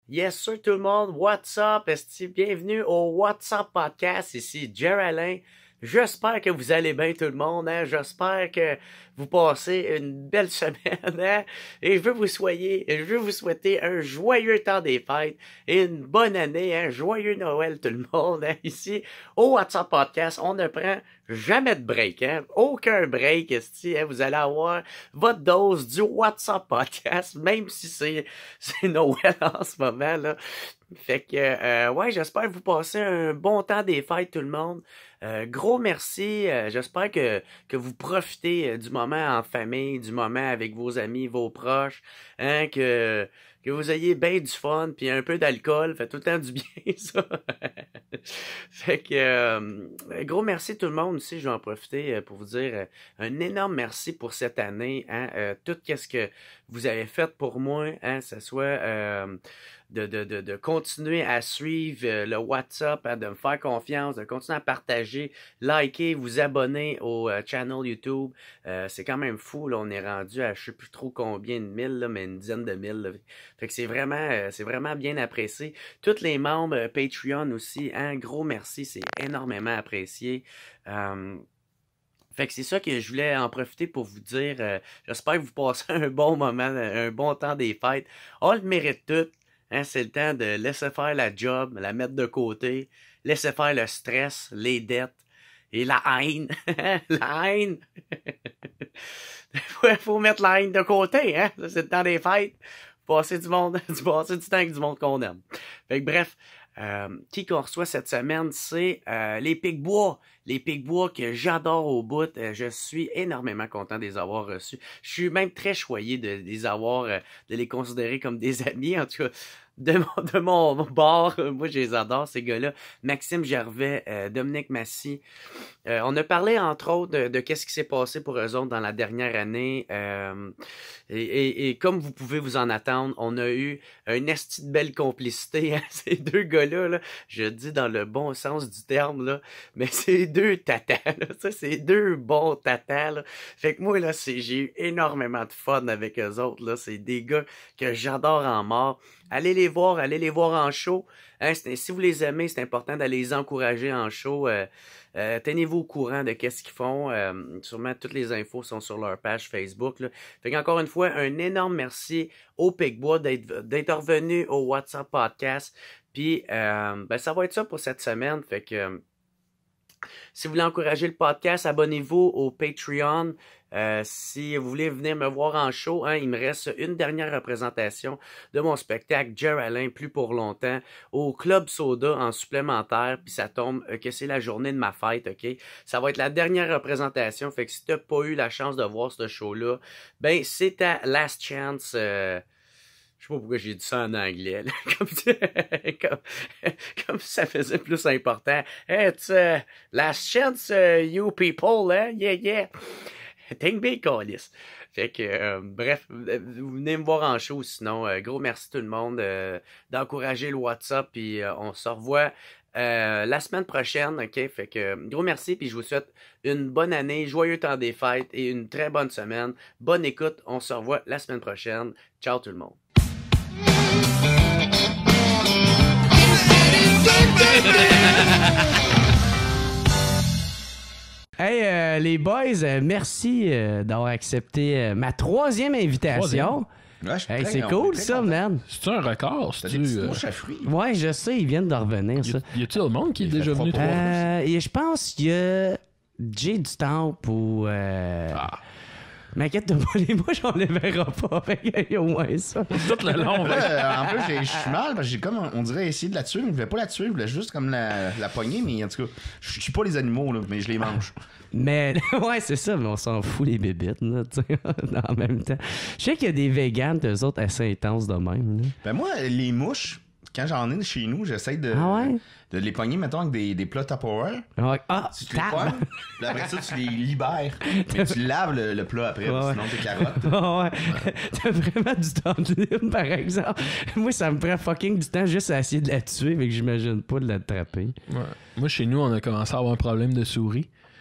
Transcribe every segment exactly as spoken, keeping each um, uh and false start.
Yes sir tout le monde, what's up? Esti? Bienvenue au What's Up Podcast, ici Jer Alain. J'espère que vous allez bien tout le monde, hein? J'espère que vous passez une belle semaine, hein? Et je veux vous soyez, je veux vous souhaiter un joyeux temps des fêtes et une bonne année, hein? Joyeux Noël tout le monde, hein? Ici au What's Up Podcast, on ne prend jamais de break, hein? Aucun break, esti, hein? Vous allez avoir votre dose du What's Up Podcast, même si c'est, c'est Noël en ce moment, là. Fait que, euh, ouais, j'espère que vous passez un bon temps des fêtes, tout le monde. Euh, gros merci. Euh, j'espère que, que vous profitez euh, du moment en famille, du moment avec vos amis, vos proches, hein, que, que vous ayez bien du fun, puis un peu d'alcool, fait tout le temps du bien, ça. Fait que, euh, gros merci tout le monde aussi. Je vais en profiter euh, pour vous dire euh, un énorme merci pour cette année, hein, euh, tout ce que vous avez fait pour moi, hein, que ce soit... Euh, De, de, de, de continuer à suivre euh, le WhatsApp, hein, de me faire confiance, de continuer à partager, liker, vous abonner au euh, channel YouTube. Euh, c'est quand même fou, là, on est rendu à je sais plus trop combien de mille, là, mais une dizaine de mille. Là. Fait que c'est vraiment, euh, c'est vraiment bien apprécié. Tous les membres euh, Patreon aussi, un hein, gros merci, c'est énormément apprécié. Euh, Fait que c'est ça que je voulais en profiter pour vous dire. Euh, j'espère que vous passez un bon moment, un bon temps des fêtes. On le mérite tout. Hein, c'est le temps de laisser faire la job, la mettre de côté, laisser faire le stress, les dettes et la haine. La haine! Il faut mettre la haine de côté, hein? C'est le temps des fêtes. Passer du monde, passer du temps avec du monde qu'on aime. Fait que bref, euh, qui qu'on reçoit cette semaine, c'est euh, les Pic-Bois. Les Pic-Bois que j'adore au bout. Euh, je suis énormément content de les avoir reçus. Je suis même très choyé de, de les avoir, euh, de les considérer comme des amis. En tout cas, de mon, de mon bord, moi je les adore, ces gars-là. Maxime Gervais, euh, Dominique Massy. Euh, on a parlé entre autres de, de qu'est-ce qui s'est passé pour eux autres dans la dernière année. Euh, et, et, et comme vous pouvez vous en attendre, on a eu une esti de belle complicité. Hein, ces deux gars-là, là, je dis dans le bon sens du terme, là, mais c'est deux tatas. Là, ça, c'est deux bons tatas. Là. Fait que moi, là, c'est, j'ai eu énormément de fun avec eux autres. Là. C'est des gars que j'adore en mort. Allez les voir, allez les voir en show. Hein, si vous les aimez, c'est important d'aller les encourager en show. Euh, euh, tenez-vous au courant de qu'est-ce qu'ils font. Euh, sûrement, toutes les infos sont sur leur page Facebook. Là. Fait qu'encore une fois, un énorme merci au Pic-Bois d'être, d'être revenu au WhatsApp Podcast. Puis, euh, ben, ça va être ça pour cette semaine. Fait que... Si vous voulez encourager le podcast, abonnez-vous au Patreon. Euh, si vous voulez venir me voir en show, hein, il me reste une dernière représentation de mon spectacle Jer Alain, plus pour longtemps, au Club Soda en supplémentaire, puis ça tombe euh, que c'est la journée de ma fête, ok? Ça va être la dernière représentation, fait que si t'as pas eu la chance de voir ce show-là, ben c'est ta last chance... Euh, Je sais pas pourquoi j'ai dit ça en anglais, là. Comme, comme, comme ça faisait plus important. Hey, it's uh, last chance, uh, you people, hein? Yeah, yeah. Think big, Callis. Fait que, euh, bref, vous venez me voir en show, sinon, euh, gros merci tout le monde euh, d'encourager le WhatsApp, puis euh, on se revoit euh, la semaine prochaine, ok? Fait que, gros merci, puis je vous souhaite une bonne année, joyeux temps des fêtes et une très bonne semaine. Bonne écoute, on se revoit la semaine prochaine. Ciao tout le monde. Hey euh, les boys, euh, merci euh, d'avoir accepté euh, ma troisième invitation. Ouais, je hey, très, c'est on, cool très ça, content. man. C'est-tu un record? T'as C'est-tu, des petites euh... mouches à fruits. Ouais, je sais, ils viennent de revenir, ça. Y, y a-tu le monde qui est Il déjà fait venu trois trois fois? Euh, et je pense qu'il y a Jay du Temple ou... Euh... Ah. M'inquiète pas, les mouches, on les verra pas. Fait qu'il y a au moins ça. Tout le long, Ouais, ouais. euh, en plus, j'ai- je suis mal parce que j'ai comme, on dirait, essayé de la tuer, mais je voulais pas la tuer, je voulais juste comme la, la pogner, mais en tout cas, je tue pas les animaux, là, mais je les mange. Mais, ouais, c'est ça, mais on s'en fout les bébites, là, tu sais, en même temps. Je sais qu'il y a des véganes, eux autres, assez intenses de même, là. Ben moi, les mouches, quand j'en ai chez nous, j'essaie de, Ah ouais? de les pogner, mettons, avec des, des plats Tupperware. Ouais. Ah, Si tu les tab! pognes, puis après ça, tu les libères. Mais tu laves le, le plat après, Ouais, sinon tes carottes. Ah ouais. T'as vraiment du temps de libre, par exemple. Moi, ça me prend fucking du temps juste à essayer de la tuer, mais que j'imagine pas de l'attraper. Ouais. Moi, chez nous, on a commencé à avoir un problème de souris.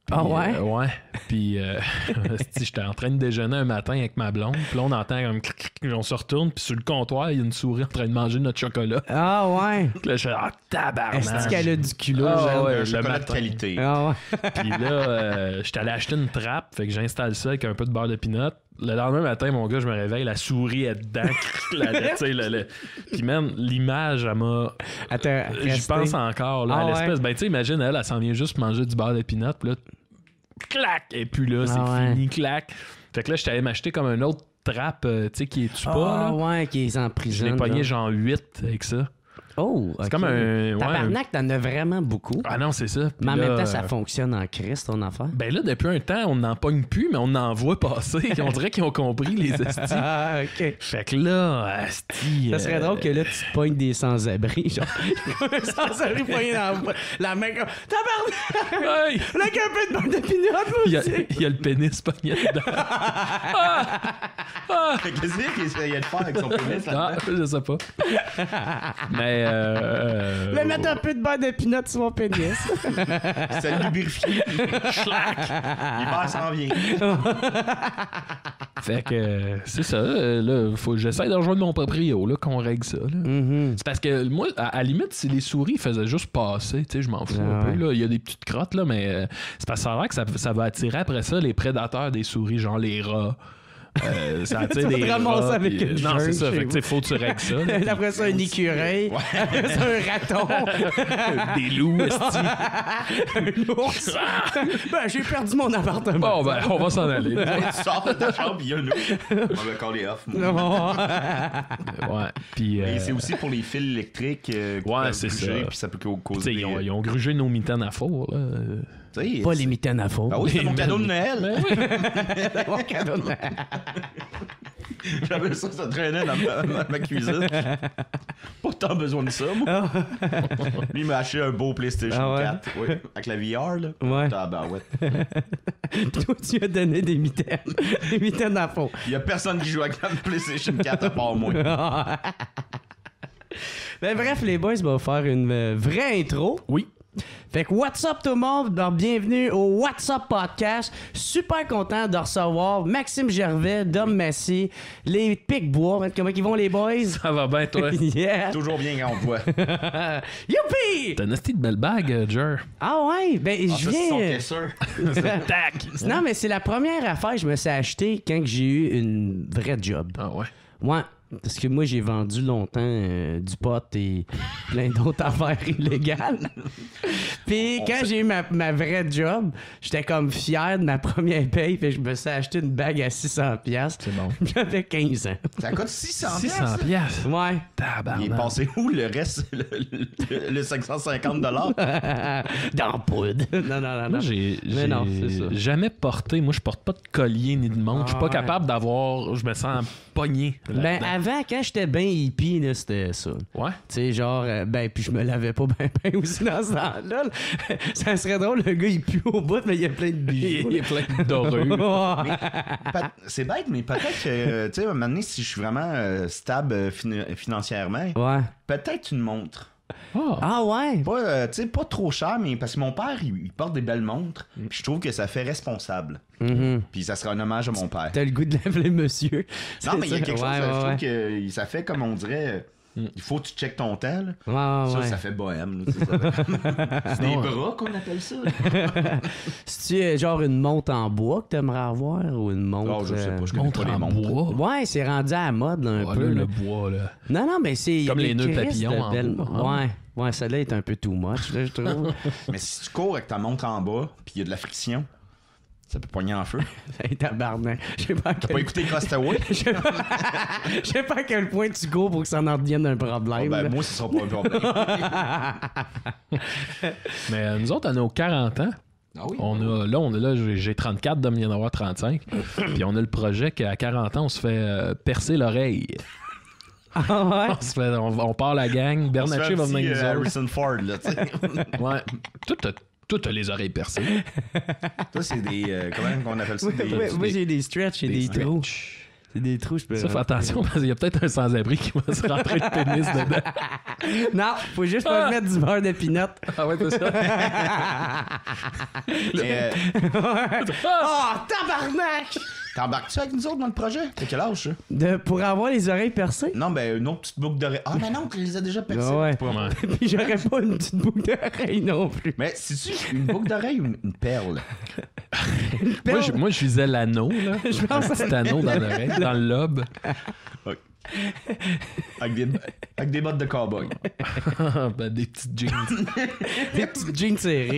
Ah Puis, ouais? euh, ouais. Puis, euh, j'étais en train de déjeuner un matin avec ma blonde. Puis là, on entend comme... cric, cric, on se retourne. Puis sur le comptoir, il y a une souris en train de manger notre chocolat. Ah ouais? Puis là, je suis ah, tabarnak. Est-ce qu'elle a du culot, Ah, genre? ouais, Un le chocolat de matin. qualité. Ah ouais? Puis là, euh, j'étais allé acheter une trappe. Fait que j'installe ça avec un peu de beurre de pinot. Le lendemain matin, mon gars, je me réveille, la souris est dedans. la, la, tu sais, le, le... Puis même, l'image, elle m'a... Attends, J'y resté. pense encore, là, Ah à ouais? l'espèce. Ben, tu sais, imagine, elle, elle s'en vient juste manger du beurre de pinot. Puis là, clac! Et puis là, c'est Ah ouais. fini, clac. Fait que là, j'étais allé m'acheter comme un autre trappe, euh, tu sais, qui est-tu pas, Ah là. ouais, qui est en prison. Je l'ai pogné genre huit avec ça. Oh, C'est ok. comme un... ouais, Tabarnak, t'en as vraiment beaucoup. un- Ah non, c'est ça. Puis Mais en là, même temps, ça euh, fonctionne en Christ, ton affaire. Ben là, depuis un temps, on n'en pogne plus, mais on en voit passer. On dirait qu'ils ont compris, les estis. Ah, ok. Fait que là, asti... Ça serait euh, drôle que là, tu te pognes des sans-abri. Genre, comme un sans-abri pogné dans la, la main comme tabarnak! Hey! Là, qu'un peu de bande de pinot, moi Il y, a, aussi. il y a le pénis pogné dedans. Qu'est-ce qu'il y a de faire avec son pénis Ah, là-dedans? je sais pas. Mais... Euh, euh, Le mettre un peu de beurre de pinot sur mon pénis. C'est lubrifié. Schlac! L'hiver s'en vient. Fait que euh, c'est ça. euh, Là, faut que j'essaie de rejoindre mon proprio, là, qu'on règle ça. Là. Mm-hmm. C'est parce que moi, à, à la limite, si les souris faisaient juste passer, tu sais, je m'en fous Ah un ouais. peu. Là. Il y a des petites crottes, là, mais euh, c'est parce que ça a l'air que ça, ça va attirer après ça les prédateurs des souris, genre les rats. Euh, ça attire Tu vas des te ramasser rats. avec puis- une non, c'est jungle ça. chez Fait que, tu sais, faut que tu règles ça. là. Après ça, un écureuil. Après ça, un raton. Des loups, esti. Un ours. Ben, j'ai perdu mon appartement. Bon, ben, on va s'en aller. Tu sors de ta chambre, il y a un autre. On va caller off. moi. Ouais. Puis, euh, Et c'est aussi pour les fils électriques. euh, qui Ouais, peuvent c'est bouger, ça. Puis ça peut tu causer. sais, ils, ont, ils ont grugé nos mitaines à four. Là. Tu sais, Pas c'est- les mitaines à faux. Ah oui, c'était mon cadeau de Noël. Mon cadeau de Noël. J'avais ça, ça traînait dans ma, ma- ma cuisine. Pas tant besoin de ça, moi. Lui, il m'a acheté un beau PlayStation Ah ouais? quatre. Oui. Avec la V R, là. Ouais. Ah, bah ouais. Toi, tu as donné des mitaines. Des mitaines à fond. Il y a personne qui joue avec la PlayStation quatre à part moi. Ben bref, les boys, on va faire une euh, vraie intro. Oui. Fait que what's up tout le monde, donc bienvenue au What's Up Podcast. Super content de recevoir Maxime Gervais, Dom Massy, les Pic-Bois. Comment ils vont les boys? Ça va bien, toi. Yeah! Toujours bien quand on te voit. Youpi! T'as une esti de belle bague, euh, Jer. Ah ouais, ben Ah, je ça, c'est son viens... caisseur. Tac! Non, mais c'est la première affaire que je me suis acheté quand que j'ai eu une vraie job. Ah ouais. Ouais, parce que moi, j'ai vendu longtemps euh, du pot et plein d'autres affaires illégales. Puis quand j'ai eu ma, ma vraie job, j'étais comme fier de ma première paye, puis je me suis acheté une bague à six cents piastres. C'est bon. J'avais quinze ans. Ça coûte six cents six cents piastres. piastres. Ouais. Il est Tabarnak. passé où le reste, le, le- le cinq cent cinquante dollars? Dans poudre. Non, non, non, non. Moi, j'ai Mais j'ai non, c'est ça. jamais porté. Moi, je porte pas de collier ni de montre. Je suis Ah pas ouais. capable d'avoir. Je me sens pogné. Ben, là-dedans. avant, quand j'étais bien hippie, là, c'était ça. Ouais. Tu sais, genre, euh, ben, puis je me lavais pas bien ben aussi dans ce temps-là. là. Ça serait drôle, le gars, il pue au bout, mais il y a plein de bijoux. Il y a plein de dorures. Ouais. Peut- C'est bête, mais peut-être que, tu sais, à un moment donné, si je suis vraiment euh, stable euh, fin- financièrement, Ouais. peut-être une montre. Ah. Ah ouais? Pas, euh, tu sais, pas trop cher, mais parce que mon père, il, il porte des belles montres, puis je trouve que ça fait responsable. Mhm. Puis ça sera un hommage à mon père. T'as le goût de laver monsieur. Non, mais il y a quelque chose, ouais, je ouais, trouve ouais. que ça fait comme on dirait, euh, il faut que tu checkes ton temps, là. Ouais, Ça, ouais. ça fait bohème. là, tu sais, ça fait- C'est des bras qu'on appelle ça. là. C'est-tu euh, genre une montre en bois que t'aimerais avoir ou une montre... Oh, je sais euh, pas, je connais Montre pas les en montres. bois. Ouais, c'est rendu à la mode là, un Ah, peu. là, là. le bois, là. Non, non, mais c'est... Comme il y a les des nœuds crises papillons de en belles- bois, hein. Ouais, ouais, celle-là est un peu too much, là, je trouve. Mais si tu cours avec ta montre en bas, puis il y a de la friction, ça peut pogner en feu. Hey, tabarnak. Je sais pas à T'as quel pas écouté Castaway? Je sais pas... je sais pas à quel point tu cours pour que ça en devienne un Ah, problème. ben, là. moi, ce sera pas un problème. Mais euh, nous autres, à nos quarante ans, Ah oui? on a, là, on est là, j'ai- j'ai trente-quatre, Dom vient d'avoir trente-cinq. Puis on a le projet qu'à quarante ans, on se fait euh, percer l'oreille. Ah ouais? On, se fait, on, on part la gang. Bernatchez va venir avec nous autres. Harrison Ford, là, tu sais. Ouais. Tout a, tout a les oreilles percées. Ça, c'est des... euh, comment on appelle ça? Moi, Des, moi, moi, des- j'ai des stretches et des des, trous. stretch. C'est des trous, je peux Ça, fais attention, parce qu'il y a peut-être un sans-abri qui va se rentrer le pénis dedans. Non, faut juste pas mettre du beurre de pinot. Ah ouais, c'est ça. Mais, euh, Oh, tabarnak! T'embarques-tu avec nous autres dans le projet? T'as quel âge, ça? De, pour avoir les oreilles percées? Non, ben, une autre petite boucle d'oreille. Ah, mais non, tu les as déjà percées. Ouais. Pas- Ouais. Puis j'aurais pas une petite boucle d'oreille non plus. Mais c'est-tu une boucle d'oreille ou une, une perle? Moi, je, moi, je visais l'anneau, là. Je pense Un petit anneau dans l'oreille, dans le lobe. Avec des, avec des bottes de cow-boy. Ben, des petites jeans. Des petites jeans serrées.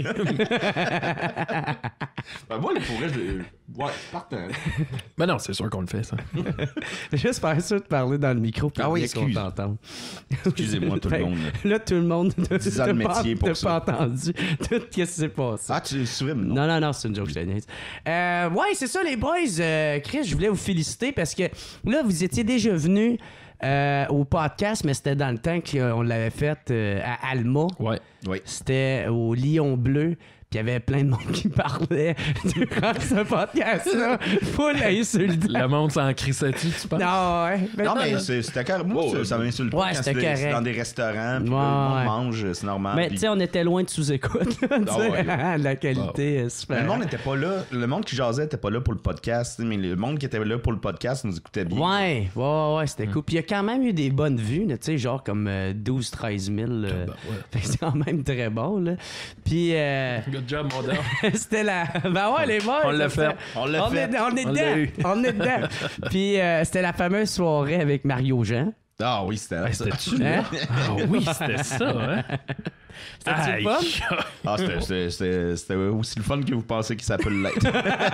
Ben, moi, les pourrais, je... Ouais, partant. Ben non, c'est sûr qu'on le fait, ça. Juste faire ça de parler dans le micro pour Ah oui, qu'on excuse. t'entende. Excusez-moi, tout le Fait que monde. Là, tout le monde n'a dix ans de métier pour pas ça. entendu tout ce qui s'est passé. Ah, tu souris, non? Non, non, non, c'est une joke, je te niaise. Euh, ouais, c'est ça, les boys. Euh, Chris, je voulais vous féliciter parce que là, vous étiez déjà venus euh, au podcast, mais c'était dans le temps qu'on l'avait fait euh, à Alma. Ouais. Oui. C'était au Lion Bleu. Puis il y avait plein de monde qui parlait durant ce podcast-là. Full insultant. Le monde s'en crissait dessus, tu penses? Non, ouais. Ben, Non, mais c'est- c'était carré. Moi, ça, ça m'insulte pas Ouais, quand c'était c'est correct. dans des restaurants, puis Ouais, le monde ouais. mange, c'est normal. Mais puis- tu sais, on était loin de sous-écoute. là, tu sais. ouais. La qualité est super. Mais le monde n'était pas là. Le monde qui jasait n'était pas là pour le podcast. Mais le monde qui était là pour le podcast nous écoutait bien. Ouais, ouais, ouais, ouais, c'était cool. Puis il y a quand même eu des bonnes vues, là, tu sais, genre comme euh, douze à treize mille. euh, Ben, ouais. fait que c'est quand même très bon, là. Puis euh, Good job, mon dame. c'était la. Ben ouais, les boys. On l'a ça, fait. On l'a on fait. Est, on est On l'a dedans. eu. On est dedans. Puis euh, c'était la fameuse soirée avec Mario Jean. Ah oui, c'était Hey, ça. C'était-tu Hein? là? Ah oui, c'était ça, hein? C'était-tu Aïe. le fun? Ah, c'était- c'était- c'était c'était aussi le fun que vous pensez que ça peut l'être.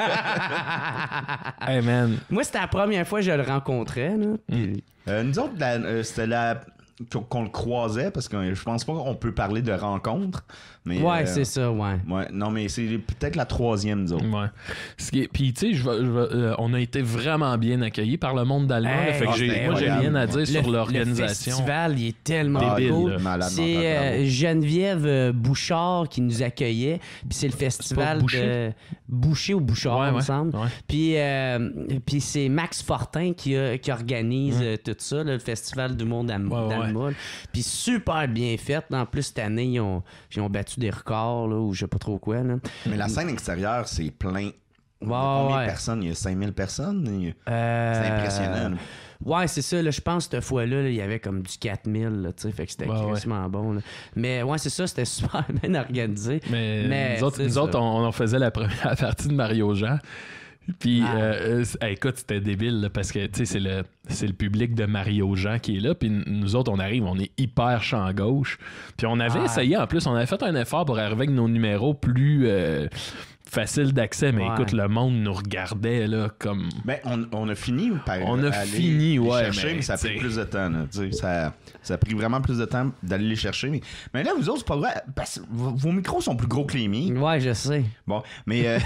Hey, man. Moi, c'était la première fois que je le rencontrais, là. Puis- Euh, nous autres, la- euh, c'était la qu'on qu'on le croisait parce que je pense pas qu'on peut parler de rencontre. Mais, Ouais, euh, c'est ça, ouais. Ouais, non, mais c'est peut-être la troisième, nous autres. Ouais. Ce qui est- Puis, tu sais, je vais- je vais- euh, on a été vraiment bien accueillis par le monde d'Allemagne. Hey, fait que ah, j'ai- c'était moi, j'ai incroyable. rien à dire Le- sur Le l'organisation. festival, il est tellement Débile, cool. là. Malade C'est mental, euh, bravo. Geneviève euh, Bouchard qui nous accueillait. Puis c'est le festival Boucher? de Boucher ou Bouchard, Ouais, il me ouais, semble. ouais. Puis, euh, puis c'est Max Fortin qui, a- qui organise euh, tout ça, là, le festival du monde d'Am- Ouais, ouais, d'Alma. Puis super bien fait. En plus, cette année, ils ont, ils ont battu des records, là, ou je sais pas trop quoi. Là. Mais la scène extérieure, c'est plein. Il y a Ouais, combien ouais. de personnes? Il y a cinq mille personnes. Il y a- Euh, C'est impressionnant. là. Ouais, c'est ça. Là, je pense que cette fois-là, là, il y avait comme du quatre mille. Là, tu sais, fait que c'était Ouais, ouais. crissement bon. Là. Mais ouais, c'est ça. C'était super bien organisé. Mais, Mais nous autres, c'est nous ça. autres, on, on faisait la première partie de Mario Jean. Puis, Ah. euh, euh, écoute, c'était débile là, parce que tu sais, c'est le, c'est le public de Mario Jean qui est là. Puis nous autres, on arrive, on est hyper champ gauche. Puis on avait Ah. essayé, en plus, on avait fait un effort pour arriver avec nos numéros plus euh, faciles d'accès. Mais Ouais. écoute, le monde nous regardait là comme. Ben, on, on a fini par On a aller fini, les ouais, chercher, mais mais ça a pris t'sais. plus de temps. Là, tu sais, ça, ça a pris vraiment plus de temps d'aller les chercher. Mais, mais là, vous autres, c'est pas vrai. Parce que vos, vos micros sont plus gros que les miens. Ouais, je sais. Bon, mais euh,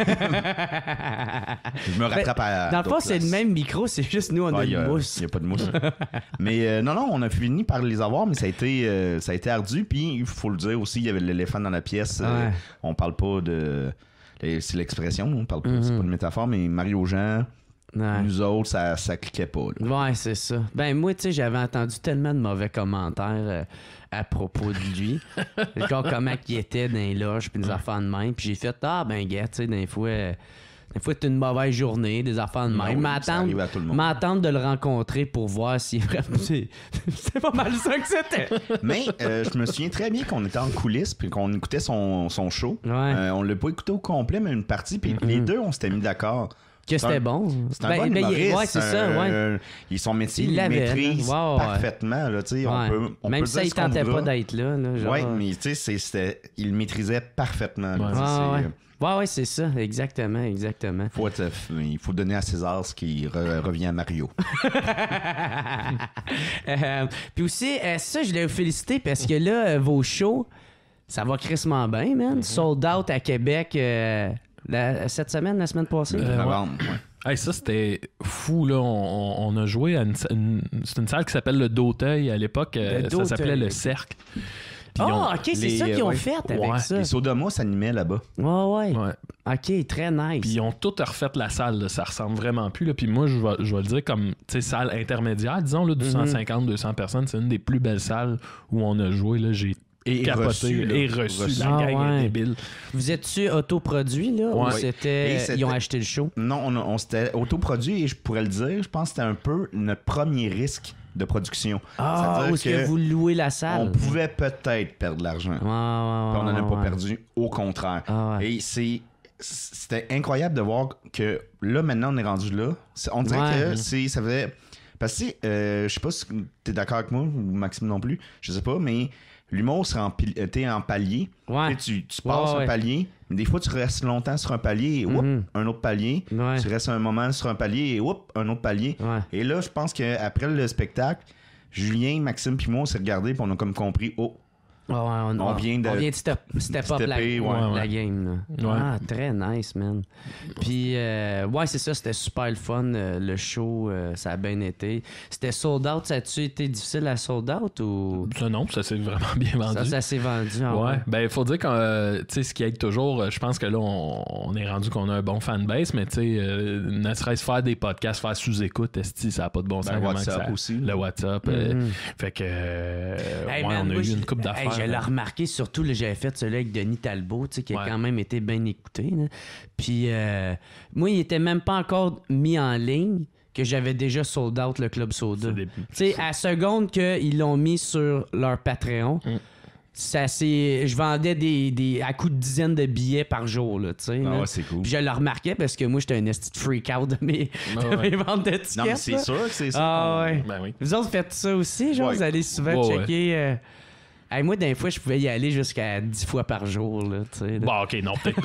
je me rattrape à. Dans le fond, d'autres c'est le places. même micro, c'est juste nous, on a Ah, Il y, une a- mousse. il y a pas de mousse. mais euh, non, non, on a fini par les avoir, mais ça a été, euh, ça a été ardu. Puis, il faut le dire aussi, il y avait l'éléphant dans la pièce. Euh, Ouais. on parle pas de. C'est l'expression, on parle pas, c'est Mhm. pas une métaphore, mais Mario Jean, Ouais. nous autres, ça, ça cliquait pas. là. Ouais, c'est ça. Ben, moi, tu sais, j'avais entendu tellement de mauvais commentaires euh, à propos de lui. Genre, comment il était dans les loges, puis des affaires de même. Puis j'ai fait, ah, ben, gars, tu sais, des fois, euh, des fois, c'est une mauvaise journée, des affaires de Ben même. oui, M'attendre- ça arrive à tout le monde. m'attendre de le rencontrer pour voir si vraiment. C'est c'est pas mal ça que c'était. Mais euh, je me souviens très bien qu'on était en coulisses puis qu'on écoutait son, son show. Ouais. Euh, on l'a pas écouté au complet, mais une partie. Puis les deux, on s'était mis d'accord. Que C'est c'était un- bon. C'est un Ben, bon ben, il- humoriste. ouais, c'est ça, un- ouais. un- il- son métier, Il il, l'avait, maîtrise là. Ouais, ouais. parfaitement. Là, tu sais, on Ouais. peut, on Même peut si dire il ce qu'on tentait pas voudra. d'être là. là genre, Ouais, mais tu sais, c'est- c'était- il le maîtrisait parfaitement. là. Ouais. Tu sais, Ouais, c'est- ouais. Ouais, ouais, c'est ça, exactement, exactement. faut être- il faut donner à César ce qui re- revient à Mario. Euh, Puis aussi, euh, ça, je voulais vous féliciter parce que là, euh, vos shows, ça va crissement bien, man. Sold out à Québec euh, la- cette semaine, la semaine passée. Euh, ouais. Novembre, ouais. Hey, ça, c'était fou, là. On, on- on a joué à une, une- c'est une salle qui s'appelle le D'Auteuil. À l'époque, euh, Le ça D'Auteuil. s'appelait le Cercle. Puis ils ont- Ah, ok, c'est les- ça qu'ils ont ouais. fait avec Ouais, ça. Les Sodomas s'animaient là-bas. Ouais, ouais. Ouais. Ok, très nice. Puis ils ont tout refait la salle, là. Ça ressemble vraiment plus. Là. Puis moi, je vais, je vais le dire comme, tu sais, salle intermédiaire, disons, là, du Mhm. cent cinquante, deux cents personnes. C'est une des plus belles salles où on a joué. Là. J'ai Et capoté reçu, là. et reçu. Reçu. La Ah, gang ouais. est débile. Vous êtes-tu autoproduit, là? Ou Ouais. c'était... Et c'était- Ils ont acheté le show? Non, on, on s'était autoproduit et je pourrais le dire, je pense que c'était un peu notre premier risque de production. Ah, C'est-à-dire où est-ce que vous louez la salle? On pouvait peut-être perdre de l'argent. Ouais, ouais, Puis ouais, on n'en a ouais, pas ouais. perdu, au contraire. Ah, ouais. Et c'est c'était incroyable de voir que là, maintenant, on est rendu là. C'est- On dirait Ouais. que c'est, ça faisait... Parce que, euh, je sais pas si t'es d'accord avec moi, ou Maxime non plus, je sais pas, mais l'humour, c'est en, pil- euh, t'es en palier. Ouais. Tu sais, Tu, tu passes Ouais, ouais. un palier, mais des fois, tu restes longtemps sur un palier et whoop, Mhm. un autre palier. Ouais. Tu restes un moment sur un palier et whoop, un autre palier. Ouais. Et là, je pense qu'après le spectacle, Julien, Maxime puis moi, on s'est regardés et on a comme compris, oh, Ouais, on, On vient de- on vient de step, step up la, stepper, ouais, la ouais. game. Là. Ouais. Ah, très nice, man. Puis, euh, ouais, c'est ça, c'était super le fun. euh, le show, euh, ça a bien été. C'était sold out. Ça a-tu été difficile à sold out ou Ça, non, ça s'est vraiment bien vendu. ça, ça s'est vendu? Ah, Ouais, ouais. ben il faut dire que euh, tu sais ce qui aide toujours, euh, je pense que là on, on est rendu qu'on a un bon fanbase, mais tu sais euh, ne serait-ce faire des podcasts, faire sous-écoute, esti, ça a pas de bon sens. Ben, comment WhatsApp que ça- aussi. Le WhatsApp, euh, Mhm. fait que euh, Hey, ouais, man, on a moi, eu je- une coupe hey, d'affaires. je l'ai là. remarqué, surtout, là, j'avais fait celui avec Denis Talbot, tu sais, qui a Ouais. quand même été bien écouté. Là. Puis, euh, moi, il était même pas encore mis en ligne que j'avais déjà sold out le Club Soda. C'est des- Tu sais, à seconde qu'ils l'ont mis sur leur Patreon, Mm. ça c'est je vendais des, des à coups de dizaines de billets par jour, là, tu sais. ah là. ouais, c'est cool. Puis je le remarquais parce que moi, j'étais un esti de freak out de mes, Ah de ouais. mes ventes d'étiquettes. Non, mais c'est là. sûr que c'est ça. Ah ouais. Ben oui. Vous autres faites ça aussi, genre, Ouais. vous allez souvent Ouais, checker. euh, hey, moi, des fois, je pouvais y aller jusqu'à dix fois par jour, là, tu sais. là. Bon, ok, non, peut-être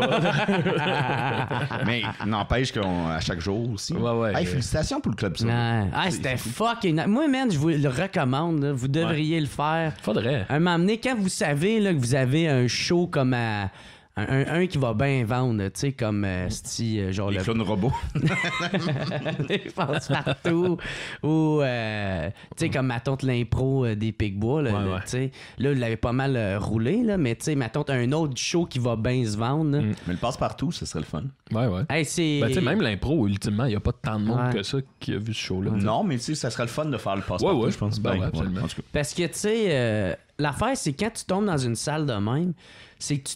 pas. Mais n'empêche qu'à chaque jour aussi. Ouais, ouais. Hey, félicitations pour le club. Ça. Non. Ah, c'était fucking nice. Moi, man, je vous le recommande. là. Vous devriez le faire. Faudrait. Un moment donné, quand vous savez là, que vous avez un show comme à. Un, un- un qui va bien vendre, tu sais, comme euh, sti- euh, genre Les le clowns robots. les passe-partout ou euh, tu sais comme ma tante l'impro euh, des Picbois là, Ouais, là, ouais. tu sais là il l'avait pas mal euh, roulé là, mais tu sais ma tante un autre show qui va bien se vendre là. Mm. Mais le passe-partout, ce serait le fun. Ouais, ouais. Hey, c'est Ben, tu sais, même l'impro, ultimement, il n'y a pas tant de monde Ouais. que ça qui a vu ce show-là. Non, mais tu sais, ça serait le fun de faire le passe-partout, Ouais, ouais. je pense. Ben Ben, ouais, ouais, absolument. en tout cas. parce que tu sais euh, l'affaire c'est quand tu tombes dans une salle de même, c'est que tu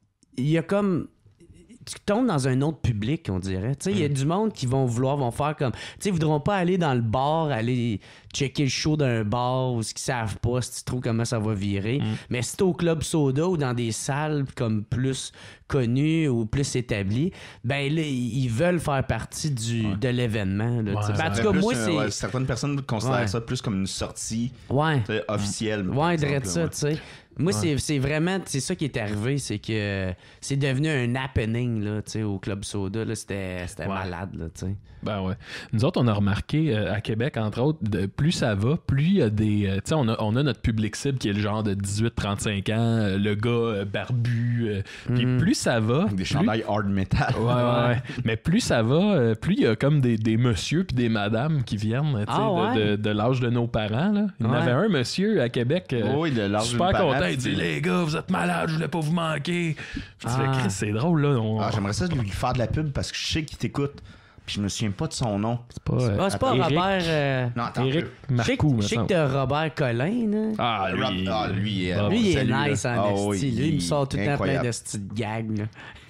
il y a comme tu tombes dans un autre public, on dirait. Tu sais, il y a du monde qui vont vouloir, vont faire comme... Tu sais, ils voudront pas aller dans le bar, aller checker le show d'un bar ou ce qu'ils savent pas, si tu trouves comment ça va virer. Mais si t'es au Club Soda ou dans des salles comme plus connues ou plus établies, ben là, ils veulent faire partie du, de l'événement. là, tu sais. Ouais, Ben, en ça tout cas, Plus, moi, euh, c'est... ouais, certaines personnes considèrent Ouais. ça plus comme une sortie Ouais. tu sais, officielle. par Ouais, exemple, dirais ça, ouais. tu sais. Moi, c'est, c'est vraiment, c'est ça qui est arrivé, c'est que euh, c'est devenu un happening, là, tu sais, au Club Soda, là, c'était, c'était Ouais. malade, là, tu sais. Ben ouais. Nous autres, on a remarqué euh, à Québec, entre autres, de, plus ça va, plus il y a des. euh, tu sais, on a, on a notre public cible qui est le genre de dix-huit trente-cinq ans, euh, le gars euh, barbu. euh, Puis Mhm. plus ça va. Avec des plus- chandails hard metal. Ouais, ouais, ouais. Mais plus ça va, euh, plus il y a comme des, des messieurs puis des madames qui viennent tu sais, Ah ouais? de, de, de l'âge de nos parents. Là. Il y en Ouais. avait un monsieur à Québec. euh, Oui, de l'âge super de nos parents, content. Il dit c'est- les gars, vous êtes malades, je voulais pas vous manquer. Puis tu fais, Ah. Chris, c'est drôle, là. On... Ah, j'aimerais ça lui faire de la pub parce que je sais qu'il t'écoute. Puis je me souviens pas de son nom. c'est pas. euh, Ah, c'est pas Éric- Robert... euh, Non, attends. Éric un peu. Je sais que- Marcoux, me je sais que semble. t'as Robert Collin, là. Ah, Rob- lui, ah, lui, euh, Bob. Lui, il est salut, là. nice en Ah, esti. oui, Lui, il me sort tout le temps plein incroyable. de petites gags, là.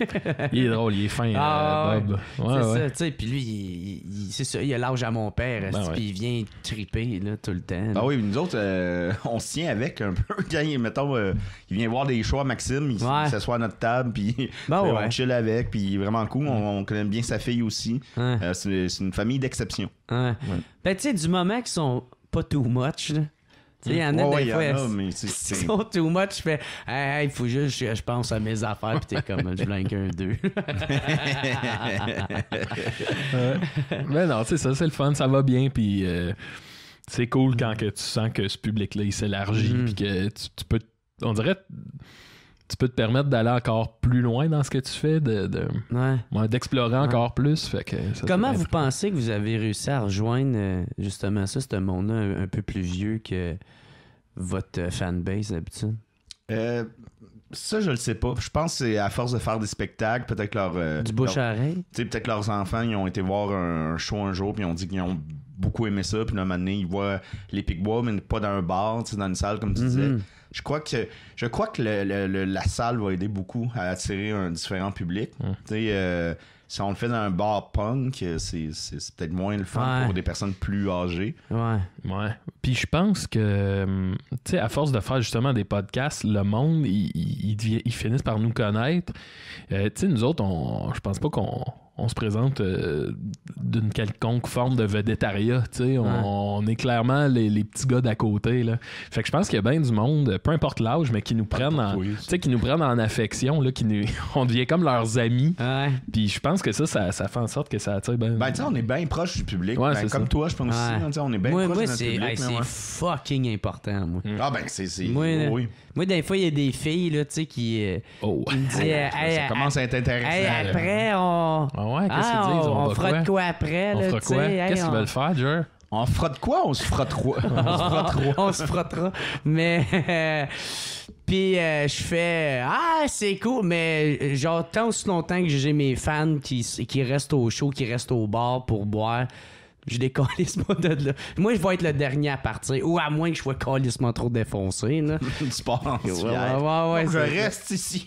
il est drôle, il est fin, Ah, euh, Bob. Ouais, c'est ouais. ça, tu sais. Puis lui, il, il- c'est ça, il a l'âge à mon père, esti, Ben ouais. puis il vient triper, là, tout le temps. là. Ah oui, nous autres, euh, on se tient avec un peu. Quand il, mettons, euh, il vient voir des shows à Maxime, il, s- Ouais. il s'assoit à notre table, puis Ben euh, ouais. on chill avec, puis il est vraiment cool. On, on connaît bien sa fille aussi. Ouais. Euh, c'est, c'est une famille d'exception. Ouais. Ben, tu sais, du moment qu'ils sont pas too much, là. Tu sais, il y en a Ouais, ouais, des il y fois, en a, esti, mais c'est- ils c'est- sont too much, je fais, hey, il faut juste que je pense à mes affaires, puis t'es comme, je blanque un deux. Mais non, tu sais, ça, c'est le fun, ça va bien, puis euh, c'est cool quand que tu sens que ce public-là, il s'élargit, Mhm. puis que tu, tu peux, on dirait, tu peux te permettre d'aller encore plus loin dans ce que tu fais, de, de- Ouais. ouais, d'explorer encore plus. Fait que ça, Comment c'est vous bien pensez que vous avez réussi à rejoindre euh, justement ça, ce monde-là un, un peu plus vieux que votre euh, fanbase d'habitude? Euh, ça, je le sais pas. Je pense que c'est à force de faire des spectacles, peut-être leur... Euh, Du bouche à oreille. Tu sais, peut-être que leurs enfants, ils ont été voir un, un show un jour, puis ils ont dit qu'ils ont beaucoup aimé ça, puis là, un moment donné, ils voient les Picbois, mais pas dans un bar, tu sais, dans une salle, comme tu Mm-hmm. disais. Je crois que, je crois que le, le, le, la salle va aider beaucoup à attirer un différent public. Mm. Tu sais, euh, si on le fait dans un bar punk, c'est, c'est, c'est peut-être moins le fun Ouais. pour des personnes plus âgées. Ouais. Ouais. Puis je pense que, tu sais, à force de faire justement des podcasts, le monde, ils il, il, il finissent par nous connaître. Euh, tu sais, nous autres, on, je pense pas qu'on on se présente euh, d'une quelconque forme de vedettariat. Tu sais, on, Ouais. on est clairement les, les petits gars d'à côté. Là. Fait que je pense qu'il y a bien du monde, peu importe l'âge, mais qui nous prennent en, oui. tu sais, qui nous prennent en affection, là, qui nous, on devient comme leurs amis. Ouais. Puis je pense que ça, ça, ça fait en sorte que ça attire bien. Ben, tu sais, on est bien proche du public. Ouais, Ben, c'est comme ça. toi, je pense Ouais. aussi. hein, tu sais, on est bien moi, proche moi de notre c'est, public. hey, mais c'est ouais. fucking important, moi. Ah, ben, c'est... c'est... Moi, là, oui. moi, des fois, il y a des filles, là, tu sais, qui, euh, Oh. qui me disent, euh, Ça hey, commence à être intéressant. hey, là. après, on... Ah ouais, qu'est-ce Ah, qu'ils disent? on, On, on va fera quoi? de quoi après, On là, fera tu sais, quoi? hey, Qu'est-ce qu'ils on- veulent faire, Jer? On fera de quoi? On se fera trois. On se fera trois. on se frottera. Mais. euh, Puis euh, je fais ah c'est cool, mais euh, genre tant aussi longtemps que j'ai mes fans qui, qui restent au show, qui restent au bar pour boire, je décalisse pas de là. Moi je vais être le dernier à partir, ou à moins que je sois calissement trop défoncé là. Du sport en Ouais, civière. ouais, ouais, Donc, je c'est- reste ici.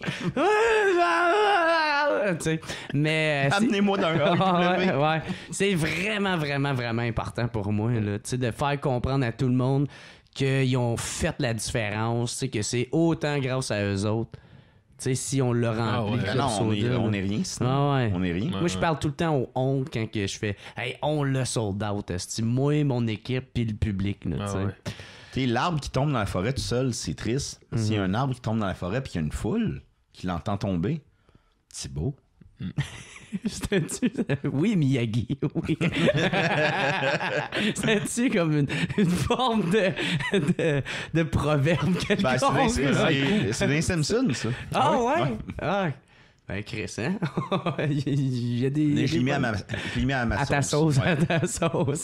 Tu sais, mais euh, c'est- Amenez-moi d'un A W. ouais, ouais. C'est vraiment, vraiment, vraiment important pour moi, là, tu sais, de faire comprendre à tout le monde qu'ils ont fait la différence, tu sais, que c'est autant grâce à eux autres. Tu sais, si on l'a rempli. ouais. le Ben non, on est, soda, on là. est rien, sinon. Ah ouais. On est rien. Moi, je parle tout le temps au on quand que je fais hey, on l'a sold out. C'est moi, mon équipe, puis le public. Là, Ah tu sais. ouais. Tu sais, l'arbre qui tombe dans la forêt tout seul, c'est triste. S'il y Mhm. a un arbre qui tombe dans la forêt puis qu'il y a une foule qui l'entend tomber, c'est beau. C'était-tu... Oui, Miyagi, oui. C'était-tu comme une, une forme de, de, de proverbe quelque Ben, c'est chose? des- c'est- c'est- c'est des Simpsons, ça. Ah ouais? Ouais. Ah, ben Chris, hein? Il y a des... Mais des Je l'ai mis à ma, bonnes- je l'ai mis à ma à ta sauce, Ouais. à ta sauce.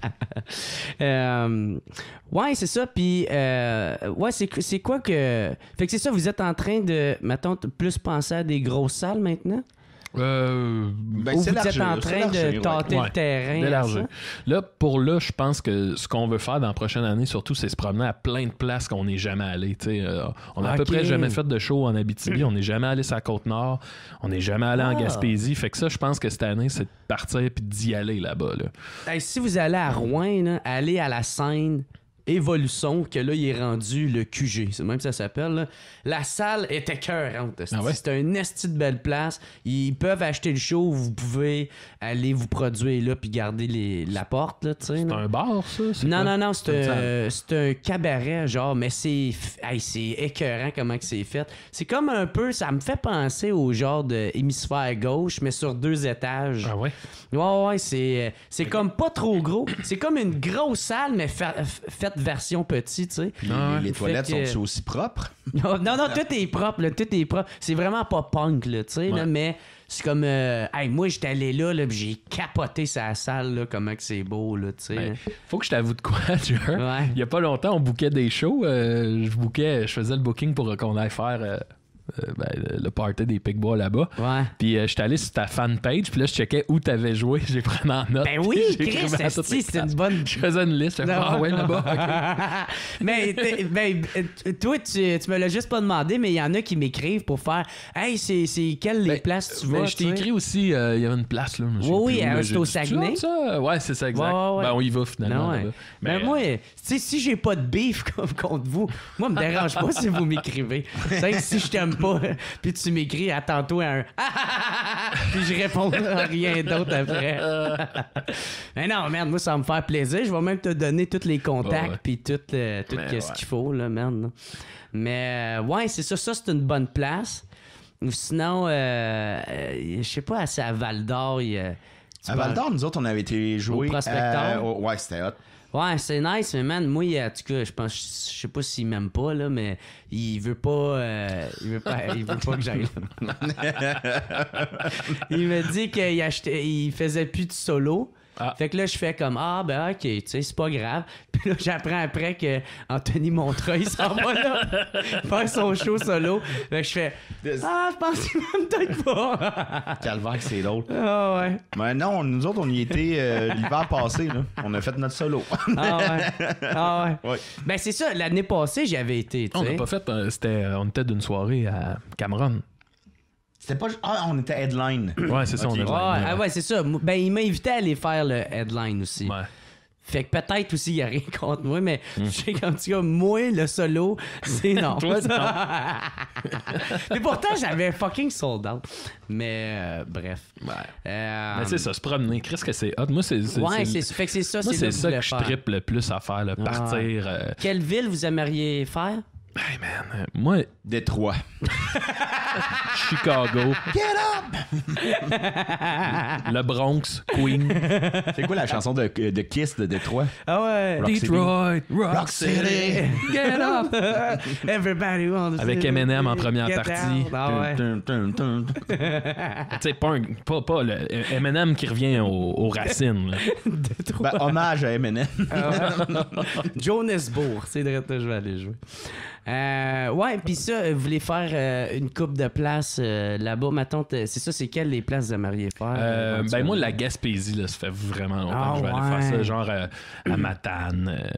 Euh, ouais, c'est ça. Puis, euh, ouais, c'est, c'est quoi que... Fait que c'est ça, vous êtes en train de, mettons, t- plus penser à des grosses salles maintenant? Euh, Ben, Ou c'est vous êtes élargir, en c'est train de élargir, ouais. tâter Ouais, le terrain? à d'élargir. ça? Là, pour là, je pense que ce qu'on veut faire dans la prochaine année, surtout, c'est se promener à plein de places qu'on n'est jamais allé. tu sais. Euh, on a à peu Ok. près jamais fait de show en Abitibi. On n'est jamais allé sur la Côte-Nord. On n'est jamais allé en Ah. Gaspésie. Fait que ça, je pense que cette année, c'est de partir puis d'y aller là-bas. Là. Hey, si vous allez à Rouen, là, allez à la scène Évolution, que là, il est rendu le Q G. C'est même ça s'appelle. Là. La salle est écœurante. esti. Ah ouais? C'est un esti de belle place. Ils peuvent acheter le show. Vous pouvez aller vous produire là puis garder les, la porte. Là, tu sais, C'est là. un bar, ça? C'est Non, quoi? non, non, C'est une c'est salle. un, c'est un cabaret, genre, mais c'est f- hey, c'est écœurant comment que c'est fait. C'est comme un peu, ça me fait penser au genre de hémisphère gauche, mais sur deux étages. Ah ouais? Ouais, ouais, c'est, c'est comme pas trop gros. C'est comme une grosse salle, mais fa- f- faite version petit, tu sais. Puis Ah ouais. les, les toilettes Fait que- sont aussi propres. Non, non, non, tout est propre, là, tout est propre. C'est vraiment pas punk, là, tu sais, là, Ouais. mais c'est comme... euh, hey, moi, j'étais allé là, là, pis j'ai capoté sa salle, là, comment que c'est beau, là, tu sais. Ben, faut que je t'avoue de quoi, tu vois. Ouais. Il y a pas longtemps, on bookait des shows. euh, je bookais, je faisais le booking pour qu'on aille faire euh, euh, ben, le- le party des Picbois là-bas. Ouais. Puis euh, j'étais allé sur ta fanpage, puis là, je checkais où t'avais joué. J'ai pris en note. Ben oui, puis Chris, j'écrivais à toutes esti, les c'est une places. bonne... Je faisais une liste. Je faisais, ah ouais, là-bas. ok. mais t'es- ben, euh, toi, tu, tu me l'as juste pas demandé, mais il y en a qui m'écrivent pour faire Hey, c'est, c'est quelles les Ben, places tu Ben, vas? je t'ai tu sais? écrit aussi, euh, il y avait une place là. je me souviens Oui, oui, plus où, euh, là. c'est J'ai au dit, Saguenay. Tu ça? Ouais, c'est ça, exact. Ouais, ouais, ouais. Ben, on y va finalement. Non, ouais. là-bas. Ben Mais, moi, euh, tu sais, si j'ai pas de beef comme contre vous, moi, me dérange pas si vous m'écrivez. C'est que si je t'aime pas, puis tu m'écris à tantôt à un puis je réponds à rien d'autre après. Mais non, merde, moi, ça va me faire plaisir. Je vais même te donner tous les contacts, Ouais, ouais. puis tout, euh, tout Mais ce ouais. qu'il faut, là, merde. là. Mais euh, ouais, c'est ça, ça, c'est une bonne place. Ou sinon, euh, euh, je sais pas, c'est à Val d'Or. il y a- tu À peux- Val d'Or, nous autres, on avait été jouer. Au Prospecteur? euh, au- ouais, c'était hot. Ouais, c'est nice, mais man, moi, il- en tout cas, je pense, je sais pas s'il m'aime pas, là, mais il veut pas, euh, il veut pas, il veut pas que j'aille là. Il me dit qu'il achetait, il faisait plus de solo. Ah. Fait que là, je fais comme, ah, ben, ok, tu sais, c'est pas grave. Puis là, j'apprends après que Anthony Montreuil s'en va là faire son show solo. Fait que je fais, ah, je pense qu'il va peut-être pas. Calvaire, c'est drôle. Ah, ouais. Mais non, nous autres, on y était euh, l'hiver passé. Là. On a fait notre solo. Ah, ouais. Ah, ouais. Ouais. Ben, c'est ça, l'année passée, j'y avais été, tu On sais. n'a pas fait. euh, c'était, on était d'une soirée à Cameron. C'était pas. Ah, on était headline. Ouais, c'est ça, Ok. on a Ouais, ah ouais, c'est ça. Ben, il m'a invité à aller faire le headline aussi. Ouais. Fait que peut-être aussi, il n'y a rien contre moi, mais je sais qu'en tout cas, moi, le solo, c'est non. Toi, non. Mais pourtant, j'avais fucking sold out. Mais euh, bref. Ouais. Euh, Mais c'est ça, se promener. Qu'est-ce que c'est hot? Moi, c'est. c'est Ouais, c'est- c'est, fait que c'est ça, Moi, c'est, c'est là ça je que voulais je faire. trippe le plus à faire, là, partir. euh, Quelle ville vous aimeriez faire? Hey man, euh, moi, Détroit. Chicago, Get up! le Bronx, Queen, C'est quoi la chanson de, de Kiss de Détroit? Ah ouais. Rock City. Detroit, Rock, Rock City. City. Get up! Everybody wants Avec to Eminem en première get partie. out. Ah ouais. Tum, tum, tum, tum. Tu sais, pas, un- pas, pas le Eminem qui revient aux, aux racines. là. Ben, hommage à Eminem. Ah ouais. Johannesburg, c'est de là que je vais aller jouer. Euh, ouais, puis ça, vous voulez faire euh, une coupe de place euh, là-bas. Mettons, t'es- c'est ça, c'est quelles les places de mariés faire? Euh, ben moi, la Gaspésie, là, ça fait vraiment longtemps Ah, que je vais aller ouais. faire ça. Genre euh, à Matane. euh,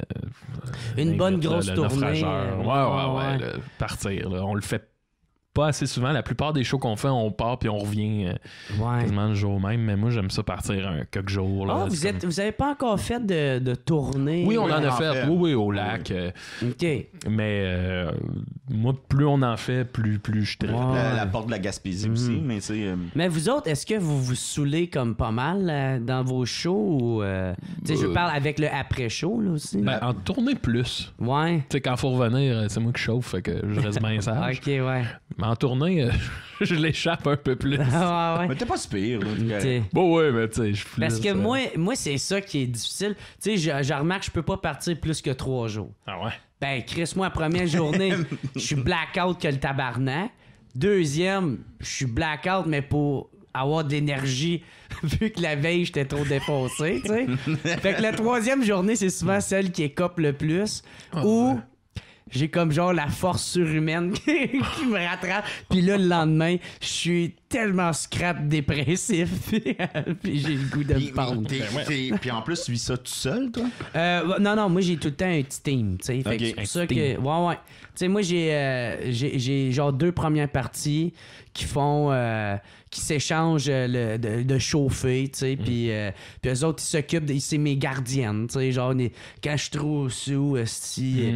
Une bonne Invite, là, grosse le tournée. naufrageur. Ouais, ouais, ouais. Ouais. là, partir. Là. On le fait pas assez souvent. La plupart des shows qu'on fait, on part puis on revient euh, Ouais. quasiment le jour même. Mais moi, j'aime ça partir un quelques jours. Là. Ah, vous C'est êtes, comme- vous avez pas encore fait de, de tournée? Oui, on Oui, en on a en fait. fait. Oui, oui, au lac. euh, OK. mais euh, moi, plus on en fait, plus, plus je tripe. Ouais. La, la porte de la Gaspésie aussi, mais c'est. euh, Mais vous autres, est-ce que vous vous saoulez comme pas mal euh, dans vos shows? Ou, euh, tu sais, je Euh. parle avec le après-show, là, aussi. Ben, en tournée plus. Ouais. Tu sais, quand faut revenir, euh, c'est moi qui chauffe, fait que je reste bien sage. OK, ouais. Mais en tournée, euh, je l'échappe un peu plus. Ah, ouais, Mais ouais. t'es pas si pire. là. T'sais. Bon, ouais, mais tu sais, je Parce flisse, que euh. moi, moi c'est ça qui est difficile. Tu sais, je, je remarque, je peux pas partir plus que trois jours. Ah ouais? Ben, Chris, moi, la première journée, je suis blackout que le tabarnak. Deuxième, je suis blackout, mais pour avoir de l'énergie, vu que la veille, j'étais trop défoncé, tu sais. Fait que la troisième journée, c'est souvent celle qui écope le plus. Ou j'ai comme genre la force surhumaine qui, qui me rattrape. Puis là, le lendemain, je suis tellement scrap dépressif. Puis j'ai le goût de Puis, me pendre. t'es- t'es- puis en plus, tu vis ça tout seul, toi? Euh, non, non, moi j'ai tout le temps un petit team, tu sais. Fait que Ok, c'est pour un ça petit que. team. Ouais, ouais. Tu sais, moi j'ai, euh, j'ai, j'ai genre deux premières parties qui font. euh, qui s'échangent euh, le, de, de chauffer, tu sais. Puis euh, puis eux autres, ils s'occupent, de, c'est mes gardiennes, tu sais. Genre, les- quand je suis trop sous, si.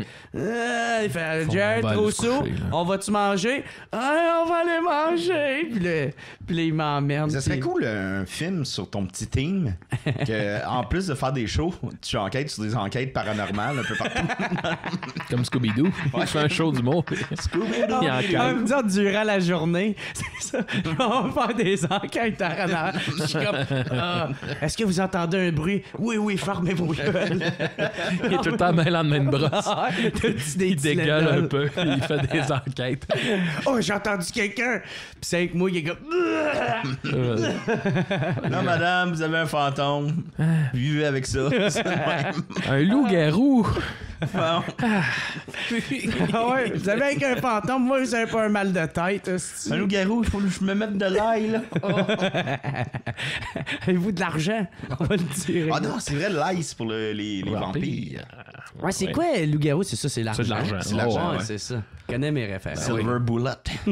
il fait Faut- Jared, on va trop aller se sous, coucher, là. on va-tu manger? Ah, on va aller manger! Puis là, puis là ils m'emmerdent. Ça serait puis- cool un film sur ton petit team. Que, en plus de faire des shows, tu enquêtes sur des enquêtes paranormales un peu partout. Comme Scooby-Doo. Il fait un show d'humour. Ah, Il en en calme. même temps, durant la journée, c'est ça. On va faire des enquêtes en renard. Je suis comme, ah, est-ce que vous entendez un bruit? Oui, oui, fermez vos gueules. Il est tout le temps mêlant de main de brosse. Ah, t'as dit des Il dégueule un peu. Il fait des enquêtes. Oh, j'ai entendu quelqu'un. Puis c'est avec moi qui est comme. Euh, Non, madame, vous avez un fantôme. Vivez avec ça. un loup-garou. Ah ouais, vous avez avec un fantôme, moi, vous avez pas un mal de tête. hostie. Un loup-garou, il faut que je me mette de l'ail, là. Avez-vous de l'argent? On va le dire. Ah non, c'est vrai, l'ail, c'est pour le- les, les vampires. Ouais, c'est Ouais. quoi, le loup-garou? C'est ça, c'est l'argent. C'est de l'argent. C'est l'argent, Ouais, ouais. c'est ça. Je connais mes références. Silver Bullet.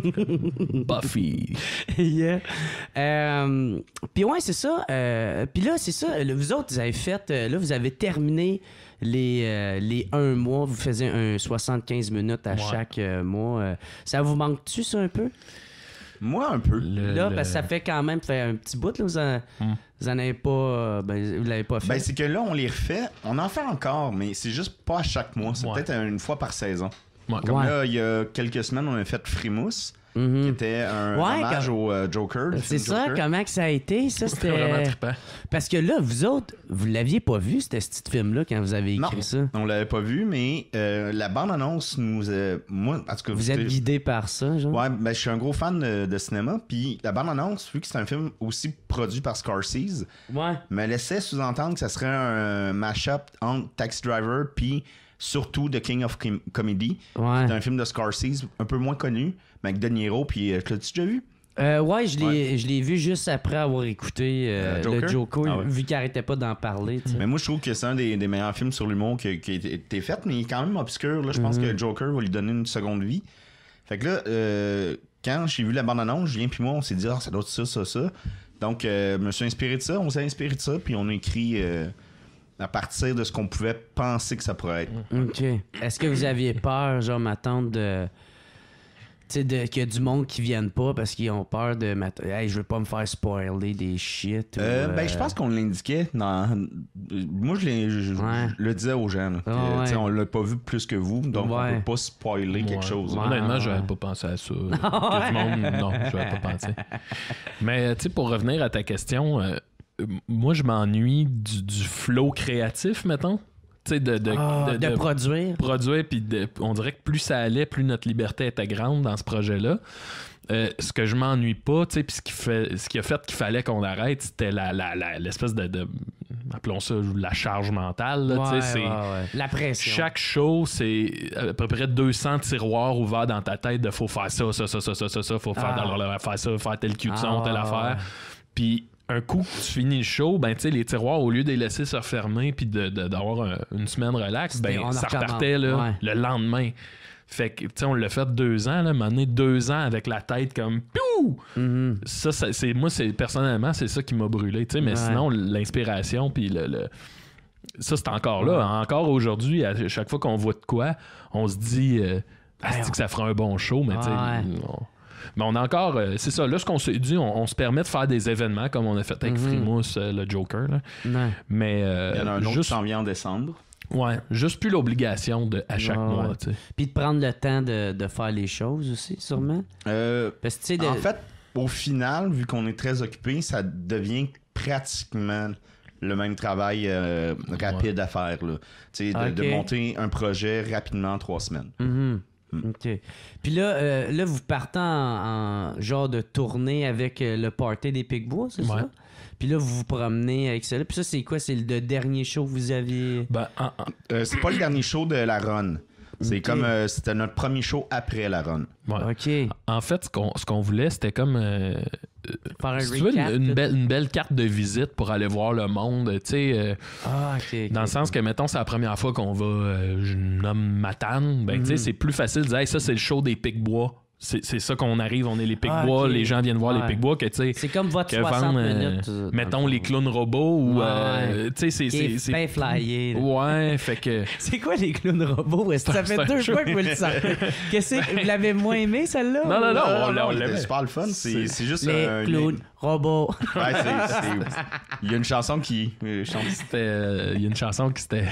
Buffy. Yeah. Euh, puis ouais, c'est ça. Euh, puis là, c'est ça. Là, vous autres, vous avez fait... euh, là, vous avez terminé les, euh, les un mois. Vous faisiez un soixante-quinze minutes à Ouais. chaque euh, mois. Euh, ça vous manque-tu, ça, un peu? Moi, un peu. Le- Là, le- parce que ça fait quand même fait un petit bout. Là, vous, en, Hmm. vous en avez pas... euh, ben, vous l'avez pas fait. Ben, c'est que là, on les refait. On en fait encore, mais c'est juste pas à chaque mois. C'est Ouais. peut-être une fois par saison. Ouais. Comme Ouais. là, il y a quelques semaines, on a fait Frimousse. Mm-hmm. qui était un Ouais, hommage quand... au euh, Joker. C'est ça, Joker. comment que ça a été? Ça, C'était vraiment c'était... trippant. Parce que là, vous autres, vous l'aviez pas vu, ce petit film-là, quand vous avez écrit Non, ça? on l'avait pas vu, mais euh, la bande-annonce nous... Euh, moi, en tout cas, Vous êtes guidé par ça, genre? Ouais, ben, je suis un gros fan de, de cinéma, puis la bande-annonce, vu que c'est un film aussi produit par Scorsese, Ouais. me laissait sous-entendre que ça serait un mash-up entre Taxi Driver puis surtout The King of Com- Comedy. Ouais. C'est un film de Scorsese un peu moins connu, mais avec De Niro, puis euh, l'as-tu déjà vu? Euh, ouais, je l'ai, Ouais. je l'ai vu juste après avoir écouté euh, Euh, Joker? le Joker, Ah ouais. vu qu'il arrêtait pas d'en parler. Tu sais. Mais moi, je trouve que c'est un des, des meilleurs films sur l'humour qui, qui a été fait, mais il est quand même obscur. Là. Je pense Mm-hmm. que Joker va lui donner une seconde vie. Fait que là, euh, quand j'ai vu la bande-annonce, Julien puis moi, on s'est dit, ah, ça doit être ça, ça, ça. Donc, euh, je me suis inspiré de ça, on s'est inspiré de ça, puis on a écrit euh, à partir de ce qu'on pouvait penser que ça pourrait être. OK. Est-ce que vous aviez peur, genre, ma tante, de... Tu sais, de... qu'il y a du monde qui vienne pas parce qu'ils ont peur de... Ma... Hey, je veux pas me faire spoiler des shit. Euh, ou, ben, je pense qu'on l'indiquait dans. Moi, je, l'ai- je- Ouais. je le disais aux gens. Là, que, Ah, ouais. tu sais, on l'a pas vu plus que vous, donc Ouais. on peut pas spoiler quelque Ouais. chose. Ouais. Honnêtement, ouais. j'avais pas pensé à ça. Il y a du monde, non, j'avais pas pensé. Mais tu sais, pour revenir à ta question, euh, moi, je m'ennuie du, du flow créatif, mettons. Tu sais, de, de, Ah, de- de de produire. produire, puis de- on dirait que plus ça allait, plus notre liberté était grande dans ce projet-là. Euh, ce que je m'ennuie pas, tu sais, puis ce qui fait, ce qui a fait qu'il fallait qu'on arrête, c'était la, la, la- l'espèce de, de- appelons ça la charge mentale. Là, tu sais, Ouais, c'est, ouais, ouais. La pression. chaque show, c'est à peu près deux cents tiroirs ouverts dans ta tête de faut faire ça, ça, ça, ça, ça, ça, ça, faut faire, Ah. dans- faire ça, faire tel cul de son, Ah, telle ouais. affaire. Puis un coup que tu finis le show, ben tu sais, les tiroirs, au lieu de les laisser se refermer puis de, de- d'avoir un- une semaine relax, C'était- ben on en ça recommence. repartait là, Ouais. le lendemain. Fait que, tu sais, on l'a fait deux ans, là, un moment donné, deux ans avec la tête comme piou! Mhm. Ça, ça, c'est, moi, c'est, personnellement, c'est ça qui m'a brûlé, tu sais, mais Ouais. sinon, l'inspiration puis le, le- ça, c'est encore là. Encore aujourd'hui, à chaque fois qu'on voit de quoi, on se dit, euh, ah, c'est que ça fera un bon show, mais tu sais, Ouais. on- mais on a encore, euh, c'est ça, là, ce qu'on s'est dit, on, on se permet de faire des événements comme on a fait avec Mhm. Frimousse, euh, le Joker, là. Ouais. Mais euh, Il y en a un autre juste, qui s'en vient en décembre. ouais, juste plus l'obligation de à chaque Ouais, mois, ouais. tu sais. Puis de prendre le temps de, de faire les choses aussi, sûrement. Euh, Parce que, tu sais, de... En fait, au final, vu qu'on est très occupé, ça devient pratiquement le même travail euh, rapide à faire. Là. Tu sais, de, Ok. de monter un projet rapidement en trois semaines. Mhm. OK. Puis là, euh, là, vous partez en, en genre de tournée avec euh, le party des Picbois, c'est Ouais. ça? Puis là, vous vous promenez avec ça. Puis ça, c'est quoi? C'est le dernier show que vous aviez... Ben, en- en- Euh, c'est pas le dernier show de la run. C'est Ok. comme euh, c'était notre premier show après la run. ouais. OK. En fait, ce qu'on, ce qu'on voulait, c'était comme euh, Faire un si tu veux, recap. une, une de- belle, une belle carte de visite pour aller voir le monde, tu sais. euh, Ah, OK. ok. Dans le sens que, mettons, c'est la première fois qu'on va, euh, je nomme Matane, ben, tu sais, Mhm. c'est plus facile de dire, hey, ça, c'est le show des Picbois. C'est, c'est ça qu'on arrive, on est les Picbois, Ah, ok. les gens viennent voir Ouais. les Picbois, que, tu sais, C'est comme votre que soixante vendre, euh, minutes. euh, dans mettons, le les fond. clowns robots ou, Ouais. euh, tu sais, c'est... Qui est c'est, bien flyé. là. Ouais, fait que... C'est quoi les clowns robots? Est-ce que ça C'est fait un deux jeu. fois que vous le savez? Qu'est-ce que vous l'avez moins aimé, celle-là? Non, non, non, on, l'a- on c'était l'aimait. super le fun. C'est, C'est- c'est juste Les un. clowns robots. Ouais, c'est- c'est- Il y a une chanson qui. euh, chante- C'était, euh, il y a une chanson qui c'était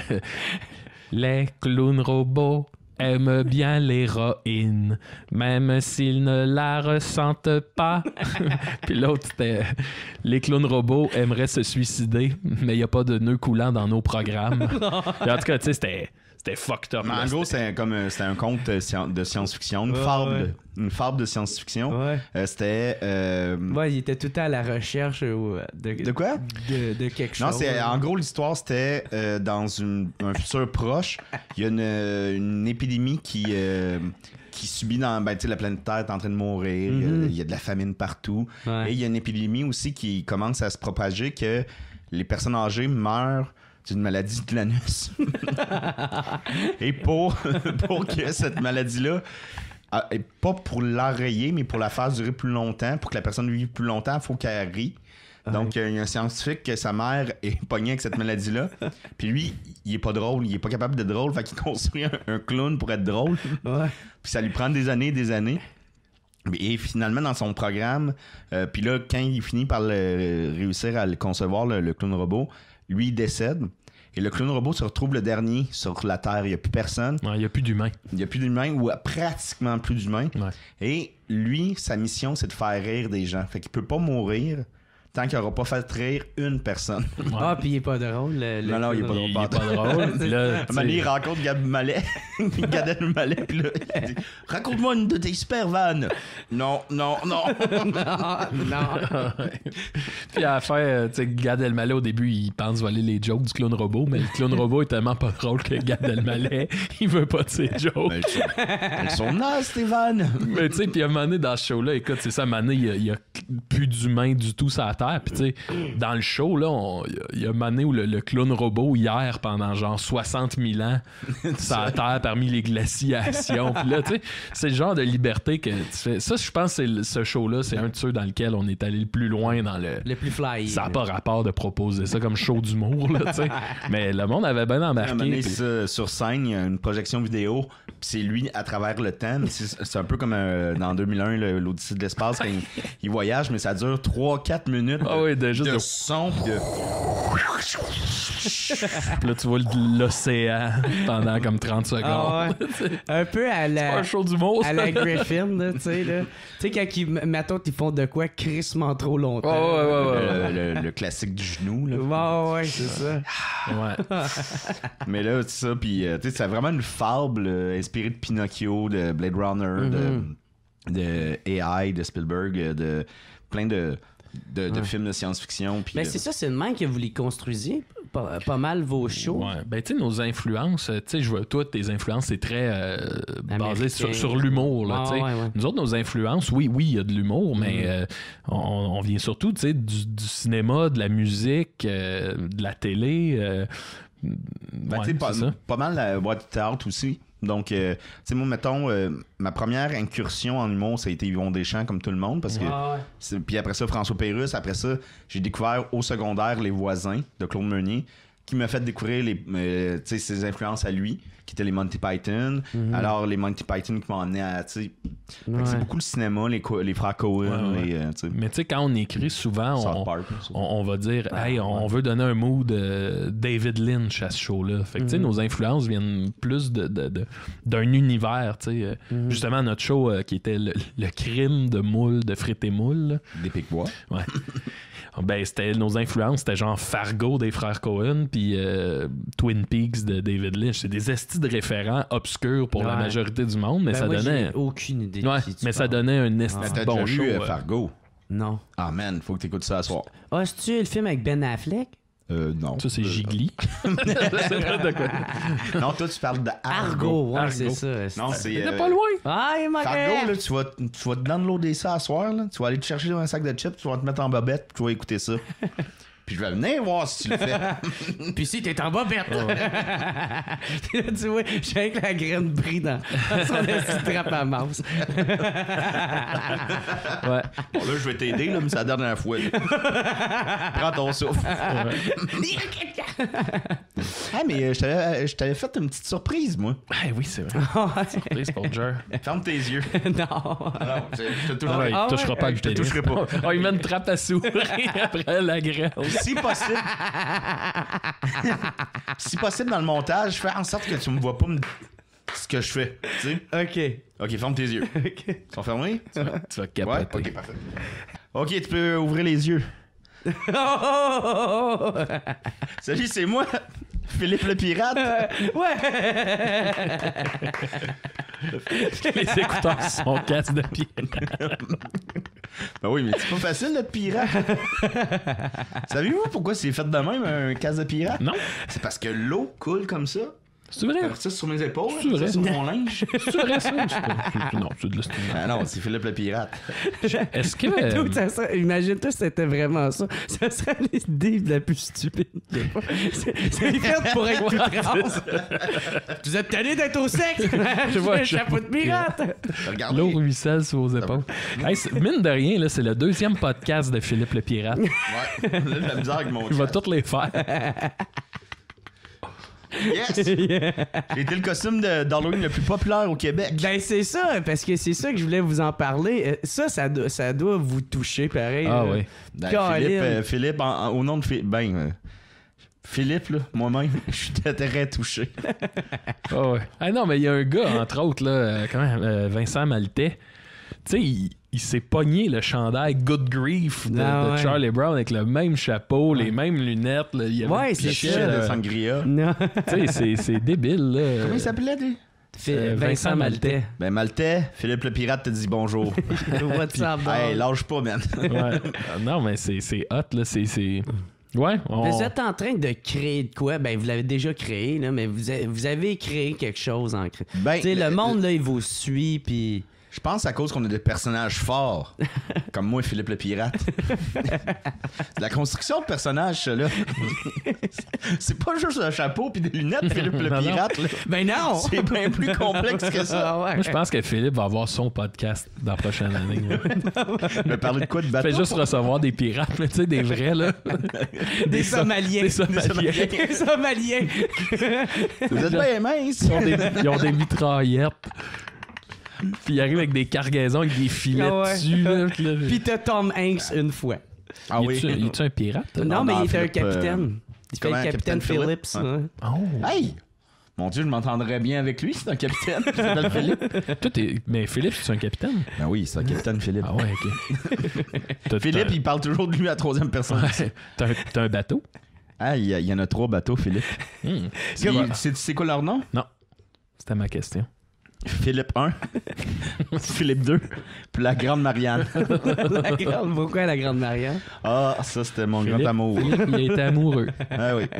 les clowns robots aiment bien l'héroïne, même s'ils ne la ressentent pas. Puis l'autre, c'était les clowns robots aimeraient se suicider, mais il n'y a pas de nœud coulant dans nos programmes. Puis en tout cas, tu sais, c'était, c'était fucked up. Mais là. en gros, C'était- c'est comme euh, c'était un conte euh, scien- de science-fiction, une Ouais, fable, ouais. de- une fable de science-fiction. Ouais. Euh, c'était. euh, Ouais, il était tout le temps à la recherche euh, de, De quoi? De, de quelque chose. Non, c'est en gros l'histoire c'était euh, dans une, un futur proche, il y a une, une épidémie qui euh, qui subit dans ben, tu sais, la planète Terre est en train de mourir, il y a- Mhm. il y, a de la famine partout Ouais. et il y a une épidémie aussi qui commence à se propager que les personnes âgées meurent d'une maladie de l'anus. Et pour pour que cette maladie-là ah, et pas pour l'enrayer, mais pour la faire durer plus longtemps, pour que la personne vive plus longtemps, il faut qu'elle rie. Donc, euh, il y a un scientifique que sa mère est pognée avec cette maladie-là. Puis lui, il est pas drôle, il est pas capable d'être drôle, fait qu'il construit un, un clown pour être drôle. Ouais. Puis ça lui prend des années et des années. Et finalement, dans son programme, euh, puis là, quand il finit par le- réussir à le concevoir, le, le clown robot, lui, il décède. Et le clown robot se retrouve le dernier sur la Terre. Il n'y a plus personne. Il n'y a plus d'humains. Il n'y a plus d'humains ou pratiquement plus d'humains. Ouais. Et lui, sa mission, c'est de faire rire des gens. Fait qu'il peut pas mourir tant qu'il n'aura pas fait rire une personne. Ouais. Ah, puis il est pas drôle. Le, le Non, non, il est pas Il, drôle. il est pas drôle. Puis là, À un moment donné, il rencontre Gab Mallet. Gad Elmaleh, puis là, il dit « Raconte-moi une de tes super vannes. » Non, non, non. non, non. Puis à la fin, euh, tu sais, Gad Elmaleh, au début, il pense voler les jokes du clown robot, mais le clown robot est tellement pas drôle que Gad Elmaleh, il veut pas de ses jokes. Ben, ils sont- Elles sont nazes, tes vannes. Mais tu sais, puis à un moment donné, dans ce show-là, écoute, c'est ça, à un moment donné, il y a, il y a plus d'humains du tout sur la Terre. Puis tu sais, dans le show, là, on- il y a- il y a un moment donné où le, le clown robot, hier, pendant genre soixante mille ans, sur la Terre, parmi les glaciations. Puis là, tu sais, c'est le genre de liberté que tu fais. Ça, je pense que c'est le- ce show-là, c'est un de ceux dans lequel on est allé le plus loin dans le... Le plus fly. Ça n'a pas rapport de proposer ça comme show d'humour, là, tu sais. Mais le monde avait bien À un moment embarqué. donné, puis- ça, sur scène, il y a une projection vidéo, puis c'est lui à travers le temps. mais C'est c'est un peu comme euh, dans deux mille un, le- l'Odyssée de l'espace, quand il, il voyage, mais ça dure trois quatre minutes Ah oui, de juste de de- son, puis de... Puis là, tu vois le- l'océan pendant comme trente secondes. Ah ouais. Un peu à C'est pas la... un show d'humour, À ça. la Griffin, là, tu sais, là. Tu sais, quand ils, mettons, ils font de quoi crissement trop longtemps. Oh, ouais, ouais, ouais, ouais. le, le- le classique du genou, là. Ouais, ouais, c'est ça. Ouais. Mais là, c'est ça, puis euh, tu sais, c'est vraiment une fable euh, inspirée de Pinocchio, de Blade Runner, de, de A I, de Spielberg, euh, de plein de, de, de films de science-fiction. Puis, Mais euh, c'est ça, c'est le même que vous les construisiez pas, pas mal vos shows. Ouais. Ben, tu sais, nos influences, tu sais, je vois, toi, tes influences, c'est très euh, basé Américain. sur, sur l'humour, là, Ah, tu sais. ouais, ouais. Nous autres, nos influences, oui, oui, il y a de l'humour, mais euh, on, on vient surtout, tu sais, du, du cinéma, de la musique, euh, de la télé. euh, Ben, ouais, tu sais, pas, c'est ça. pas mal la boîte de théâtre aussi. Donc, euh, tu sais, moi, mettons, euh, ma première incursion en humour, ça a été Yvon Deschamps, comme tout le monde, parce que... Ah, ouais. c'est- Puis après ça, François Pérusse. Après ça, j'ai découvert au secondaire Les Voisins de Claude Meunier, qui m'a fait découvrir les, euh, tu sais, ses influences à lui, qui étaient les Monty Python. Alors, les Monty Python qui m'ont amené à... tu sais, fait que Ouais. c'est beaucoup le cinéma, les, co- les frères Cohen, Ouais, ouais. les... euh, tu sais, Mais tu sais, quand on écrit souvent, South on, Park, ça. on, on va dire, Ah, hey, on, on veut donner un mood de David Lynch à ce show-là. Fait que, tu sais, Mhm. nos influences viennent plus de, de- de- d'un univers, tu sais. Euh, Mhm. Justement, notre show euh, qui était le, le crime de moule, de frites et moules, là. Des Pic-Bois. Ouais. Ben, c'était nos influences, c'était genre Fargo des frères Cohen, puis euh, Twin Peaks de David Lynch. C'est des estis de référents obscurs pour la Ouais. majorité du monde, mais Ben, ça moi, donnait. j'ai aucune idée. de Ouais, qui tu mais ça parles. donnait un esti Mais de t'as bon déjà show. vu euh, euh. Fargo? Non. Ah, man, faut que t'écoutes ça à soir. Ah, c'est-tu le film avec Ben Affleck? Euh, non. Ça, c'est Euh, Gigli. C'est pas de quoi. Non, toi, tu parles de Argo. Argo, ouais, Argo. c'est ça. Non, c'est... C'était euh, pas loin. Ah, il m'a Fargo, là, tu vas, tu vas te downloader ça à soir, là. Tu vas aller te chercher dans un sac de chips, tu vas te mettre en bobette, puis tu vas écouter ça. Puis je vais venir voir si tu le fais. Puis si t'es en bobette. Puis là, tu vois, j'ai avec la graine pris dans, dans son petit trappe à mouse. Ouais. Bon, là, je vais t'aider, là, mais c'est la dernière fois. là. Prends ton souffle. Ah, mais euh, je t'avais- je t'avais fait une petite surprise, moi. Ah oui, c'est vrai. Surprise pour Jer. Ferme tes yeux. non. Non, je je te toucherai. Ah, il Ah te touchera ouais? pas que je Je te t'ai toucherai pas. Oh, il met une trappe à souris après la graine. Si possible. si possible, dans le montage, fais en sorte que tu me vois pas me... ce que je fais. Tu sais? OK. Ok, ferme tes yeux. OK. Ils sont fermés? Tu vas Ouais, capoter. ok, parfait. Ok, tu peux ouvrir les yeux. Oh, oh, oh, oh. Salut, c'est moi, Philippe le pirate. Ouais. Les écouteurs sont casse de pied. Ben oui, mais c'est pas facile, le pirate. Savez-vous pourquoi c'est fait de même, un casse de pirate? Non? C'est parce que l'eau coule comme ça. C'est vrai? Ça sur mes épaules, C'est vrai? ça sur mon linge. C'est vrai, ça? C'est pas- Non, c'est de la Ah non, c'est Philippe le pirate. Est-ce que. euh, Dude, ça serait- imagine-toi si c'était vraiment ça. Ça serait l'idée la plus stupide. qu'il y ait pas. C'est c'est fait pour être tout rare. Vous êtes tanné d'être au sexe? Je vois vois un un chapeau de pirate. Regarde. L'eau ruisselle sur vos épaules. Hey, c'est- mine de rien, là, c'est le deuxième podcast de Philippe le Pirate. Ouais, là, j'ai de la misère avec mon Il va chat. tous les faire. Yes! J'ai été le costume de- d'Halloween le plus populaire au Québec. Ben c'est ça, parce que c'est ça que je voulais vous en parler. Euh, Ça, ça doit, ça doit vous toucher pareil. Ah là. oui. Ben, Colin. Philippe, euh, Philippe en- en- au nom de Philippe, ben, euh, Philippe, là, moi-même, je suis très touché. Ah ouais. Ah non, mais il y a un gars, entre autres, là, euh, comment, euh, Vincent Maltais. Tu sais, il, il s'est pogné le chandail Good Grief de, Ah de ouais. Charlie Brown avec le même chapeau, les mêmes lunettes. Là, il y avait Ouais, le c'est pichet, ça. Chien de là. sangria. Non. Tu sais, c'est, c'est débile, là. Comment il s'appelait, lui? Fait- Euh, Vincent Vincent Maltais. Ben, Maltais, Philippe le pirate te dit bonjour. What's up, dog? Hey, lâche pas, man. Ouais. Non, mais c'est, c'est hot, là. C'est. c'est... Ouais, on... Vous êtes en train de créer de quoi? Ben, vous l'avez déjà créé, là, mais vous avez, vous avez créé quelque chose en créant. Ben, Tu sais, le le- monde, là, il vous suit, puis... Je pense à cause qu'on a des personnages forts. Comme moi, Philippe le pirate. La construction de personnages, ça, là. C'est pas juste un chapeau puis des lunettes, Philippe le Non, non. pirate. Là. Ben non! C'est bien plus complexe que ça. Ah ouais. Moi, je pense que Philippe va avoir son podcast dans la prochaine année. là. Je vais parler de quoi de Il bateau? fait juste recevoir des pirates, mais tu sais, des vrais, là. Des Somaliens. Des Somaliens. Des Somaliens. Vous êtes bien mince. Ils ont des, ils ont des mitraillettes. Puis ils arrivent avec des cargaisons avec des filets Ah ouais. dessus. Là, puis là, Puis t'as Tom Hanks une fois. Ah il oui. est-tu, il est-tu un pirate? Non, non, mais il était un Philippe, euh, capitaine. Il fait comment, le capitaine Capitaine Phillips. Phillips? ouais. Oh! Hey! Mon Dieu, je m'entendrais bien avec lui, c'est un capitaine. Il s'appelle Philippe. Toi, t'es... Mais Philippe, c'est un capitaine? Ben oui, c'est un capitaine Philippe. Ah ouais, ok. T'as- Philippe, t'as- il parle toujours de lui à la troisième personne. Ouais. T'as, un, t'as un bateau? Ah, il y, a- il y en a trois bateaux, Philippe. Hmm. Puis, c'est, c'est quoi leur nom? Non. C'était ma question. Philippe un, Philippe deux, puis la grande Marianne. La grande, pourquoi la grande Marianne? Ah, ça, c'était mon Philippe, grand amour. Philippe, il a été amoureux. Ah oui.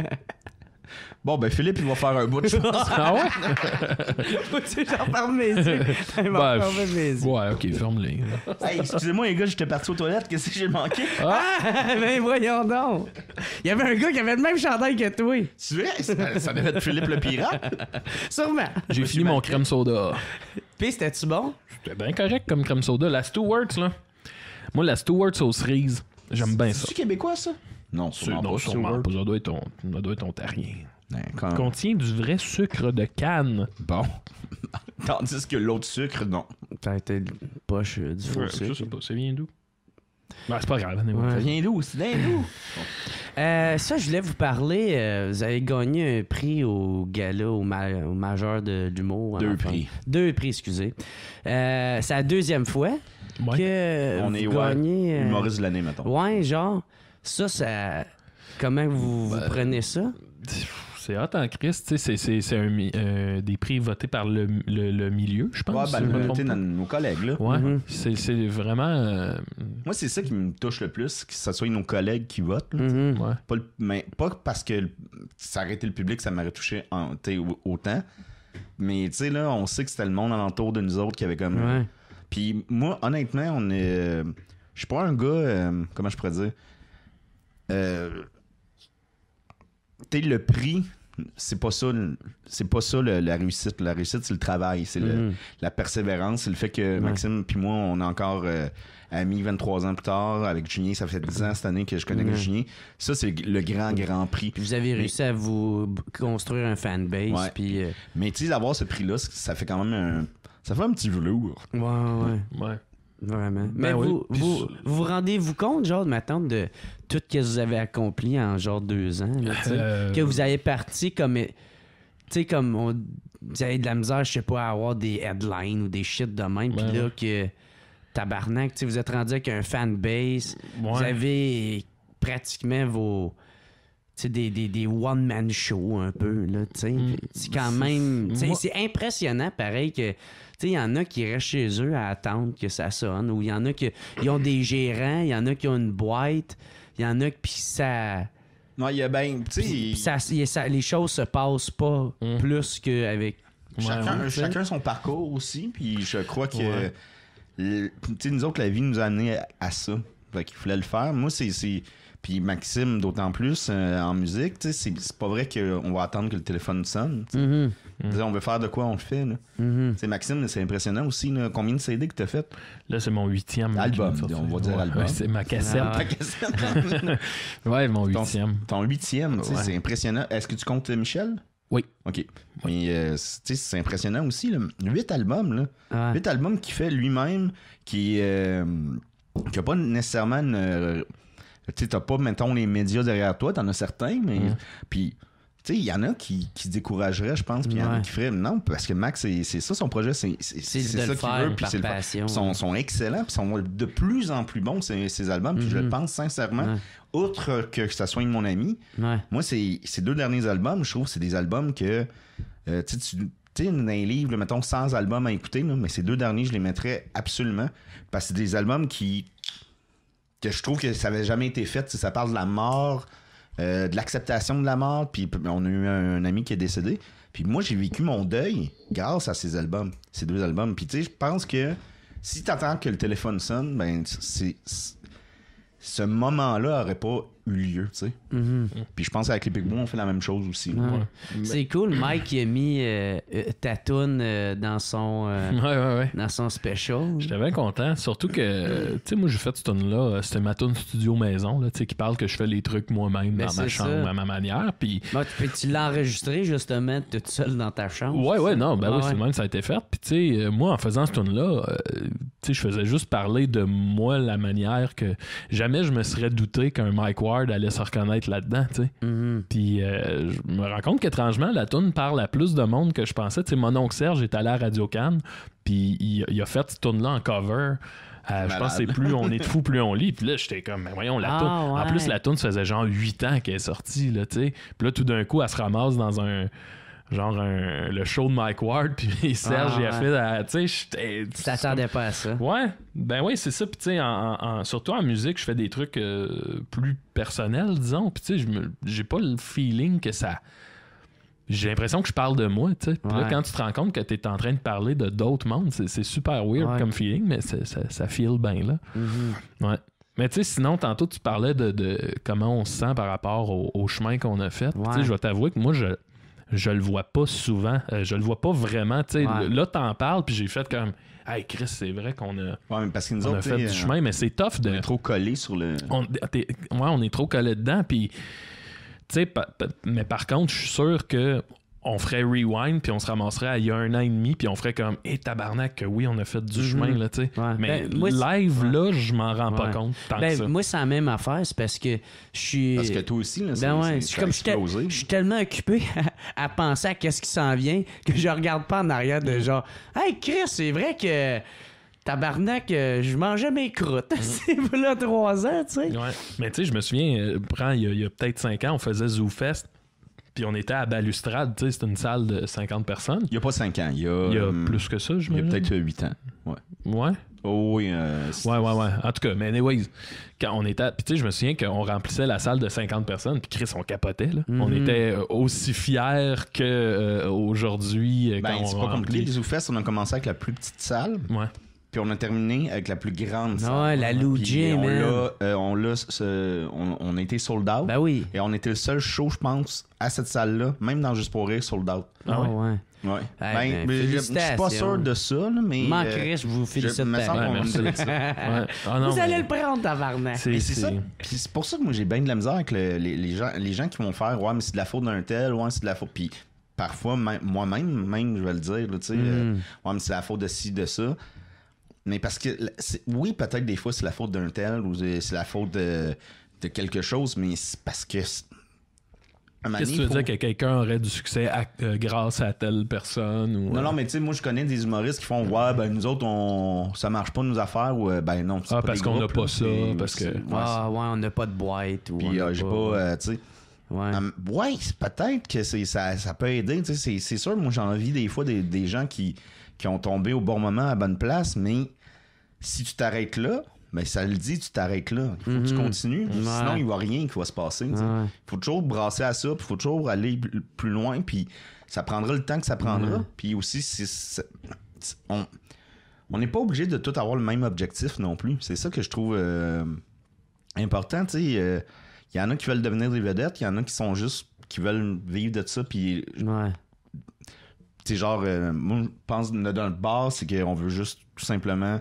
Bon, ben Philippe, il va faire un bout de chose. Ah ouais? Faut-tu que j'en ferme mes yeux? Il m'a Ben, fermé mes yeux. Ouais, ok, ferme-les. Hey, excusez-moi, les gars, j'étais parti aux toilettes. Qu'est-ce que j'ai manqué? Ah, ben voyons donc. Il y avait un gars qui avait le même chandail que toi. Tu vois, ça, ça devait être Philippe le pirate. Sûrement. J'ai fini mon crème soda. Puis c'était-tu bon? C'était bien correct comme crème soda. La Stewart's, là. Moi, la Stewart's aux cerises, j'aime bien ça. C'est-tu québécois, ça? Non, C'est- sûrement non, pas. sûrement Stewart. pas. Ça doit être, on- ça doit être ontarien. Ben, quand- Contient du vrai sucre de canne. Bon. Tandis que l'autre sucre, non. T'as été poche euh, du faux Ouais, je sais sucre. pas, ça vient d'où? Ben, c'est pas grave. anyway. Ouais. Ça vient d'où? C'est d'un d'où? Euh, ça, je voulais vous parler. euh, vous avez gagné un prix au gala, au, ma- au majeur de, d'humour. Deux enfin. prix. Deux prix, excusez. Euh, c'est la deuxième fois Ouais. que On vous est, ouais, gagnez. euh, humoriste de l'année, mettons. ouais, genre, ça, ça. Comment vous, vous prenez ça? C'est hot en Christ, tu sais, c'est, c'est, c'est un, mi- euh, des prix votés par le, le, le milieu, je Ouais, pense. ben, si je la me communauté trompe de nos collègues, là. pas. Ouais, Mhm. c'est, c'est vraiment... euh, Moi, c'est ça qui me touche le plus, que ce soit nos collègues qui votent. là. Mhm. ouais. Pas, le- mais pas parce que le- ça aurait été le public, ça m'aurait touché en, t'sais, au- autant. Mais tu sais, là, on sait que c'était le monde alentour de nous autres qui avait comme. Ouais. Puis moi, honnêtement, on est. euh, Je suis pas un gars. euh, comment je pourrais dire? Euh, tu sais, le prix, c'est pas ça. le- C'est pas ça le- la réussite. La réussite, c'est le travail. C'est le- Mhm. la persévérance. C'est le fait que Maxime puis moi, on est encore euh, amis vingt-trois ans plus tard. Avec Julien, ça fait dix ans cette année que je connais Mhm. Julien. Ça, c'est le grand, grand prix. Puis vous avez réussi à vous b- construire un fanbase. Ouais. Puis. euh, Mais tu sais, d'avoir ce prix-là, ça fait quand même un. Ça fait un petit velours. ouais, ouais. Ouais. Vraiment. Ben Mais oui, vous, puis vous, ça- vous vous rendez-vous compte, genre, de m'attendre de tout ce que vous avez accompli en genre deux ans, là, tu sais? Euh, Que vous avez parti comme. Tu sais, comme. On, vous avez de la misère, je sais pas, à avoir des headlines ou des shit de même. Puis Ouais, là, ouais. que. Tabarnak, tu sais, vous êtes rendu avec un fanbase. Vous Ouais. avez pratiquement vos. Tu sais, des, des, des one-man shows un peu, là, tu sais. Mm. C'est quand même. tu sais, Moi- C'est impressionnant, pareil, que. Tu sais, il y en a qui restent chez eux à attendre que ça sonne, ou il y en a qui ils ont des gérants, il y en a qui ont une boîte, il y en a qui puis ça, Non, il y a ben. Tu puis sais, ça, il- ça- les choses se passent pas Mm. plus qu'avec. chacun, ouais, tu sais. chacun son parcours aussi. Puis je crois que. Ouais. le- Tu sais, nous autres, la vie nous a amené à, à ça. Fait qu'il fallait le faire. Moi, c'est. c'est- Puis Maxime, d'autant plus euh, en musique, tu sais, c'est, c'est pas vrai qu'on va attendre que le téléphone sonne. tu sais. Mhm, Je veux dire, on veut faire de quoi, on le fait. Là. mhm. Tu sais, Maxime, c'est impressionnant aussi. Là. Combien de C D que t'as fait? Là, c'est mon huitième. Album, qui vient de sortir. on va dire Ouais, album. ouais, c'est ma cassette. Ah, Ta cassette. Ouais, mon Ton- huitième. Ton huitième, tu sais, Ouais. c'est impressionnant. Est-ce que tu comptes euh, Michel? Oui. OK. Mais euh, c'est- tu sais, c'est impressionnant aussi. Là. Huit albums, là. Ouais. Huit albums qu'il fait lui-même, qui euh, qui a pas nécessairement une, euh, Tu sais, t'as pas, mettons, les médias derrière toi, t'en as certains, mais. Mm. Puis. Tu sais, il y en a qui, qui se décourageraient, je pense, puis il y en a Ouais. qui feraient. Non, parce que Max, c'est, c'est ça son projet, c'est, c'est, C'est c'est de ça le qu'il faire veut, puis par c'est le passion. Ils sont, sont excellents, puis sont de plus en plus bons, ces, ces albums, puis je le pense sincèrement. Ouais. Outre que ça soit mon ami, Ouais. moi, c'est, ces deux derniers albums, je trouve que c'est des albums que. Euh, tu sais, tu sais, dans les livres, là, mettons, cent albums à écouter, là, mais ces deux derniers, je les mettrais absolument. Parce que c'est des albums qui. que je trouve que ça n'avait jamais été fait. Tu sais, ça parle de la mort. Euh, de l'acceptation de la mort, puis on a eu un, un ami qui est décédé. Puis moi, j'ai vécu mon deuil grâce à ces albums, ces deux albums. Puis tu sais, je pense que si t'attends que le téléphone sonne, ben c'est, c'est ce moment-là aurait pas eu lieu, tu sais. Mm-hmm. Puis je pense qu'avec les Pigbois, on fait la même chose aussi. Ouais. C'est cool, Mike il a mis euh, euh, ta toune euh, dans son euh, Ouais, ouais, ouais. dans son special. J'étais bien content. Surtout que, tu sais, moi, j'ai fait cette tune-là. C'était ma tune studio maison, là, tu sais, qui parle que je fais les trucs moi-même Ben, dans ma c'est chambre, ça. à ma manière. Puis, Bon, tu, tu l'as enregistré justement toute seule dans ta chambre. ouais, ouais, non, ben Ah, oui, ouais. c'est le même, ça a été fait. Puis, tu sais, euh, moi, en faisant cette tune-là, euh, tu sais, je faisais juste parler de moi, la manière que jamais je me serais douté qu'un Mike Ward allait se reconnaître là-dedans, tu sais. Mhm. Puis euh, je me rends compte qu'étrangement, la toune parle à plus de monde que je pensais. Tu sais, mon oncle Serge est allé à Radio Cannes, puis il, il a fait cette toune-là en cover. Euh, je pense que c'est plus on est de fou, plus on lit. Puis là, j'étais comme, mais voyons, la Ah, toune. En ouais. plus, la toune, ça faisait genre huit ans qu'elle est sortie, là, tu sais. Puis là, tout d'un coup, elle se ramasse dans un. Genre un, le show de Mike Ward, puis Serge, Ah, il a ouais. fait. euh, Tu sais, j'étais. Tu t'attendais pas à ça. Ouais, ben oui, c'est ça. Puis tu sais, en, en- surtout en musique, je fais des trucs euh, plus personnels, disons. Puis tu sais, je me- j'ai pas le feeling que ça. J'ai l'impression que je parle de moi, tu sais. Puis là, Ouais. quand tu te rends compte que t'es en train de parler de d'autres mondes, c'est, c'est super weird Ouais. comme feeling, mais c'est- ça, ça feel bien, là. Mhm. Ouais. Mais tu sais, sinon, tantôt, tu parlais de, de comment on se sent par rapport au, au chemin qu'on a fait. Puis, Tu sais, Ouais. je vais t'avouer que moi, je je le vois pas souvent. Euh, je le vois pas vraiment. Tu sais, Ouais. là, t'en parles, puis j'ai fait comme... Hey, Chris, c'est vrai qu'on a... Ouais, mais parce que nous On a autres, fait tu du sais, chemin, mais c'est tough on de. est trop collés sur le. On, t'es- ouais, on est trop collé dedans. Puis, tu sais, pa- pa- mais par contre, je suis sûr que on ferait rewind, puis on se ramasserait à il y a un an et demi, puis on ferait comme, hé, tabarnak, que oui, on a fait du Mhm. chemin, là, tu sais. Ouais. Mais Ben, moi, c'est- live, ouais. là, je m'en rends pas Ouais. compte tant que Ben, ça. moi, c'est la même affaire, c'est parce que je suis. Parce que toi aussi, là, c'est, Ben ouais, c'est, c'est ça a comme je suis tel- explosé. je suis tellement occupé à, à penser à qu'est-ce qui s'en vient que je regarde pas en arrière de genre Hey Chris, c'est vrai que tabarnak, euh, je mangeais mes croûtes. C'est là trois ans, tu sais. Ouais. Mais tu sais, je me souviens, euh, prends, il y a, il y a peut-être cinq ans, on faisait ZooFest, puis on était à Balustrade, tu sais, c'était une salle de cinquante personnes. Il y a pas cinq ans, il y a. Il y a euh, plus que ça, je Il y a peut-être huit ans. Ouais. Ouais. Oh oui. euh, c'est- Ouais, ouais, ouais. En tout cas, mais anyways, quand on était. Puis tu sais, je me souviens qu'on remplissait la salle de cinquante personnes, puis Chris, on capotait, là. Mhm. On était euh, aussi fiers que euh, aujourd'hui. euh, Ben, quand c'est on pas remplit. compliqué. Les ZooFest, on a commencé avec la plus petite salle, Ouais. puis on a terminé avec la plus grande salle. Ouais, la Lou Puis J, on man. l'a, euh, on l'a, ce- on, on a été sold out. Ben oui. Et on était le seul show, je pense, à cette salle-là, même dans Juste pour rire, sold out. Ah ouais? ouais. Ouais. ben, mais je, je suis pas félicitations. sûr de ça, là, mais. M'en euh, Chris, je vous félicite. je me sens pareil. qu'on merci. me dit ça. Ouais. Ah non, Vous allez mais le prendre, tabarnak. C'est, Mais c'est c'est- ça. Puis c'est pour ça que moi j'ai bien de la misère avec le- les, les gens, les gens qui vont faire ouais, mais c'est de la faute d'un tel, ouais, c'est de la faute. Puis parfois, même- moi-même, même, je vais le dire, là, tu sais, euh, ouais, mais c'est la faute de ci, de ça. Mais parce que, c'est- oui, peut-être des fois c'est la faute d'un tel ou c'est c'est la faute de, de quelque chose, mais c'est parce que. c'est- un moment Qu'est-ce que tu donné, veux faut- dire que quelqu'un aurait du succès à- euh, grâce à telle personne ou, Non, euh, non, mais tu sais, moi je connais des humoristes qui font ouais, ben nous autres, on ça marche pas nos affaires ou euh, ben non. c'est Ah, pas parce des qu'on groupes, n'a pas là, ça, c'est- parce que- c'est- ouais, Ah ouais, on n'a pas de boîte. Ou Puis on a euh, j'ai pas, euh, tu sais. Ouais. Um, ouais, c'est peut-être que c'est, ça, ça peut aider. tu sais, C'est, c'est sûr, moi j'ai envie des fois des, des gens qui, qui ont tombé au bon moment à la bonne place, mais si tu t'arrêtes là, ben ça le dit, tu t'arrêtes là. Il faut que tu continues. Ouais. Sinon, il n'y a rien qui va se passer. Il Ouais. faut toujours brasser à ça, puis il faut toujours aller p- plus loin, puis ça prendra le temps que ça prendra. Ouais. Puis aussi, c'est, c'est- c'est- on on n'est pas obligé de tout avoir le même objectif non plus. C'est ça que je trouve euh, important. Tu sais, euh, il y en a qui veulent devenir des vedettes, il y en a qui sont juste qui veulent vivre de ça, puis Ouais. tu sais, genre, euh, moi, je pense que notre base, c'est qu'on veut juste tout simplement.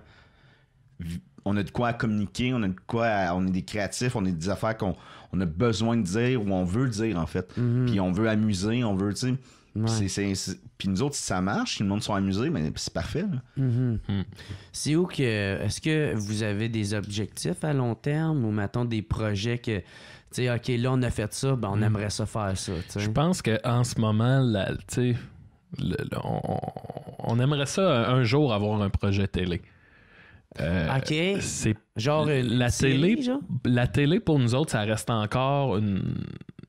vi- On a de quoi à communiquer, on a de quoi à- on est des créatifs, on a des affaires qu'on on a besoin de dire ou on veut dire, en fait. Puis on veut amuser, on veut, tu sais. Ouais. C'est, c'est, c'est... Puis nous autres, si ça marche, si le monde sont amusés, ben, c'est parfait. Là. Mm-hmm. Mm. C'est où que. Est-ce que vous avez des objectifs à long terme ou mettons des projets que. Tu sais, OK, là, on a fait ça, ben, on Mm. aimerait ça faire ça. t'sais. Je pense qu'en ce moment, la, tu sais, le- le- on, on aimerait ça un, un jour avoir un projet télé. Euh, OK. C'est Genre une la série, télé, genre? la télé pour nous autres, ça reste encore une. une-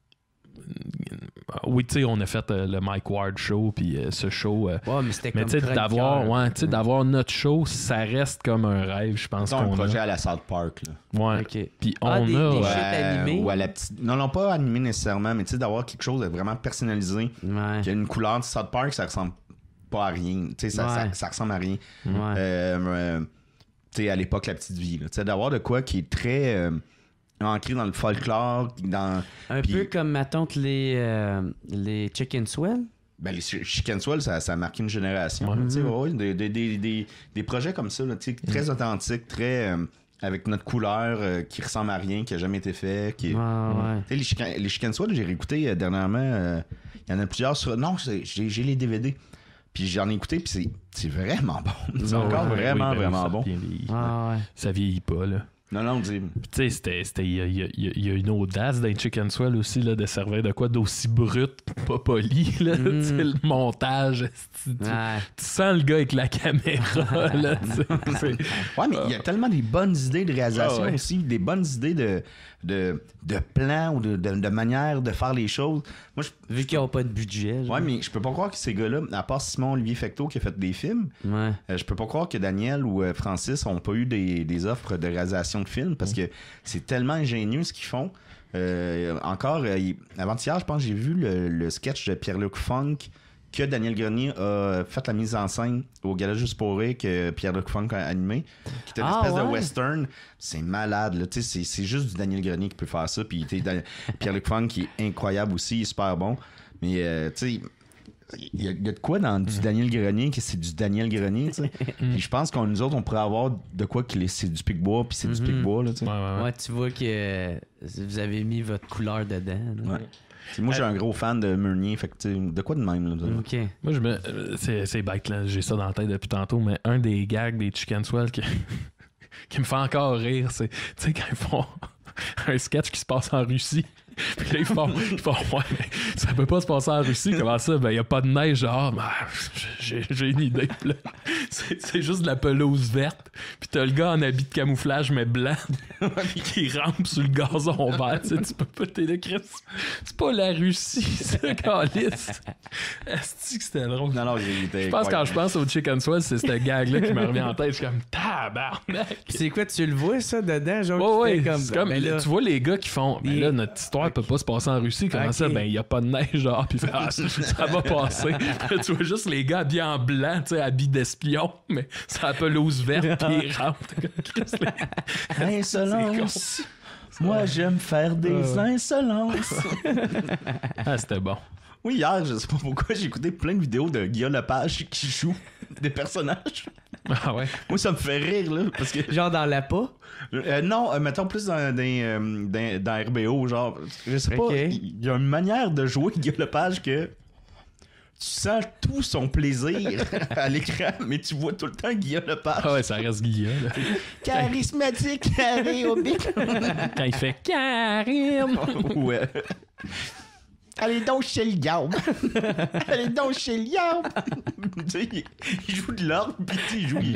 Oui, tu sais, on a fait euh, le Mike Ward Show, puis euh, ce show. euh, Ouais, mais c'était mais comme tu sais, chroniqueur. d'avoir, ouais, tu sais, d'avoir notre show, ça reste comme un rêve, je pense C'est un qu'on projet a. à la South Park. Là. Ouais. OK. Puis on Ah, des- a. des ouais. shit animé? ou à la petite. Non, non, pas animé nécessairement, mais tu sais, d'avoir quelque chose de vraiment personnalisé. Ouais. Qui a une couleur de South Park, ça ressemble pas à rien. Tu sais, ça, Ouais. ça, ça ressemble à rien. Ouais. Euh, euh, tu sais, à l'époque, la petite vie. Tu sais, d'avoir de quoi qui est très euh, ancré dans le folklore, dans. Un puis- peu comme ma tante les, euh, les Chicken Swell. Ben, les Ch- Chicken Swell, ça, ça a marqué une génération. Ouais. Tu sais, ouais, des, des, des, des, des projets comme ça, là, tu sais, très authentiques, très. euh, avec notre couleur euh, qui ressemble à rien, qui a jamais été fait. Qui est- Ouais, ouais. Tu sais, les Chicken, les Chicken Swell, j'ai réécouté euh, dernièrement. euh, Il y en a plusieurs sur. Non, c'est- j'ai, j'ai les D V D. Puis j'en ai écouté, puis c'est, c'est vraiment bon. C'est Ouais, encore ouais, vraiment, Oui, ben oui, vraiment ça bon. a bien vieilli. Ah, ouais. Ça vieillit pas, là. Non, non, dis. Puis tu sais, c'était, c'était, il y a, il y a- il y a une audace dans les Chicken Swell aussi, là, de servir de quoi d'aussi brut, pas poli, là. Mm. Tu sais, le montage, tu, tu- Ouais. tu sens le gars avec la caméra, là, tu sais. C'est- Ouais, mais il y a tellement des bonnes idées de réalisation Ah ouais. aussi, des bonnes idées de, de, de plans ou de, de, de manière de faire les choses. Moi, je, Vu qu'ils n'ont pas de budget. genre. ouais, mais je peux pas croire que ces gars-là, à part Simon-Olivier Fecteau qui a fait des films, Ouais. euh, je peux pas croire que Daniel ou euh, Francis ont pas eu des, des offres de réalisation de films parce que c'est tellement ingénieux ce qu'ils font. Euh, encore, euh, il- avant-hier, je pense que j'ai vu le, le sketch de Pierre-Luc Funk que Daniel Grenier a fait la mise en scène au Gala Juste pour rire que Pierre-Luc Funk a animé, qui était une Ah, espèce de ouais? western. C'est malade, là. Tu sais, c'est, c'est juste du Daniel Grenier qui peut faire ça. Puis tu sais, Dan- Pierre-Luc Funk qui est incroyable aussi, il est super bon. Mais euh, tu sais, il y, a- il y a de quoi dans du Daniel Grenier que c'est du Daniel Grenier, tu sais. Puis je pense qu'on nous autres, on pourrait avoir de quoi que les- c'est du Picbois, puis c'est du Picbois, là, tu sais. Ouais, ouais, ouais. Ouais, tu vois que euh, vous avez mis votre couleur dedans. là. Ouais. T'sais, moi, je suis un gros fan de Meunier, fait que tu sais, de quoi de même, là. vous OK. Moi, je me. euh, C'est, c'est bête, là. J'ai ça dans la tête depuis tantôt, mais un des gags des Chicken Swell qui, qui me fait encore rire, c'est. Tu sais, quand ils font un sketch qui se passe en Russie. Puis là, ils font, ils font ouais, mais ça peut pas se passer en Russie. Comment ça? Ben, il y a pas de neige. Genre, ben, j'ai, j'ai une idée. Puis là, c'est, c'est juste de la pelouse verte. Puis t'as le gars en habit de camouflage, mais blanc, qui rampe sur le gazon vert. Tu sais, tu peux pas t'aider, Chris. C'est pas la Russie, c'est le calice. Est-ce que c'était drôle? Non, non, j'ai été. Je pense que quand je pense au Chicken Swell, c'est ce gag-là qui me revient en tête. Je suis comme tabarnak. C'est quoi, tu le vois, ça, dedans? Genre, Ouais, qui ouais, fait comme, c'est comme ben là, tu vois les gars qui font mais Il- là notre histoire peut pas se passer en Russie, comment Ok. ça? Ben il y a pas de neige genre puis il fait, ah, ça, ça va passer. Puis là, tu vois juste les gars habillés en blanc, tu sais, habillés d'espion, mais ça a pelouse verte puis ils rentrent. Chris, les- Insolence. Moi, j'aime faire des insolences. Ah, c'était bon. Oui, hier, je sais pas pourquoi, j'ai écouté plein de vidéos de Guillaume Lepage qui joue des personnages. Ah ouais. Moi, ça me fait rire, là, parce que... genre dans la pas. Euh, non, euh, mettons plus dans, dans, euh, dans, dans R B O, genre, je sais pas, Ok. il y a une manière de jouer Guillaume Lepage que tu sens tout son plaisir à l'écran, mais tu vois tout le temps Guillaume Lepage. Ah ouais, ça reste Guillaume. là. Charismatique, carré au bic. Quand il fait Karim. Ouais. Allez donc chez le Gaume. Allez donc chez le Gaume. Tu sais, il, il joue de l'orgue, puis tu sais, il joue... il-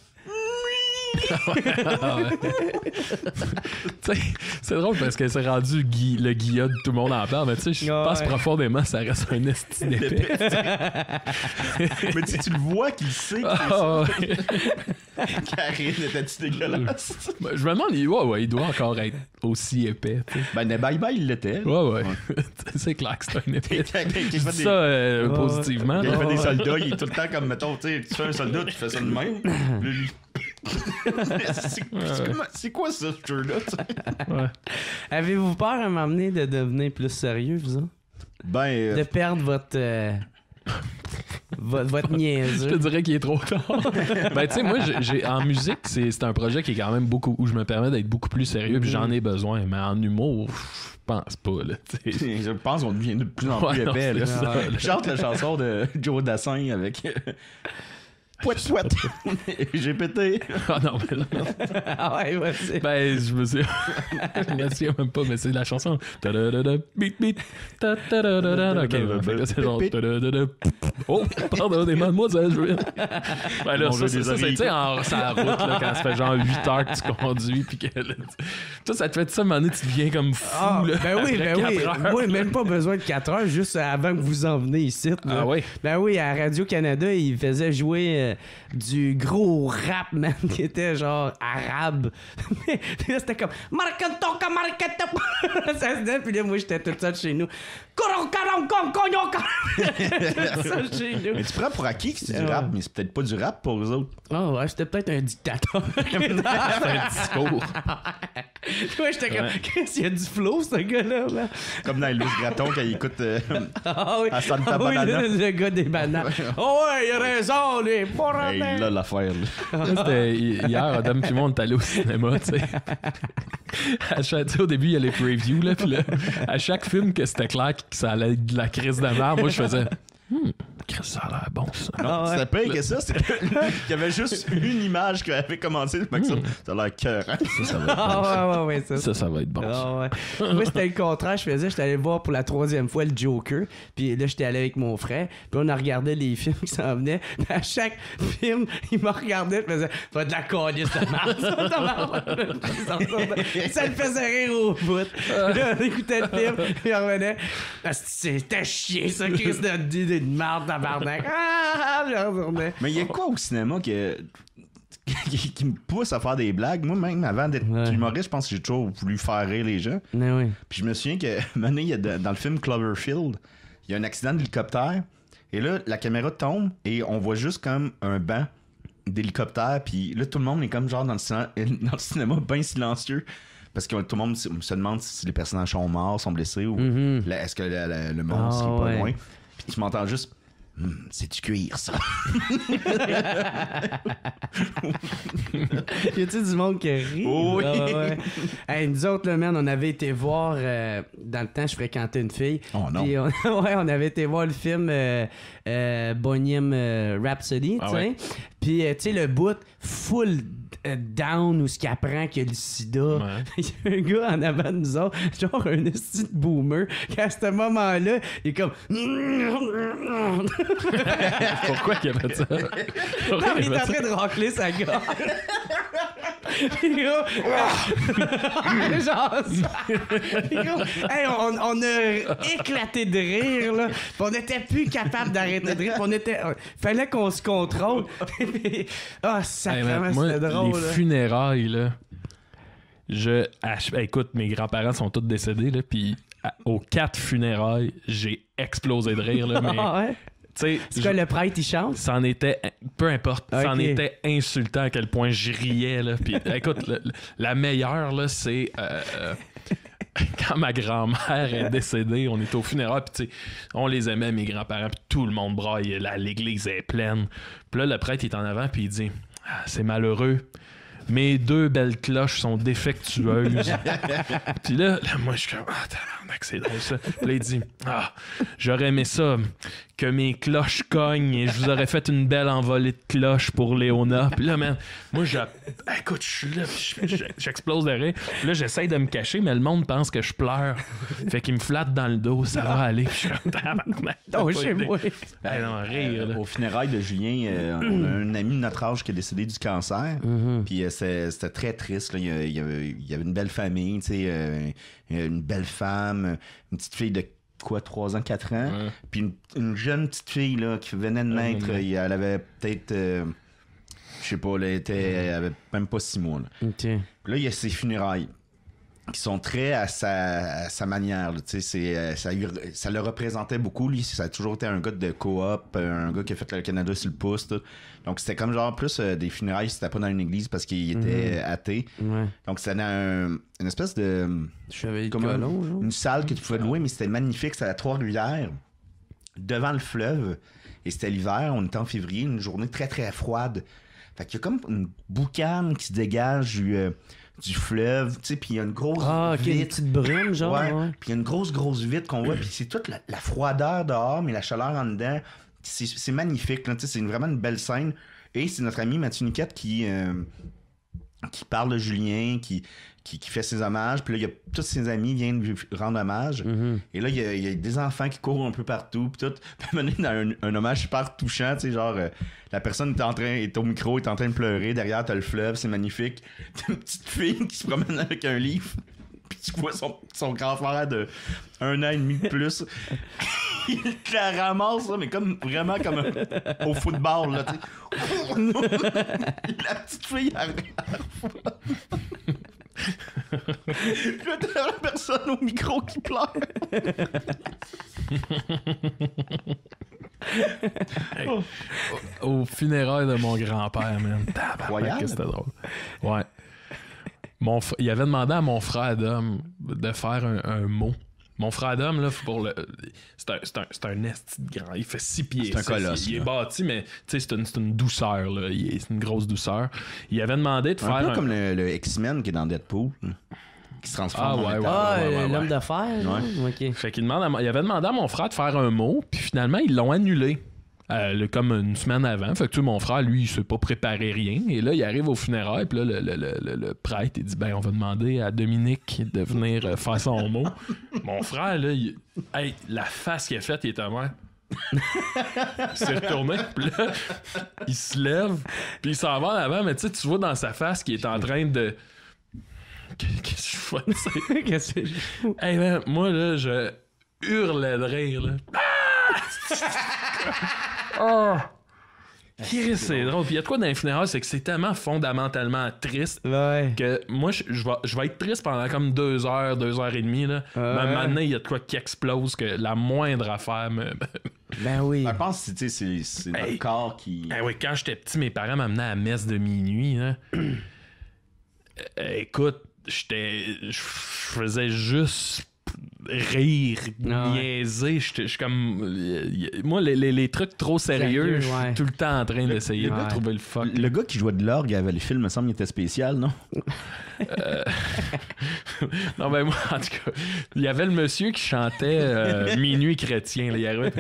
Ah ouais. Tu sais, c'est drôle parce que c'est rendu Guy, le Guillaume, tout le monde en parle, mais tu sais, je Ouais. pense profondément ça reste un esti d'épée. Mais tu sais, tu le vois qu'il sait que Ah ouais. Karine était-tu dégueulasse? Ben, je me demande, il, ouais, ouais, il doit encore être aussi épais. tu sais. Ben, de Bye Bye, il l'était. Ouais, ouais. c'est clair que c'est un épais. Quand- quand il Je fait dis des- ça euh, Ouais. positivement. Quand il là. fait des soldats, il est tout le temps comme, mettons, tu sais, tu fais un soldat, tu fais ça de même. Lui- c'est, c'est comment- c'est quoi ça, ce jeu-là? tu sais? Ouais. Avez-vous peur à m'amener de devenir plus sérieux, vous autres? Ben, euh, De perdre votre, euh, Votre, votre Je te niaiseux. dirais qu'il est trop tard. Ben, tu sais, moi, j'ai, j'ai- en musique, c'est, c'est un projet qui est quand même beaucoup, où je me permets d'être beaucoup plus sérieux, puis j'en ai besoin. Mais en humour, je pense pas, là, tu sais. Je pense qu'on devient de plus en plus Ouais, non, épais. c'est Là. ça, là. Je chante la chanson de Joe Dassin avec Pouette Pouette. J'ai pété. Ah non, mais là, Ah ouais, vas-y. ben, je me suis. Je me souviens même pas, mais c'est la chanson. Ta-da-da-da, beat, beat. Ta-ta-da-da-da. Ok, ben, fait que c'est genre. ta-da-da-da. Oh, pardon, des mademoiselles, je veux dire. Ben là, Mon ça, jeu c'est des ça, c'est, oreilles. tu sais, en sa route, là, quand ça fait genre huit heures que tu conduis, puis que. Là, tu- toi, ça te fait de ça, à un moment donné, tu deviens comme fou, Ah, là. ben oui, après ben oui. quatre heures. Oui, même pas besoin de quatre heures, juste avant que vous en venez ici. là. Ah oui? Ben oui, à Radio-Canada, ils faisaient jouer euh, du gros rap, man, qui était genre arabe. Puis là, c'était comme Marcantoka, Marcantoka. Ça se disait, puis là, moi, j'étais tout seul chez nous. Coron, caron, con, cognon, caron. Tout seul chez nous. Mais tu prends pour acquis que c'est du Ouais. rap, mais c'est peut-être pas du rap pour eux autres. Oh, ouais, c'était peut-être un dictateur. C'est un discours. Ouais, j'étais comme, Chris, il y a du flow, ce gars-là, man. Comme dans Elvis Gratton quand il écoute. euh, Ah oui, À Santa ah oui, Banana. le, le gars des bananes. Oh ouais, il a raison, lui. Pas Hey, raison. là, l'affaire. là. Là, c'était hi- hier, Adam puis moi, on est allé au cinéma, tu sais. À chaque- tu sais, au début, il y a les previews, là, puis là, à chaque film que c'était clair que ça allait être de la crise de merde, moi, je faisais Hum, Chris, ça a l'air bon, ça. Non, Ah ouais. c'était pire que ça. C'était qu'il y avait juste une image qui avait commencé. Fait que ça, ça a l'air cœur. Ça, ça va être bon. Ah ouais, ouais, ouais, ça. Ça, ça va être bon. ça. Ah ouais. Moi, c'était le contraire. Je faisais, j'étais allé voir pour la troisième fois le Joker. Puis là, j'étais allé avec mon frère. Puis on a regardé les films qui s'en venaient. Puis à chaque film, il me regardait. Il faisait, ça va être de la calice de merde, ça, tabarnak. Ça le faisait rire au bout. Puis là, on écoutait le film. Puis on revenait. Ah, c'était chier, ça, Chris de, de, de merde, tabarnak. Ah, je retournais. Mais il y a quoi au cinéma que- qui, qui me pousse à faire des blagues? Moi, même avant d'être Ouais. humoriste, je pense que j'ai toujours voulu faire rire les gens. Mais oui. Puis je me souviens que maintenant, il y a de- dans le film Cloverfield, il y a un accident d'hélicoptère. Et là, la caméra tombe et on voit juste comme un banc d'hélicoptère. Puis là, tout le monde est comme genre dans le, cinéma, dans le cinéma bien silencieux. Parce que tout le monde se se demande si les personnages sont morts, sont blessés ou Mhm. là, est-ce que le, le- le monstre Ah, est pas ouais. loin. Puis tu m'entends juste Hum, c'est du cuir, ça. Y a-tu du monde qui rit? Oui. Ah ouais. Hey, nous autres, là, man, on avait été voir, euh, dans le temps, je fréquentais une fille. Oh non. Puis on, ouais, on avait été voir le film euh, euh, Bohemian euh, Rhapsody, Ah tu sais. ouais. Puis, euh, tu sais, le bout full euh, down où ce qu'il apprend qu'il y a le sida. Ouais. Il y a un gars en avant de nous autres, genre un esti de boomer, qui à ce moment-là, il est comme... Pourquoi qu'il a fait ça? Non, Pourquoi mais il il est a en fait ça? train de racler sa gorge. Puis gros, genre ça. Puis gros, hey, on, on a éclaté de rire, là. Puis on n'était plus capable d'arrêter de rire. Puis on était... Fallait qu'on se contrôle. Ah, Hey, sacrément, man, moi, c'était drôle, les là. funérailles, là, je... ah, je- écoute, mes grands-parents sont tous décédés, là, puis à- aux quatre funérailles, j'ai explosé de rire, là, mais... Ah ouais? Tu sais, C'est quoi, le prêtre, il chante? c'en était, peu importe, Ok. c'en était insultant à quel point je riais, là. Puis, écoute, le- le- la meilleure, là, c'est euh, euh, quand ma grand-mère est décédée, on était au funérail, puis tu sais, on les aimait, mes grands-parents, puis tout le monde braille, là, l'église est pleine. Puis là, le prêtre est en avant, puis il dit ah, c'est malheureux. Mes deux belles cloches sont défectueuses. Puis là, là, moi, je suis comme, ah, tabarnak, c'est drôle ça. Puis là, il dit, ah, j'aurais aimé ça, que mes cloches cognent et je vous aurais fait une belle envolée de cloches pour Léona. Puis là, man, moi, je, écoute, je suis là, puis je- je- j'explose de rire. Puis là, j'essaye de me cacher, mais le monde pense que je pleure. Fait qu'il me flatte dans le dos, ça va aller. Puis je suis comme, tabarnak. t'as Oh, pas chez idée. moi. Hey, non, rire, là. Au funérail de Julien, euh, on a un ami de notre âge qui est décédé du cancer. Puis euh, c'est- c'était très triste. Là. Il, y a- il y avait, il y avait une belle famille, tu sais, euh, une belle femme, une petite fille de quoi, trois ans, quatre ans. Ouais. Puis une, une jeune petite fille là, qui venait de naître. ouais. euh, Elle avait peut-être, euh, je sais pas, là, elle, était, elle avait même pas six mois. Là. OK. Puis là, il y a ses funérailles qui sont très à sa, à sa manière. Là, tu sais, c'est, euh, ça, lui- ça le représentait beaucoup. Lui, ça a toujours été un gars de coop, euh, un gars qui a fait le Canada sur le pouce. Tout. Donc, c'était comme genre plus euh, des funérailles, c'était pas dans une église parce qu'il était euh, athée. Ouais. Donc, c'était dans un- une espèce de... Chevalier de Comme colon, un- genre. une salle que tu pouvais louer, mais c'était magnifique. C'était à Trois-Rivières. devant le fleuve. Et c'était l'hiver, on était en février, une journée très très froide. Fait qu'il y a comme une boucane qui se dégage du, euh, du fleuve, tu sais, puis il y a une grosse Ah, ok, une vitre. petite brume, genre. Ouais. Ouais. Puis il y a une grosse, grosse vitre qu'on voit, puis c'est toute la, la froideur dehors, mais la chaleur en dedans. C'est, c'est magnifique, là, tu sais, c'est une- vraiment une belle scène. Et c'est notre ami Mathieu Niquette qui, euh, qui parle de Julien, qui, qui, qui fait ses hommages. Puis là, il y a tous ses amis viennent lui rendre hommage. Mhm. Et là, il y, a, il y a des enfants qui courent un peu partout. Puis tout. Puis mener dans un, un hommage super touchant. Tu sais, genre, euh, la personne est en train, est au micro, est en train de pleurer. Derrière, t'as le fleuve, c'est magnifique. T'as une petite fille qui se promène avec un livre. Puis tu vois son, son grand frère de un an et demi de plus. Il la ramasse, là, mais comme vraiment comme un- au football, là, tu sais. La petite fille, elle Là, t'as la personne au micro qui pleure. Hey, au, au funérailles de mon grand-père, man. Tabarnak, Incroyable. que c'était drôle. Ouais. Mon fr- il avait demandé à mon frère Adam de faire un, un mot. Mon frère Adam, là, pour le. C'est un, c'est un, c'est un esti de grand. Il fait six pieds. C'est un six. colosse, Il, il est là. bâti, mais tu sais, c'est une, c'est une douceur, là. Il est- c'est une grosse douceur. Il avait demandé de Un faire. peu un- comme le, le X-Men qui est dans Deadpool, là, qui se transforme Ah, en ouais, métal. Ah, ouais, ouais, euh, ouais. l'homme de fer, genre? Ok. Fait qu'il demande à mon- il avait demandé à mon frère de faire un mot, puis finalement, ils l'ont annulé. Euh, le- comme une semaine avant. Fait que tu sais, mon frère, lui, il s'est pas préparé rien. Et là, il arrive au funérailles, puis là, le, le, le, le- le prêtre, il dit, ben, on va demander à Dominique de venir euh, faire son mot. Mon frère, là, il... hey, la face qu'il a faite, il était à moi. Il s'est retourné, puis là, il se lève, puis il s'en va en avant, mais tu sais, tu vois dans sa face qu'il est en train de... Qu'est-ce que je fais, tu sais? Qu'est-ce que je fous? Hey man, moi là, je hurlais de rire là. Oh! Chris, c'est drôle. Puis il y a de quoi dans les funérailles, c'est que c'est tellement fondamentalement triste Ouais. que moi, je, je vais, je vais être triste pendant comme deux heures, deux heures et demie. Là. Ouais. Mais maintenant, il y a de quoi qui explose, que la moindre affaire me. Ben oui. Je pense que tu sais, c'est, c'est notre Hey. corps qui. Eh oui, quand j'étais petit, mes parents m'amenaient à la messe de minuit. Là. Euh, écoute, j'étais. Je faisais juste rire, Ah ouais. niaiser. J'étais- Je suis comme. euh, moi, les, les, les trucs trop sérieux, Sérieux, je suis ouais. tout le temps en train d'essayer Ouais. de trouver le fuck. Le gars qui jouait de l'orgue avait le film, me semble, il était spécial, non? Non, ben moi, en tout cas, il y avait le monsieur qui chantait euh, Minuit chrétien. Là, il arrivait.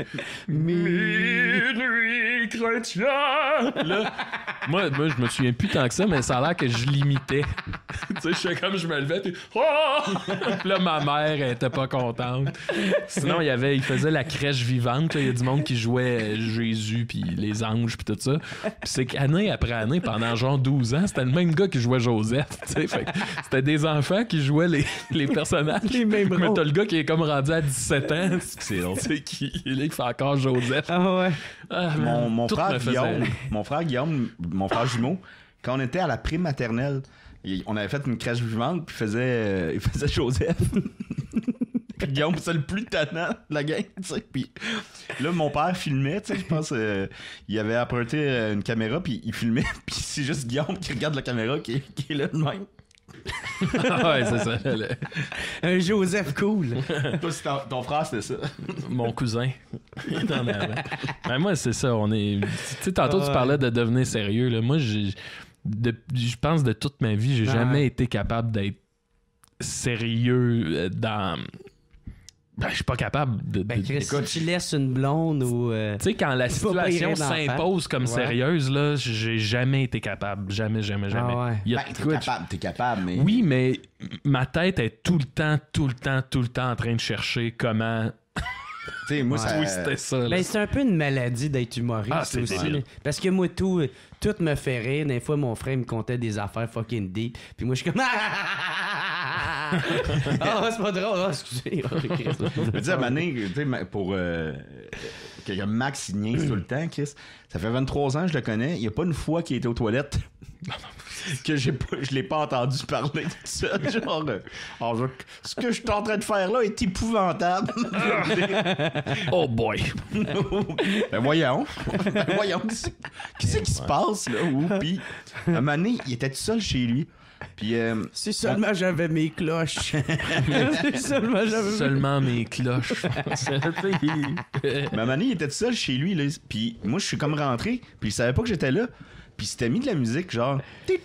Minuit chrétien! Là, moi, moi, je me souviens plus tant que ça, mais ça a l'air que je l'imitais. Tu sais, je fais comme je me levais, puis oh! Puis là, ma mère, elle était pas contente. Sinon, il y avait, il faisait la crèche vivante. là. Il y a du monde qui jouait euh, Jésus, puis les anges, puis tout ça. Puis c'est qu'année après année, pendant genre douze ans, c'était le même gars qui jouait Joseph. Tu sais, fait que c'était des enfants qui jouaient les, les personnages. Les mêmes Mais rôles. t'as le gars qui est comme rendu à dix-sept ans. C'est tu sais, qui là, il fait encore Joseph. Ah ouais. Ah, Mon, man, mon tout frère me faisait Guillaume, rire. mon frère Guillaume, mon frère jumeau, quand on était à la pré-maternelle, il- on avait fait une crèche vivante, puis il faisait, euh, il faisait Joseph. Puis Guillaume, c'est le plus tannant de la gang, tu sais. Puis là, mon père filmait, tu sais, je pense, euh, il avait apporté euh, une caméra, puis il filmait, puis c'est juste Guillaume qui regarde la caméra, qui, est- qui est là de même. Ah ouais, c'est ça. le- Un Joseph cool. Toi, c'est ton, ton frère, c'était ça. Mon cousin. Il est en avant. Ben moi, c'est ça. On est. Tu sais, tantôt, Ouais. tu parlais de devenir sérieux. Là. Moi, j'ai- de- je pense de toute ma vie, j'ai Ouais. jamais été capable d'être sérieux euh, dans. Ben, je suis pas capable de. Ben de- Chris, écoute, si tu laisses une blonde ou... euh, tu sais, quand la Faut pas situation rire d'enfant. s'impose comme Ouais. sérieuse, là, j'ai jamais été capable. Jamais, jamais, jamais. Ah ouais. Il y a- Ben, t'es écoute, capable, t'es capable, mais. oui, mais ma tête est tout le temps, tout le temps, tout le temps en train de chercher comment Tu sais, moi, ça. twister ça. là. Ben, c'est un peu une maladie d'être humoriste Ah, c'est aussi. débile. là. Parce que moi, tout, tout me fait rire. Des fois, mon frère me contait des affaires fucking deep. Puis moi, je suis comme... Ah, c'est pas drôle. Ah, excusez. Ah, Chris, c'est pas Je veux dire, à un drôle. moment donné, tu sais, ma- pour euh, que Max il niaise tout le temps, Chris, ça fait vingt-trois ans que je le connais, il n'y a pas une fois qu'il a été aux toilettes que j'ai pas, je l'ai pas entendu parler de ça. Genre, euh, oh, je- ce que je suis en train de faire là est épouvantable. Oh boy! Ben voyons. Ben voyons. Qu'est-ce qu'est-ce qui se passe là? Où? Puis, à un moment donné, il était tout seul chez lui. Puis, euh, Si seulement j'avais mes cloches. Si seulement j'avais Seulement mes cloches. mais à un moment donné, il était tout seul chez lui. Là. Puis, moi, je suis comme rentré. Puis, il savait pas que j'étais là. Puis, il s'était mis de la musique, genre. Puis,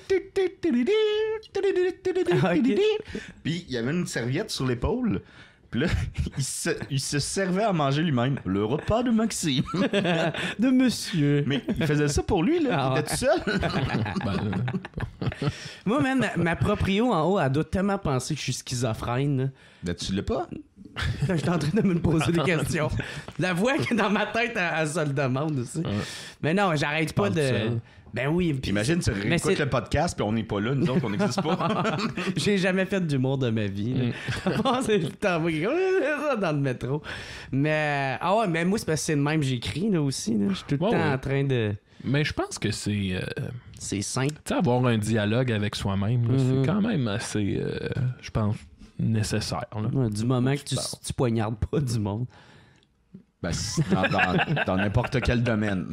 il y avait une serviette sur l'épaule. Puis là, il se, il se servait à manger lui-même. Le repas de Maxime. de monsieur. Mais il faisait ça pour lui, là. Ah Il ouais. était tout seul. Ben, Moi, man, ma, ma proprio en haut, elle doit tellement penser que je suis schizophrène. Là. Ben, tu l'as pas? Quand j'étais en train de me poser des questions. La voix qui est dans ma tête, elle, elle se le demande aussi. Ouais. Mais non, j'arrête pas Parle de. seul. Ben oui. Puis Imagine, tu Mais réécoutes c'est- le podcast, puis on n'est pas là, nous autres, on n'existe pas. j'ai jamais fait d'humour de ma vie. Là. Bon, c'est le temps moi, qui- dans le métro. Mais ah ouais, mais moi c'est parce que c'est de même que j'écris là aussi. Là. Je suis tout le Ouais, temps ouais. en train de. mais je pense que c'est. euh, C'est simple. tu sais, avoir un dialogue avec soi-même, là, Mhm. c'est quand même assez, euh, je pense, nécessaire. Là. Ouais, du moment que tu, parles. tu poignardes pas du monde. Ben, c'est dans, dans, dans n'importe quel domaine.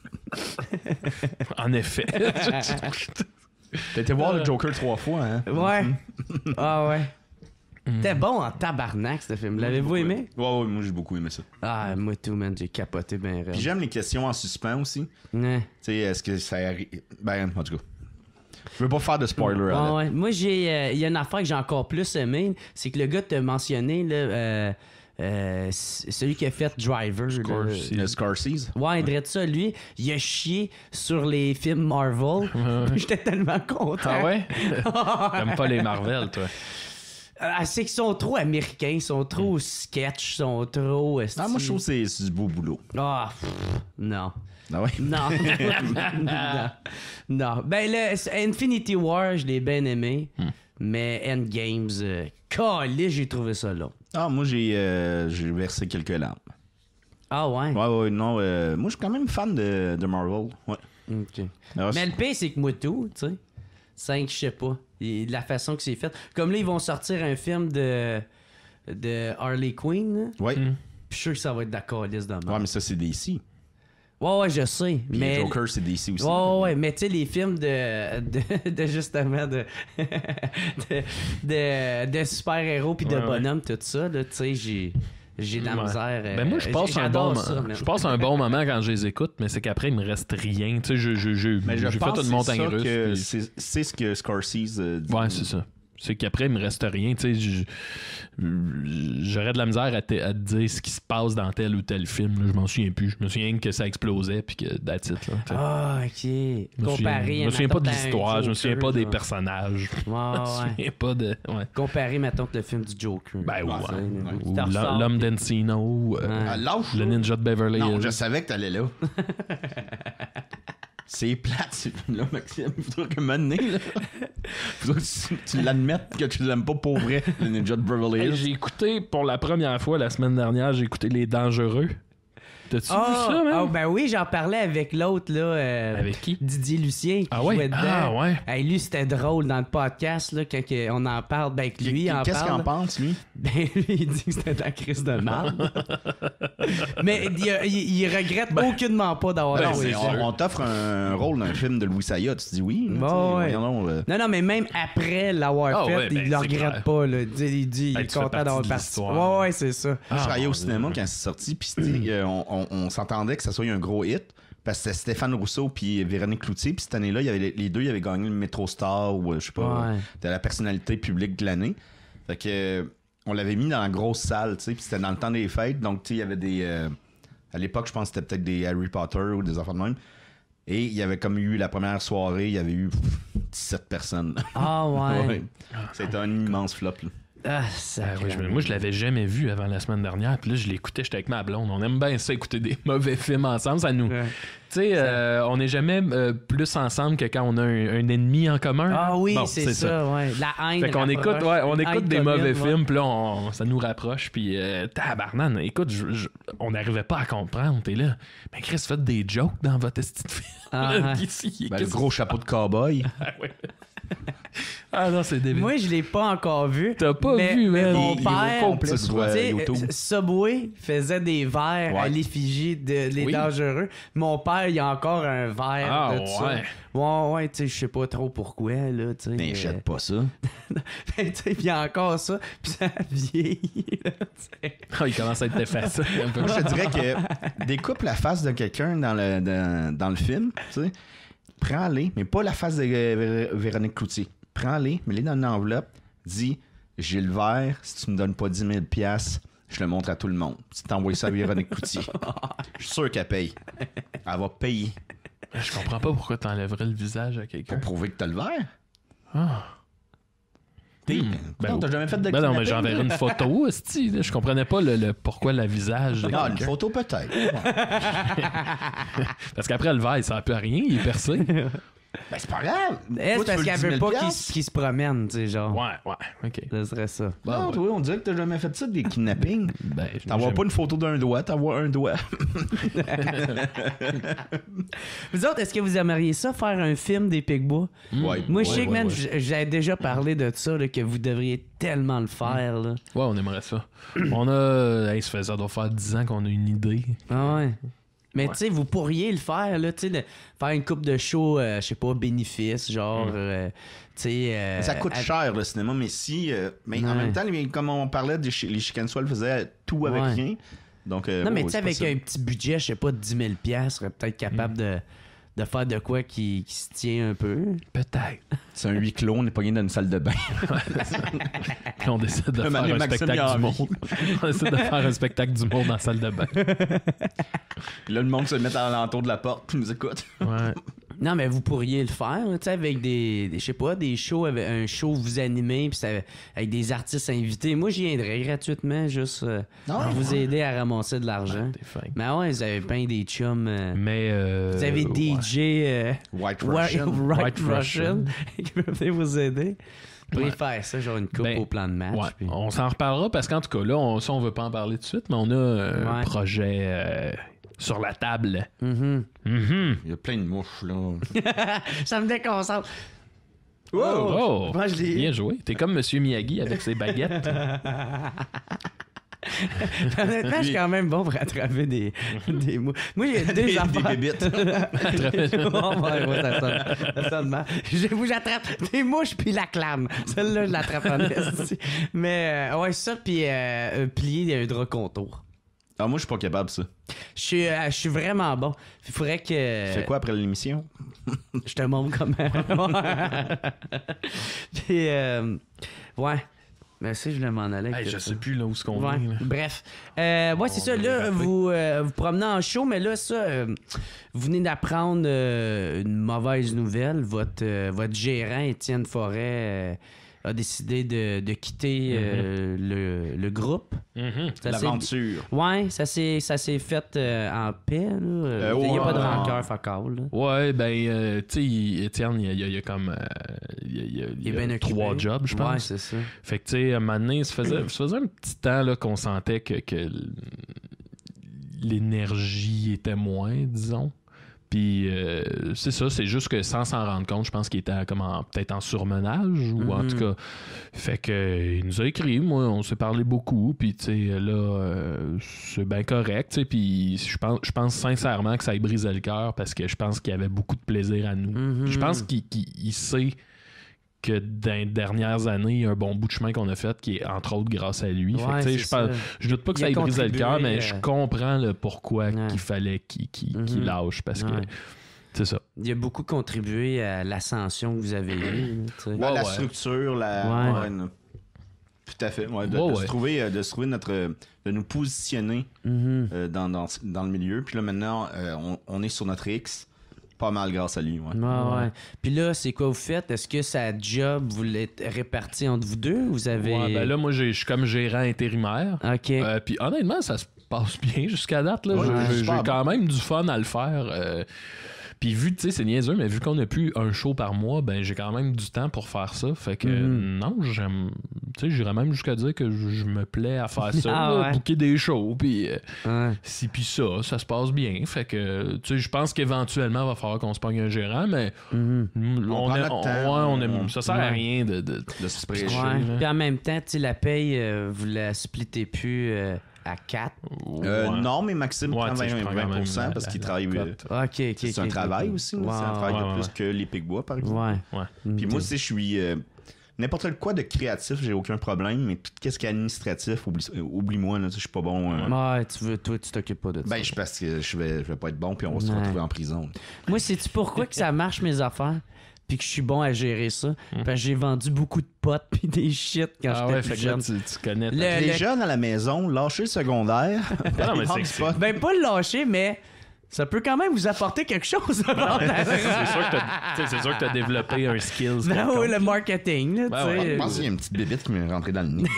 En effet. T'as été voir le Joker trois fois, hein? Ouais. Ah ouais. C'était bon en tabarnak ce film. L'avez-vous aimé? Ouais, ouais, moi j'ai beaucoup aimé ça. Ah, moi tout, man, j'ai capoté ben Puis raide. j'aime les questions en suspens aussi. Tu Ouais. sais, est-ce que ça arrive. Ben, en tout cas. Je veux pas faire de spoiler. Ouais, Alex. ouais. Moi, j'ai. euh, Il y a une affaire que j'ai encore plus aimé, c'est que le gars t'a mentionné, là, euh, euh, c- celui qui a fait Driver. là. Scorsese. Le Scorsese. Ouais, il de ça, lui, il a chié sur les films Marvel. J'étais tellement content. Ah ouais? T'aimes pas les Marvel, toi? Ah, c'est qu'ils sont trop américains, ils sont trop sketch, ils sont trop. Ah, moi je trouve que c'est c'est du beau boulot. Ah, pff, non. Ah ouais? Non. non. Non. Ben, le Infinity War, je l'ai bien aimé. Mais Endgames, euh, calé, j'ai trouvé ça là. Ah, moi j'ai euh, j'ai versé quelques larmes. Ah ouais? Ouais, ouais, non. euh, moi je suis quand même fan de, de Marvel. Ouais. Ok. Alors, Mais le pire, c'est que moi tout, tu sais. cinq, je sais pas. Et de la façon que c'est fait. Comme là, ils vont sortir un film de, de Harley Quinn. là. Ouais. Puis je suis sûr que ça va être de la calice de merde. Ouais, mais ça c'est D C. Ouais, ouais, je sais. Puis mais... Joker c'est D C aussi. Ouais, ouais, mais tu sais, les films de, de, de justement, de, de, de, de super-héros puis de Ouais, ouais. bonhommes, tout ça, là, tu sais, j'ai, j'ai de la Ouais. misère. euh, Ben moi, je passe, un j'adore bon, ça, mo- man. je passe un bon moment quand je les écoute, mais c'est qu'après, il me reste rien. Tu sais, je, je, je, Mais je j'ai pense fait une que montagne c'est ça russe. que puis- c'est c'est ce que Scorsese euh, dit. Ouais, c'est ça. C'est qu'après, il me reste rien. Tu sais, je- j'aurais de la misère à te, à te dire ce qui se passe dans tel ou tel film. là. Je m'en souviens plus. Je me souviens que ça explosait puis que that's it. Là, tu sais. Ah, ok. Je me souviens- Comparé, je me souviens pas de mettons, à un l'histoire, je me souviens Joker, pas des là. personnages. Ouais, Je me ouais. souviens pas de. Ouais. Comparé, mettons, que le film du Joker. Ben ouais. Tu sais, là, Ouais. tu Ou te l'Ho- ressors, l'homme puis- d'Encino, ou, euh, Ouais. Ah, lâche, le là. ninja de Beverly Non, Hills. je savais que t'allais là. C'est plate, ce film-là, Maxime. Faudrait que maintenant, là. Faudrait que tu, tu l'admettes que tu l'aimes pas pour vrai, le Ninja de Beverly Hey, Hills. j'ai écouté pour la première fois la semaine dernière, j'ai écouté Les Dangereux. T'as-tu Ah, vu ça, man? ah, ben oui, j'en parlais avec l'autre, là. euh, Avec qui? Didier Lucien, qui Ah ouais? jouait dedans. Ah ouais? Hey, lui, c'était drôle dans le podcast, là, quand que on en parle. Ben, que lui, il en Qu'est-ce qu'il en parle. pense, lui? Ben, lui, il dit que c'était de la crise de merde. Mais il, il- il regrette aucunement pas d'avoir ben, joué c'est ça. sûr. On, on t'offre un rôle d'un film de Louis Sayat, tu dis oui. là, Bon, tu sais, ouais. voyons donc, euh, Non, non, mais même après l'avoir Ah fait, ouais, ben, il le c'est regrette clair. pas. Là. Il dit, il, dit, il Hey, est tu fais content partie d'avoir de participé. l'histoire. Ouais, ouais, c'est ça. Moi, je Ah, travaillais mon au Dieu. cinéma quand c'est sorti, puis c'était, euh, on, on- on s'entendait que ça soit un gros hit, parce que c'était Stéphane Rousseau puis Véronique Cloutier, puis cette année-là, il y avait les, les deux, ils avaient gagné le Metro Star ou euh, je sais pas, Ouais. de la personnalité publique de l'année. Fait que euh, on l'avait mis dans la grosse salle, tu sais, puis c'était dans le temps des fêtes, donc tu sais, il y avait des, euh, à l'époque, je pense que c'était peut-être des Harry Potter ou des enfants de même. Et il y avait comme eu la première soirée, il y avait eu pff, dix-sept personnes. Ah ouais. Ouais. C'était un immense flop. Là. Ah, Ah, ça. oui, je- moi, je l'avais jamais vu avant la semaine dernière. Puis là, je l'écoutais, j'étais avec ma blonde. On aime bien ça, écouter des mauvais films ensemble. Ça nous. Ouais. Tu sais, euh, on n'est jamais euh, plus ensemble que quand on a un, un ennemi en commun. Ah oui, Bon, c'est ça, ouais. La haine. Fait qu'on écoute, rapproche. ouais, on Une écoute haine des commune, mauvais ouais. films, puis là, on- ça nous rapproche, puis euh, tabarnane, écoute, je- je- on n'arrivait pas à comprendre, t'es là. Mais Chris, faites des jokes dans votre esti de film. Ah, ouais. Ici, Ben, le qu'est-ce- gros chapeau de cow-boy. Ah, ouais. Ah non, c'est débile. Moi, je l'ai pas encore vu. T'as pas mais, vu, mais man. mon Il- il vaut père, complet sur, euh, tu sais, YouTube. Subway faisait des verres à Ouais. l'effigie de Les Oui. Dangereux. Mon père, il a encore un verre Ah, de ouais. ça. Ouais, ouais, tu sais, je sais pas trop pourquoi, là, tu sais. Mais euh, jette pas ça. tu sais, puis il y a encore ça, puis ça vieillit, là, tu sais. Ah, il commence à être effacé un peu. Moi, je te dirais que découpe la face de quelqu'un dans le, dans, dans le film, tu sais. Prends-les, mais pas la face de euh, Vé- Véronique Cloutier. Prends-les, mets-les dans une enveloppe, dis j'ai le verre, si tu me donnes pas dix mille piastres, je le montre à tout le monde. Si t'envoies ça à Véronique Cloutier, je suis sûr qu'elle paye. Elle va payer Je comprends pas pourquoi t'enlèverais le visage à quelqu'un. pour prouver que t'as le verre. Ah. T'es- Hmm. Non, Ben, t'as jamais fait de Ben non, mais kidnapping, j'enverrais une photo, esti, là. Je comprenais pas le, le pourquoi le visage de Ah, une quelqu'un. photo peut-être. Parce qu'après, le verre, il sert plus à rien, il est percé. Ben, c'est pas grave. Elle, Toi, c'est parce tu veux qu'elle dix veut mille pas qu'il piastres? qu'il se promène, tu sais, genre. Ouais, ouais, ok. Ça serait ça. Non, toi, on dirait que t'as jamais fait ça, des kidnappings. Ben, T'envoies pas une photo d'un doigt, t'envoies un doigt. Vous autres, est-ce que vous aimeriez ça, faire un film des Picbois? Ouais. Moi, je Ouais, sais que, ouais, man, ouais. j- j'avais déjà parlé de ça, là, que vous devriez tellement le faire, là. Ouais, on aimerait ça. On a. Hey, ça fait ça doit faire dix ans qu'on a une idée. Ah ouais. Mais Ouais. tu sais, vous pourriez le faire, là, tu sais, de faire une coupe de show, euh, je sais pas, bénéfice, genre, euh, tu sais... euh, Ça coûte à- cher, le cinéma, mais si. euh, mais en Ouais. même temps, les- comme on parlait, des chi- les Chicken Swell faisaient tout avec Ouais. rien. Donc, euh, Non, mais ouais, tu sais, c'est pas avec ça. un petit budget, je sais pas, de dix mille piastres, serait peut-être capable de, de faire de quoi qui, qui se tient un peu. Peut-être. C'est un huis clos, on n'est pas gagné dans une salle de bain. Puis on décide de Le faire Mané un Maxime, spectacle il a du envie. monde. On décide de faire un spectacle du monde dans la salle de bain. Là, le monde se met à l'entour de la porte, puis nous écoute. Ouais. Non, mais vous pourriez le faire, tu sais, avec des, des- je sais pas, des shows, avec un show vous animez, puis ça- avec des artistes invités. Moi, j'y viendrais gratuitement, juste euh, Non, pour vous ouais. aider à ramasser de l'argin. T'es fin. Mais ouais, vous avez plein des chums. euh, Mais. euh, vous avez D J euh, White Wa- Russian. White White Russian Russian. qui peuvent venir vous aider. Vous pourriez Ouais. faire ça, genre une coupe Ben, au plan de match. Ouais, puis- on s'en reparlera parce qu'en tout cas, là, on, ça, on veut pas en parler tout de suite, mais on a un Ouais. projet euh, sur la table. Mhm. Mhm. Il y a plein de mouches, là. Ça me déconcentre. Oh, Moi, je l'ai- bien joué. T'es comme Monsieur Miyagi avec ses baguettes. Honnêtement, je suis quand même bon pour attraper des, des mots. Moi, il y a deux Des, des affaires. bébites. oh, ouais, ouais, ça sonne, ça sonne mal. Je vous j'attrape des mouches puis la clame. Celle-là, je l'attrape en esti. Mais euh, ouais, ça puis euh, euh, plier un drap contour. Ah, moi, je suis pas capable, ça. Je suis, euh, je suis vraiment bon. Il faudrait que. Tu fais quoi après l'émission? Je te montre comment. Puis, euh, ouais. Mais si je voulais m'en aller. avec Hey, je ça. sais plus là où ce qu'on Ouais. est. là. Bref. Euh, ouais, c'est ça. Là, vous euh, vous promenez en show, mais là, ça, euh, vous venez d'apprendre euh, une mauvaise nouvelle. Votre, euh, votre gérant, Étienne Forêt, euh, a décidé de, de quitter euh, le, le groupe. Mhm. Ça s'est- L'aventure. Ouais, ça s'est, ça s'est fait euh, en paix. Là. Il n'y a ouais, pas de ouais. rancœur focal. Là. Ouais, ben, euh, tu sais, il- Étienne, il y a, il y a- il y a comme. euh, il y a, il y a- il Il est y a bien occupé. trois jobs, je Ouais, pense. c'est ça. Fait que, tu sais, à un moment donné, ça faisait, ça faisait un petit temps là, qu'on sentait que, que l- l'énergie était moins, disons. Puis, euh, c'est ça, c'est juste que sans s'en rendre compte, je pense qu'il était comme en- peut-être en surmenage, ou en Mhm. tout cas. Fait que, euh, il nous a écrit, moi, on s'est parlé beaucoup, puis, tu sais, là, euh, c'est bien correct, tu sais, puis je pense, je pense sincèrement que ça ait brisé le cœur parce que je pense qu'il y avait beaucoup de plaisir à nous. Mhm. Je pense qu'il qu'il- il sait que dans les dernières années, il y a un bon bout de chemin qu'on a fait qui est entre autres grâce à lui. Fait que, Ouais, tu sais, c'est je, pense- ça. je doute pas que Il ça a ait brisé le cœur, contribué, mais euh, je comprends le pourquoi Ouais. qu'il fallait qu'il qu'il- qu'il Mhm. lâche parce que Ouais. c'est ça. Il a beaucoup contribué à l'ascension que vous avez eue. là, tu sais. Ouais, Ouais, la ouais. structure, la. Ouais. ouais, non. Tout à fait. Ouais, de, Ouais, de ouais. Se trouver, euh, de se trouver notre. De nous positionner Mhm. euh, dans, dans, dans le milieu. Puis là, maintenant, euh, on, on est sur notre X. pas mal grâce à lui, ouais. Ouais, ouais. Puis là, c'est quoi vous faites? Est-ce que sa job, vous l'êtes réparti entre vous deux? Vous avez... Ouais, ben là, moi, j'ai- je suis comme gérant intérimaire. OK. Euh, Puis honnêtement, ça se passe bien jusqu'à date. Là. Ouais, J'ai- j'ai super j'ai quand même du fun à le faire. euh, Puis vu, tu sais, c'est niaiseux, mais vu qu'on a plus un show par mois, ben j'ai quand même du temps pour faire ça. Fait que Mhm. non, j'aime. Tu sais, j'irais même jusqu'à dire que je, je me plais à faire ça, Ah là, ouais. booker des shows, puis euh, Ouais. si puis ça, ça se passe bien. Fait que, tu sais, je pense qu'éventuellement, il va falloir qu'on se pogne un gérant, mais Mhm. mm, On on, prend est- notre on- temps, ouais, on est- on- ça sert ouais. à rien de. de- De se prêcher. Ouais. là. Puis en même temps, tu sais, la paye, euh, vous la splittez plus euh, à quatre. Euh, Ouais. Non, mais Maxime Ouais, prend tu sais, je vingt prends quand même pour cent la- parce la- qu'il la travaille. euh, cote. OK, OK. C'est un ok, travail ok. aussi, là. Wow. c'est un travail Ouais, de ouais, plus ouais. que les Picbois, par exemple. Ouais. Ouais. Puis moi, tu sais, je suis. euh, N'importe quoi de créatif, j'ai aucun problème, mais tout ce qui est administratif, oublie, euh, oublie-moi, là, tu sais, je suis pas bon. euh, Ouais, tu veux, toi, tu t'occupes pas de ça. Ben, je parce que je vais, je vais pas être bon, puis on va se Ouais. retrouver en prison. Moi, sais-tu pourquoi que ça marche, mes affaires? Puis que je suis bon à gérer ça? Parce que j'ai vendu beaucoup de potes puis des shit quand Ah j'étais ouais, plus fait que là, jeune. tu, tu connais. ta- Le- Les le- jeunes à la maison, lâcher le secondaire. Ah non, mais ils c'est vendent que c'est- pas. Ben, pas le lâcher, mais ça peut quand même vous apporter quelque chose. c'est sûr que t'as- tu sais, c'est sûr que tu as développé un skills. Ben oui, quelconque. le marketing, là, Ben tu ouais, sais. Je pense qu'il y a une petite bébite qui m'est rentrée dans le nez.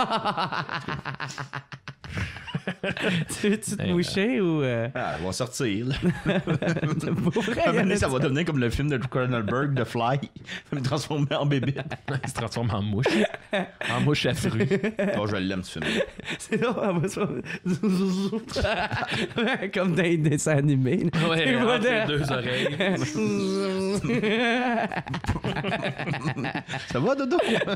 Tu veux-tu te moucher ou... euh, Ah, elle va sortir. Là. Pour vrai, À un il y en moment donné, a- ça va devenir comme le film de Cronenberg, The Fly. Ça va me transformer en bébé. Il se transforme en mouche. En mouche à fruits. Oh, je l'aime, ce film. C'est là, on va se comme dans les dessins animés. là. Ouais, Tu vois entre les de- deux oreilles. Ça va, Dodo?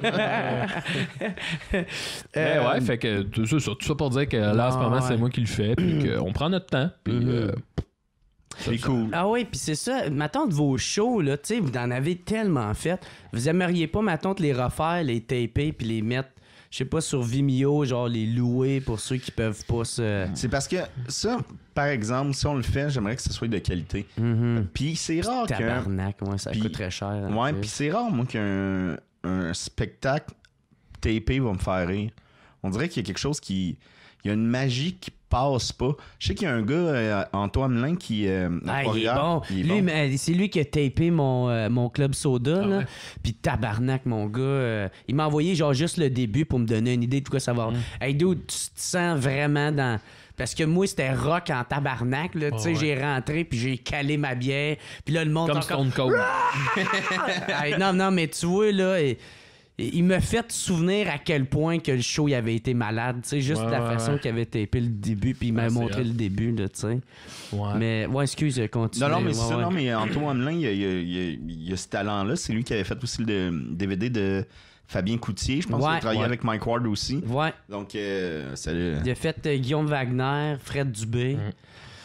Eh ouais, fait que tout ça, tout ça pour dire que là, en ce non, moment, c'est ouais. moi qui le fais, puis qu'on prend notre temps, puis euh, C'est cool. Ah oui, puis c'est ça. Ma tante, vos shows, là, tu sais, vous en avez tellement fait. Vous aimeriez pas, ma tante, les refaire, les taper, puis les mettre, je sais pas, sur Vimeo, genre les louer pour ceux qui peuvent pas se... C'est parce que ça, par exemple, si on le fait, j'aimerais que ce soit de qualité. Mhm. Puis c'est rare qu'un... Tabarnak, ouais, ça Puis- coûte très cher. en Ouais, plus. puis c'est rare, moi, qu'un un spectacle tapé va me faire rire. On dirait qu'il y a quelque chose qui... Il y a une magie qui passe pas. Je sais qu'il y a un gars, euh, Antoine Lin, qui... euh, à Ah, il est Trois-Rivières, bon. il est Lui, bon. mais c'est lui qui a tapé mon, euh, mon club soda. Ah là. ouais. Puis tabarnak, mon gars. euh, il m'a envoyé genre juste le début pour me donner une idée de quoi ça va. Hey, dude, tu te sens vraiment dans. Parce que moi, c'était rock en tabarnak. Là, tu sais, ouais. j'ai rentré puis j'ai calé ma bière. Puis là, le monde comme encore. Stone Cold. Hey, non, non, mais tu vois, là. et- et il me fait souvenir à quel point que le show il avait été malade, tu sais, juste Ouais, la ouais, façon ouais. qu'il avait tapé le début, puis il m'a Ouais, c'est montré hot. le début, là, tu sais. Ouais. Mais, ouais, excuse, continue. Non, non, mais Ouais, c'est ça. ouais. Non, mais Antoine Lin, il y a, il y a- il y a- il y a ce talent-là. C'est lui qui avait fait aussi le D V D de Fabien Coutier. Je pense Ouais. qu'il a travaillé Ouais. avec Mike Ward aussi. Ouais. Donc, euh, salut. Il a fait euh, Guillaume Wagner, Fred Dubé, Mm.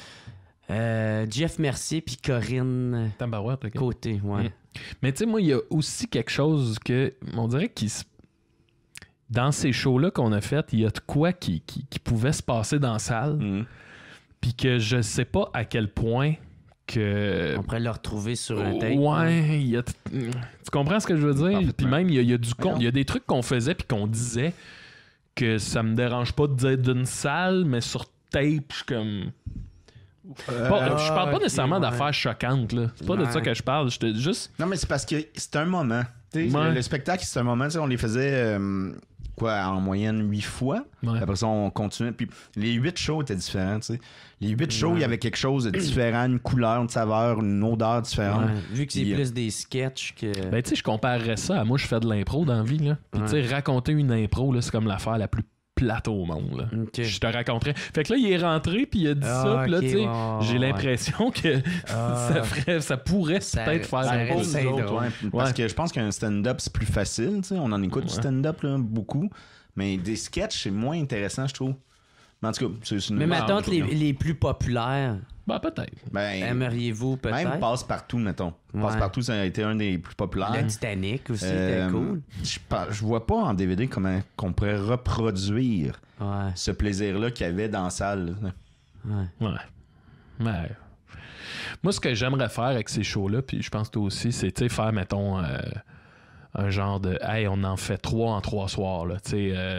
euh, Jeff Mercier, puis Corinne Tabarouette, ok. Côté, ouais. Mm. Mais tu sais, moi, il y a aussi quelque chose que, on dirait qu'il se- dans ces shows-là qu'on a fait, il y a de quoi qui, qui, qui pouvait se passer dans la salle, Mhm. puis que je sais pas à quel point que... On pourrait le retrouver sur un tape. Ouais, il y a t- tu comprends ce que je veux dire? Parfaitement. Puis même, il y a, il y a du con- Ouais. il y a des trucs qu'on faisait puis qu'on disait que ça me dérange pas de dire d'une salle, mais sur tape, je suis comme... Pas- je parle pas ok, nécessairement ouais. d'affaires choquantes, là. C'est pas de Ouais. ça que je parle. J'étais juste... Non, mais c'est parce que c'est un moment. Tu sais, Ouais. Le, le spectacle, c'est un moment. Tu sais, on les faisait euh, quoi, en moyenne huit fois. Ouais. Après ça, on continuait. Puis les huit shows étaient différents. tu sais. Les huit shows, il y avait quelque chose de différent, une couleur, une saveur, une odeur différente. Ouais, vu que c'est Puis, euh, plus des sketchs que. Ben, tu sais, je comparerais ça à moi, je fais de l'impro dans la vie, là. Puis, tu sais, raconter une impro, là, c'est comme l'affaire la plus plate au monde, là. Ok. Je te raconterais. Fait que là, il est rentré, puis il a dit Ah, ça, puis là, ok, tu sais, ouais, j'ai ouais. l'impression que Ah. ça, ferait, ça pourrait Ça- peut-être faire ça un reste peu. c'est Nous autres, drôle. ouais. Parce Ouais. que je pense qu'un stand-up, c'est plus facile. tu sais. On en écoute du Ouais. stand-up là, beaucoup. Mais des sketchs, c'est moins intéressant, je trouve. Mais en tout cas, c'est c'est une Mais ma Ah, tante, en les, tout cas. les plus populaires, Ben, peut-être. Ben, aimeriez-vous peut-être? même Passe-Partout, mettons. Ouais. Passe-Partout, ça a été un des plus populaires. Le Titanic aussi, Euh, c'était cool. Je pa- je vois pas en D V D comment qu'on pourrait reproduire Ouais, ce plaisir-là qu'il y avait dans la salle. là. ouais. Ouais. Ouais. Moi, ce que j'aimerais faire avec ces shows-là, puis je pense que toi aussi, c'est, tu sais, faire, mettons, euh, un genre de « Hey, on en fait trois en trois soirs, là. » Tu sais, euh,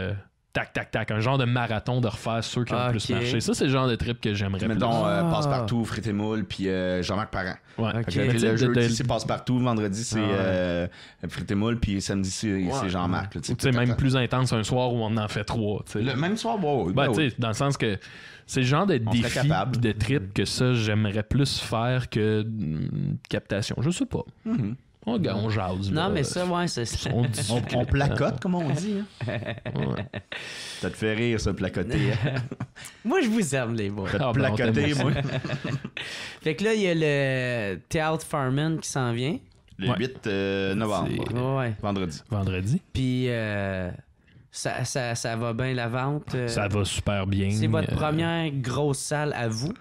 tac, tac, tac. Un genre de marathon de refaire ceux qui ont Ah, le plus ok. marché. Ça, c'est le genre de trip que j'aimerais plus. Mettons, euh, Ah. Passe-Partout, Frites et Moules, puis euh, Jean-Marc Parent. Ouais. Ok. Fait que Mais le tu sais, de- jeudi, de- c'est Passe-Partout, vendredi, c'est Ah ouais. euh, Frites et Moules, puis samedi, c'est Ouais. c'est Jean-Marc. là, Ou, tu sais, même plus intense un soir où on en fait trois. tu sais. Le même soir, bon, Ben, ben, tu oui. sais, dans le sens que c'est le genre de On serait défi capable. pis de trip que ça, j'aimerais plus faire que mm, captation. Je sais pas. Mhm. On, on jase. Non, là. mais ça, ouais, c'est ça. On, discute. On, on placote, comme on dit. Hein. Ouais. Ça te fait rire, ça, placoter. Hein? Moi, je vous aime, les boys. Ça te Ah, ben, on placoter, t'aime moi. Fait que là, il y a le Théâtre Farman qui s'en vient. Le Ouais. huit euh, novembre. C'est- Ouais. Vendredi. Vendredi. Puis, euh, ça, ça, ça va bien la vente. euh, Ça va super bien. C'est votre Euh, première grosse salle à vous.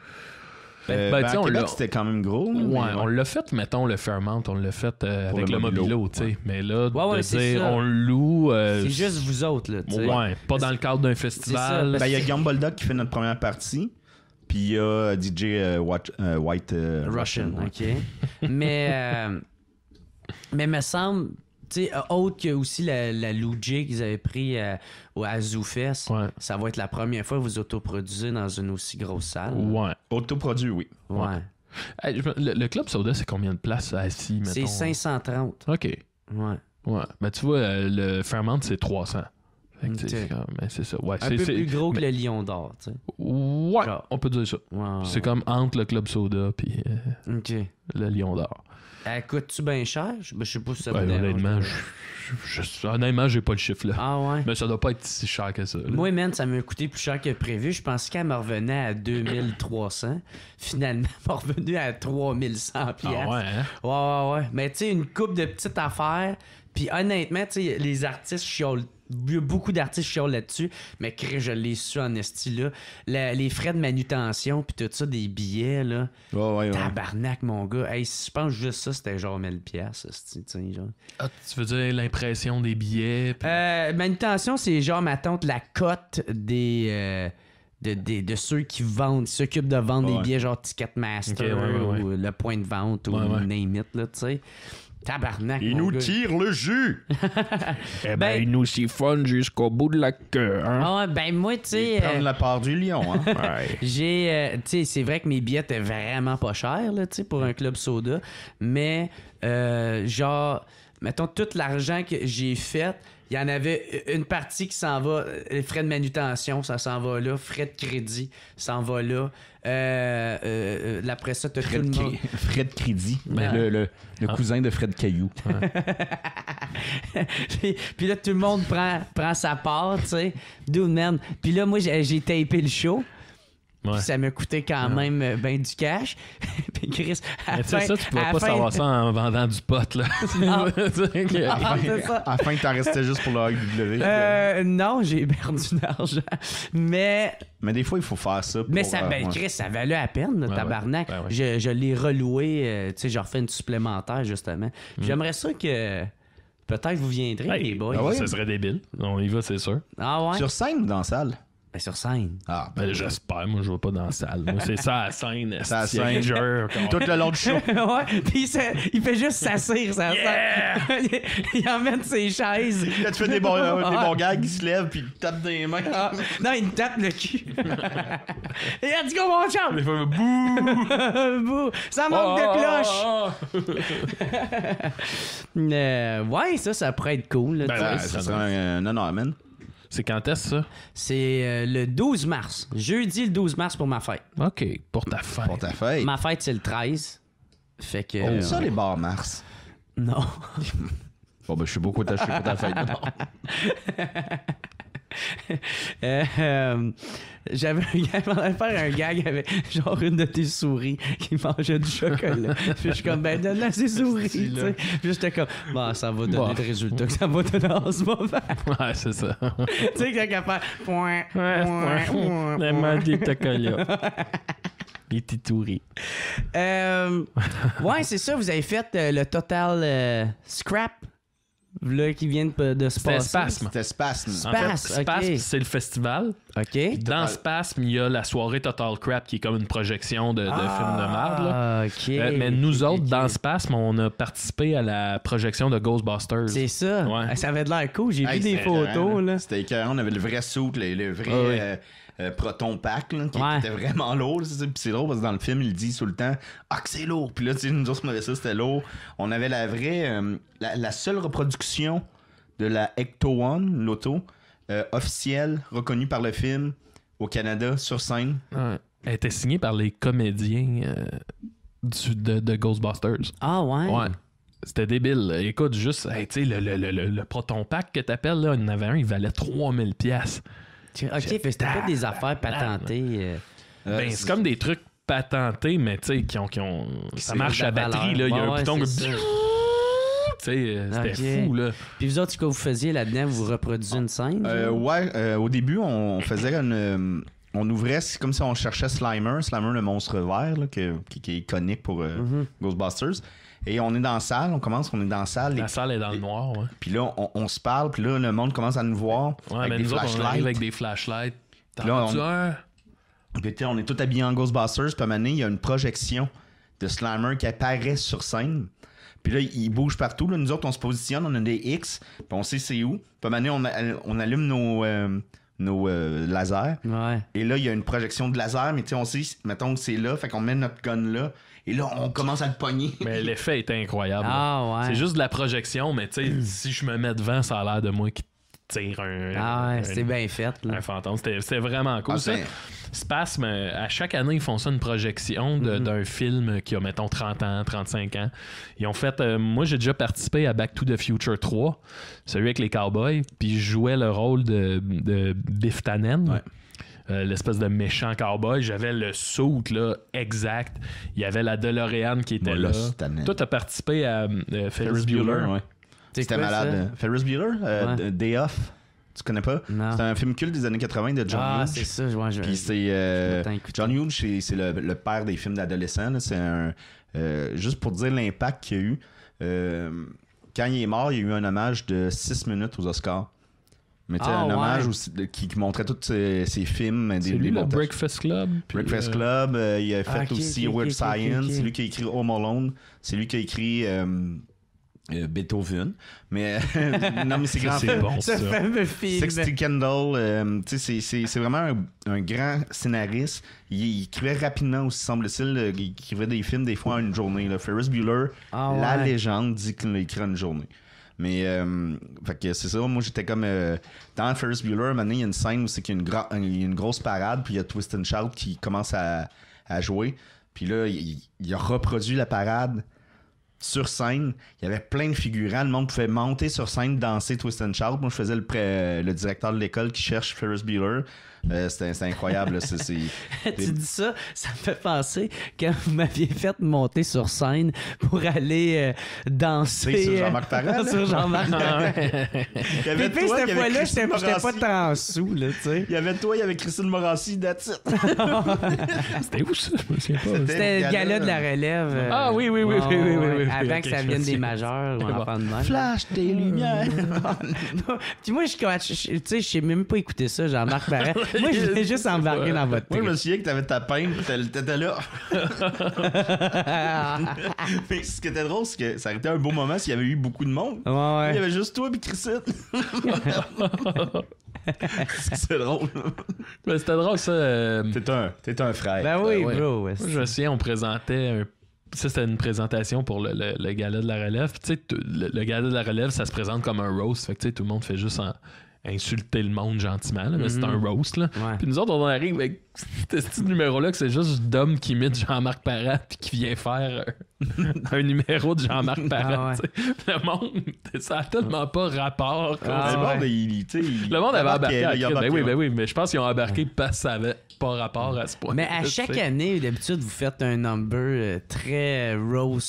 Euh, ben, ben, tu sais, à on Québec, l'a- c'était quand même gros. Ouais, mais on l'a fait, mettons, le Fairmount, on l'a fait euh, Pour avec le le Mobilo, Mobilo, tu sais. ouais. Mais là, Ouais, ouais, de c'est dire, ça. on loue. euh, C'est juste vous autres, là. tu sais. Ouais, pas dans le cadre d'un ça, festival. parce Ben, il y a Guillaume Boldoc qui fait notre première partie. Puis il y a D J euh, Wat- euh, White euh, Russian, ouais. OK. mais, euh, mais me semble, tu sais, euh, autre que aussi la, la Lou J qu'ils avaient pris euh, au à ZooFest, Ouais. ça va être la première fois que vous autoproduisez dans une aussi grosse salle. Ouais. Autoproduit, oui. Ouais. Hey, je- le, le Club Soda, c'est combien de places assis, mettons? C'est cinq cent trente. OK. Ouais. Ouais. Ben, tu vois, euh, le Fairmount, c'est trois cents. Fait que, tu sais, Ok. c'est comme- ben, c'est ça. Ouais, Un c'est, peu c'est- plus gros que mais- le Lion d'Or, tu sais. Ouais, Genre. on peut dire ça. Ouais, C'est ouais. comme entre le Club Soda puis euh, OK. le Lion d'Or. Elle coûte-tu bien cher? Je ben, je sais pas si ça Ben, vous dérange. honnêtement, je, je- je- honnêtement, j'ai pas le chiffre là. Ah ouais? Mais ça doit pas être si cher que ça. là. Moi, man, ça m'a coûté plus cher que prévu. Je pensais qu'elle me revenait à deux mille trois cents. Finalement, elle m'a revenu à trois mille cent piastres. Ah ouais, hein? Ouais, ouais, ouais. Mais tu sais, une coupe de petites affaires. Puis honnêtement, tu sais, les artistes chiolent. Il y a beaucoup d'artistes chiolent là-dessus. Mais Chris, je l'ai su en esti, là. La- les frais de manutention, puis tout ça, des billets, là. Ouais, ouais, ouais. Tabarnak, mon gars. Hey, si je pense juste ça, c'était genre mille piastres, esti, tu sais, genre. Ah, tu veux dire l'impression des billets? puis- Euh, manutention, c'est genre, ma tante, la cote des... euh, de, de, de ceux qui vendent, qui s'occupent de vendre Ouais. des billets genre Ticketmaster Ok, ouais, ouais, ouais. ou le point de vente ou Ouais, ouais. name it, là, tu sais. Tabarnak, Il mon nous gars. tire le jus! Eh ben, il nous siphonne jusqu'au bout de la queue, hein? Ah, ben moi, tu sais, Prendre euh, la part du lion, hein? Ouais. j'ai... euh, tu sais, c'est vrai que mes billets étaient vraiment pas chers, là, tu sais, pour un club soda. Mais, euh, genre, mettons, tout l'argent que j'ai fait, il y en avait une partie qui s'en va, euh, les frais de manutention, ça s'en va là, frais de crédit, ça s'en va là. Euh, euh, euh, après ça, t'as tout Fred, le monde. Cri- Fred Crédit. Ben, Ouais. le le, le Ah. cousin de Fred Caillou. puis, puis là, tout le monde prend, prend sa part, tu sais. Dude, man. Puis là, moi, j'ai, j'ai tapé le show. Ouais. Puis ça m'a coûté quand même euh, ben du cash. Puis Chris, à la Mais tu sais, fin- ça, tu à pourras la pas fin- savoir ça en vendant du pot, là. Ah. Tu sais que- Ah, c'est ça. Afin que t'en restais juste pour le A E W. Euh, non, j'ai perdu de l'argent. Mais, Mais des fois, il faut faire ça. Pour, mais ça, ben, euh, ouais. Chris, ça valait la peine, le Ouais, tabarnak. ouais. Ouais, ouais. Je, je l'ai reloué, euh, tu sais, j'ai refait une supplémentaire, justement. Puis J'aimerais ça que peut-être vous viendrez, Hey, les boys. ah ouais? Ça serait débile. On y va, c'est sûr. Ah ouais? Sur scène ou dans la salle? Ben, sur scène. Ah, Ben, j'espère, moi, je vais pas dans la salle. Moi, c'est ça, la scène. C'est à la esti, scène. jure, tout le long du show. ouais, puis il, se- il fait juste s'assire, ça. il, il emmène ses chaises. Là, tu fais des bons, euh, des Ah. bons gags, il se lève puis il tape des mains. Ah, non, il me tape le cul. Et il a dit go, mon chum! Il fait bouh! Bouh, ça manque de cloche! Ah, ah, ah. Euh, ouais, ça, ça pourrait être cool. Là, Ben tu sais. ouais, Ça, ça ça serait un non non man. C'est quand est-ce ça? C'est euh, le douze mars. Jeudi le douze mars pour ma fête. OK, pour ta fête. Pour ta fête. Ma fête, c'est le treize. Fait que. Oh, euh, ça, les bars mars. non. Bon, ben, je suis beaucoup attaché pour ta fête. Euh, euh, j'avais un gag, on allait faire un gag avec genre une de tes souris qui mangeait du chocolat. Puis je suis comme, ben donne-la ses souris. tu sais. Puis j'étais comme, bah ça va donner Bah. le résultat que ça va donner en ce moment. Ouais, c'est ça. tu sais, quand qu'à faire. Point, Ouais, point, point, La point. main des chocolats. Les titouris. Euh, ouais, c'est ça, vous avez fait euh, le total euh, scrap. là, qui vient de, de se C'était passer? Spasme. C'était Spasme. En fait, Spasme, ok. Spasme, c'est le festival. OK. Dans Spasme, il y a la soirée Total Crap qui est comme une projection de, de Ah, films de marde. là. OK. Euh, mais nous ok, autres, ok. dans Spasme, on a participé à la projection de Ghostbusters. C'est ça. Ouais. Ça avait de l'air cool. J'ai Hey, vu des c'était photos, écœurant, là. C'était écœurant. On avait le vrai suit, le, le vrai Ah oui. euh, euh, Proton Pack, là, qui, Ouais. qui était vraiment lourd. C'est ça. Puis c'est drôle parce que dans le film, il dit tout le temps « Ah, que c'est lourd! » Puis là, tu sais, nous autres, on avait ça, c'était lourd. On avait la vraie... euh, la, la seule reproduction de la Ecto One, l'auto, euh, officielle, reconnue par le film au Canada, sur scène. Ouais. Elle était signée par les comédiens euh, du, de, de Ghostbusters. Ah, ouais? Ouais. C'était débile. Écoute, juste, hey, tu sais, le, le, le, le Proton Pack que t'appelles, là, il y en avait un, il valait trois mille piastres. OK, fait que c'était pas des affaires patentées. euh. Euh, Ben, c'est comme des trucs patentés, mais tu sais, qui ont, qui ont... Ça Qui marche ont à de la batterie, valeur. là. Il y a Ouais, un ouais, bouton que... c'est Tu ça. sais, euh, c'était Ok. fou, là. Puis vous autres, ce que vous faisiez là-dedans, vous reproduisiez une scène? Euh, genre? ouais, euh, au début, on faisait une. euh, on ouvrait, c'est comme si on cherchait Slimer, Slimer le monstre vert, là, que- qui, qui est iconique pour euh, Mhm. Ghostbusters. Et on est dans la salle, on commence, on est dans la salle, et- La salle est dans le noir, ouais. puis là, on, on se parle, puis là, le monde commence à nous voir Ouais, avec mais des nous autres, on arrive flashlights. avec des flashlights. T'en Là, as-tu on- un? Puis, tu sais, on est tous habillés en Ghostbusters, puis à un moment donné, il y a une projection de Slimer qui apparaît sur scène. Puis là, il bouge partout. Là. Nous autres, on se positionne, on a des X, puis on sait c'est où. Puis à un moment donné, on, a- on allume nos, euh, nos euh, lasers. Ouais. Et là, il y a une projection de laser, mais tu sais, on sait, mettons que c'est là, fait qu'on met notre gun là, et là, on commence à le pogner. Mais l'effet est incroyable. là. Ah, ouais. C'est juste de la projection, mais tu sais, si je me mets devant, ça a l'air de moi qui tire un, Ah, ouais, un- c'était bien fait, là. un fantôme. C'était c'était vraiment cool. Ah, ça. c'est- Spasme, euh, à chaque année, ils font ça, une projection de- Mhm. d'un film qui a, mettons, trente ans, trente-cinq ans. Ils ont fait... euh, moi, j'ai déjà participé à Back to the Future trois, celui avec les cowboys, puis je jouais le rôle de, de Biff Tannen. Ouais. Euh, l'espèce de méchant cowboy. J'avais le suit, là, exact. Il y avait la DeLorean qui était Bon, là. là, c'est Tannen. Toi, t'as participé à euh, Ferris Bueller. ouais. C'est C'était quoi, malade. ça? Ferris Bueller, euh, Ouais. Day Off. Tu connais pas? Non. C'est un film culte des années quatre-vingts de John Ah, Hughes. c'est ça, je vois. Je... Puis c'est euh, Attends, écoute. John Hughes, c'est, c'est le, le père des films d'adolescents. là. C'est un euh, juste pour dire l'impact qu'il y a eu. euh, quand il est mort, il y a eu un hommage de six minutes aux Oscars. Mais tu sais, Ah, un ouais. hommage aussi de- qui, qui montrait tous ses, ses films, des, C'est des lui, le montages. Breakfast Club. puis, Breakfast euh, Club, euh, il a fait Ah, ok, aussi ok, Weird ok, ok, Science, ok. c'est lui qui a écrit Home Alone, c'est lui qui a écrit euh, euh, Beethoven. Mais non, mais c'est Ça, grand c'est film. bon, Ce ça. fameux film. Sixty Candle, euh, tu sais, c'est, c'est, c'est vraiment un, un grand scénariste. Il, il écrivait rapidement aussi, semble-t-il. euh, Il écrivait des films des fois en une journée. Là. Ferris Bueller, Ah, la ouais. légende, dit qu'il l'a écrit en une journée. Mais, euh, fait que c'est ça. Moi, j'étais comme. Euh, dans Ferris Bueller, maintenant, il y a une scène où c'est qu'il y a une, gra- il y a une grosse parade, puis il y a Twist and Shout qui commence à, à jouer. Puis là, il, il a reproduit la parade sur scène. Il y avait plein de figurants. Le monde pouvait monter sur scène, danser Twist and Shout. Moi, je faisais le, pré- le directeur de l'école qui cherche Ferris Bueller. Euh, c'était, c'était incroyable. Là. C'est, c'est... Tu dis ça, ça me fait penser quand vous m'aviez fait monter sur scène pour aller euh, danser. C'est sur euh, Jean-Marc Parent, là? sur Jean-Marc Parent. Il y Puis avait puis, toi, cette il y avait fois-là, j'étais Christine j'étais pas Morancy. tant sous, là, tu sais. Il y avait toi, il y avait Christine Morancy, that's it. C'était où ça? Je me souviens pas. C'était le gala de la relève. euh, Ah oui, oui, oui, ouais, oui, oui, oui, ouais, oui, oui, Avant ok, que ça je me vienne des souviens. majeurs ou C'est en bon. fin de même. Flash des lumières. Puis moi, je je- je- tu sais, je sais même pas écouter ça, Jean-Marc Parent. Moi, je voulais juste embarquer dans votre Moi, je me trip. souviens que t'avais ta peine, pis t'étais t'étais là. Mais ce qui était drôle, c'est que ça aurait été un beau moment s'il y avait eu beaucoup de monde. Ouais, Il y ouais. avait juste toi et Christine. C'est drôle. Mais c'était drôle, ça. euh, T'es un, t'es un frère. Ben oui, Ben ouais. bro. ouais. Moi, je me souviens, on présentait un. Ça, c'était une présentation pour le, le, le gala de la relève. Puis, tu sais, tout- le, le gala de la relève, ça se présente comme un roast. Fait que, tu sais, tout le monde fait juste en- insulter le monde gentiment, là, mais c'est un roast. Là. Ouais. Puis nous autres, on arrive avec ce petit numéro-là que c'est juste Dom qui imite Jean-Marc Parent puis qui vient faire un, un numéro de Jean-Marc Parent. Ah ouais. tu sais. Le monde, ça a tellement pas rapport. quoi. Ah le monde, ouais. il, tu sais, il- Le monde il avait embarqué. là, à il la crise. embarquait, Ben oui, ouais. ben oui, mais je pense qu'ils ont embarqué parce que ça avait pas rapport à ce point. Mais à chaque année, d'habitude, vous faites un number euh, très euh, roast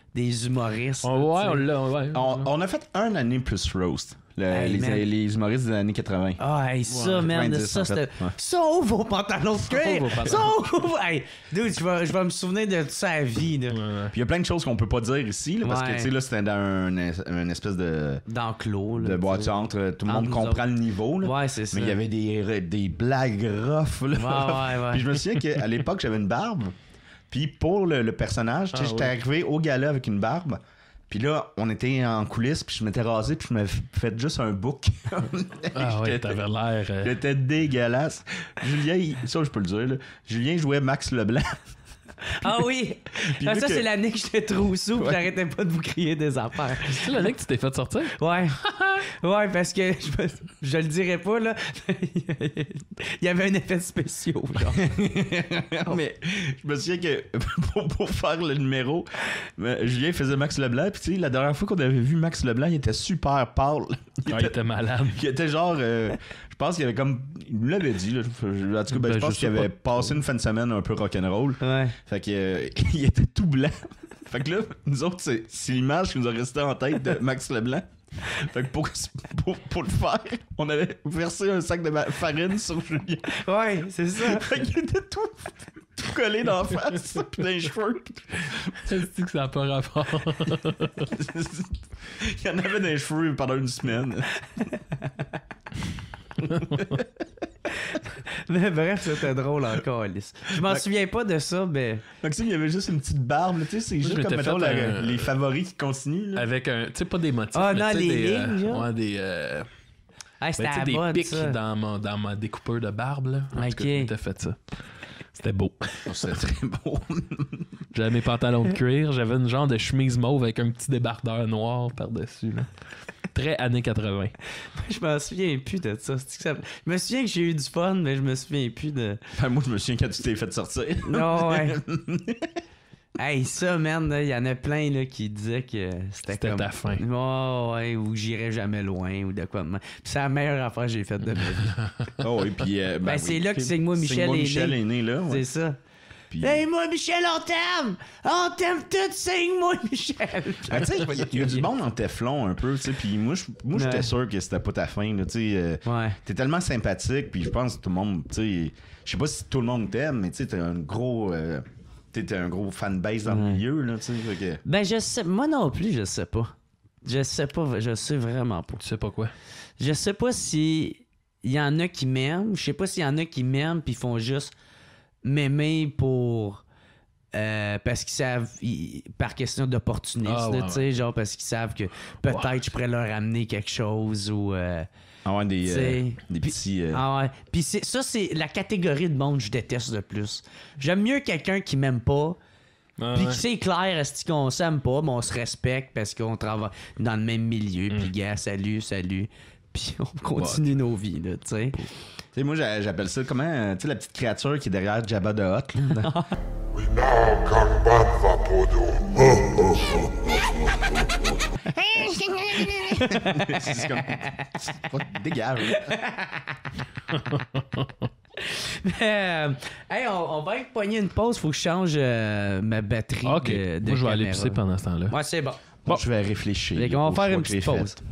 des humoristes. Oh, ouais, là, on tu sais. l'a, ouais. On, on a fait un année plus roast. Le- Hey, les, man. les humoristes des années quatre-vingts. Ah, hey, ça, Ouais, man, quatre-vingt-dix, ça, en fait. c'était... Ouais. Sauve vos pantalons de Sauve cuir! vos pantalons. Sauve! Hey, dude, je vais, je vais me souvenir de tout ça à vie, là. Ouais, ouais. Puis il y a plein de choses qu'on peut pas dire ici, là, parce Ouais. que tu sais, là, c'était dans un, une espèce de, D'enclos, là. de tu boîte sais. entre tout le Entre monde nous comprend autres. le niveau. Là. Ouais, c'est ça. Mais il y avait des, des blagues rough. Là. Ouais, ouais, ouais. Puis je me souviens qu'à l'époque, j'avais une barbe. Puis pour le, le personnage, tu sais, Ah, j'étais ouais. arrivé au gala avec une barbe. Puis là, on était en coulisses, puis je m'étais rasé, puis je m'avais fait juste un bouc. Ah ouais, J'étais- t'avais l'air. euh, J'étais dégueulasse. Julien, il- ça je peux le dire, là. Julien jouait Max Leblanc. Ah oui! Puis Ah, vu ça, que- c'est l'année que j'étais trop sous, puis Ouais. j'arrêtais pas de vous crier des affaires. C'est l'année que tu t'es fait sortir? Ouais. Ouais, parce que je, me- je le dirais pas, là. Il y avait un effet spécial, genre. Mais je me souviens que pour, pour faire le numéro, euh, Julien faisait Max Leblanc. Puis tu sais, la dernière fois qu'on avait vu Max Leblanc, il était super pâle. Il, Ah, il était, était malade. il était genre. euh, je pense qu'il avait comme. Il nous l'avait dit, là. Je- En tout cas, ben, Ben, je je pense sais qu'il avait pas. passé une fin de semaine un peu rock'n'roll. Ouais. Fait que euh, il était tout blanc. Fait que là, nous autres, c'est, c'est l'image qui nous a resté en tête de Max Leblanc. Fait que pour, pour, pour le faire, on avait versé un sac de ma- farine sur Julien. Ouais, c'est ça. Fait qu'il était tout, tout collé dans la face, pis dans les cheveux. C'est que ça n'a pas rapport. Il y en avait dans les cheveux pendant une semaine. Mais bref, c'était drôle encore, Alice. Je m'en Ouais. souviens pas de ça, mais. Maxime, il y avait juste une petite barbe. là, Tu sais, c'est Moi, juste je comme, m'étais mettons, fait la- un- les favoris qui continuent. Là. Avec un. Tu sais, pas des motifs. Ah, mais non, tu sais, les des, lignes, euh, genre. ouais, des. euh, Hey, ben, c'était tu sais, à des la bonne, pics ça. dans, mon, dans ma découpeur de barbe, là. En Ok. tout cas, je m'étais fait ça. C'était beau. C'était très beau. J'avais mes pantalons de cuir, j'avais une genre de chemise mauve avec un petit débardeur noir par-dessus, là. Très années quatre-vingts. Je m'en souviens plus de ça. C'est que ça- Je me souviens que j'ai eu du fun, mais je me souviens plus de. Ben, moi, je me souviens quand tu t'es fait sortir. Non, ouais. Hey, ça, man, il y en a plein là, qui disaient que c'était C'était comme... ta fin. Ouais, ouais, ou j'irais jamais loin, ou de quoi de même. Puis c'est la meilleure affaire que j'ai faite de ma vie. Oh, oui, puis. euh, Ben, oui. c'est là que c'est que moi, Michel Signe-moi est Michel né. est né, là. Ouais. C'est ça. Puis- Hey, moi, Michel, on t'aime! On t'aime tout, signe-moi, Michel! Ah, tu sais, il y a- il y a du monde en téflon un peu, tu sais, puis moi, je- moi j'étais Ouais. sûr que c'était pas ta fin, là, tu sais. euh, Ouais. T'es tellement sympathique, puis je pense que tout le monde, tu sais, je sais pas si tout le monde t'aime, mais tu sais, t'es un gros, euh, t'es t'es un gros fanbase dans le Ouais. milieu, là, tu sais, fait que... Ben, je sais... Moi non plus, je sais pas. Je sais pas, je sais vraiment pas. Tu sais pas quoi? Je sais pas si il y en a qui m'aiment. Je sais pas s'il y en a qui m'aiment puis font juste m'aimer pour euh, parce qu'ils savent ils- par question d'opportunisme, Ah, ouais, là, tu sais, genre parce qu'ils savent que peut-être Ouais. je pourrais leur amener quelque chose ou euh, Ah ouais, des, tu euh, sais. des Puis- petits... euh, Ah ouais. Puis c'est ça, c'est la catégorie de monde que je déteste le plus. J'aime mieux quelqu'un qui m'aime pas. Ah, Puis ouais. que c'est clair, est-ce qu'on s'aime pas, mais on se respecte parce qu'on travaille dans le même milieu. Puis gars, salut, salut. Puis on continue nos vies, là, tu sais. Tu sais, moi, j'a- j'appelle ça, comment, euh, tu sais, la petite créature qui est derrière Jabba the Hutt, là. C'est comme... c'est pas- Dégage. Euh, hey, on, on va être pogner une pause, faut que je change euh, ma batterie. Ok, de, de moi je vais aller caméra. pisser pendant ce temps-là. Ouais, c'est bon. Bon, je vais réfléchir. Fait qu'on va au faire choix une que j'ai petite pause. fait.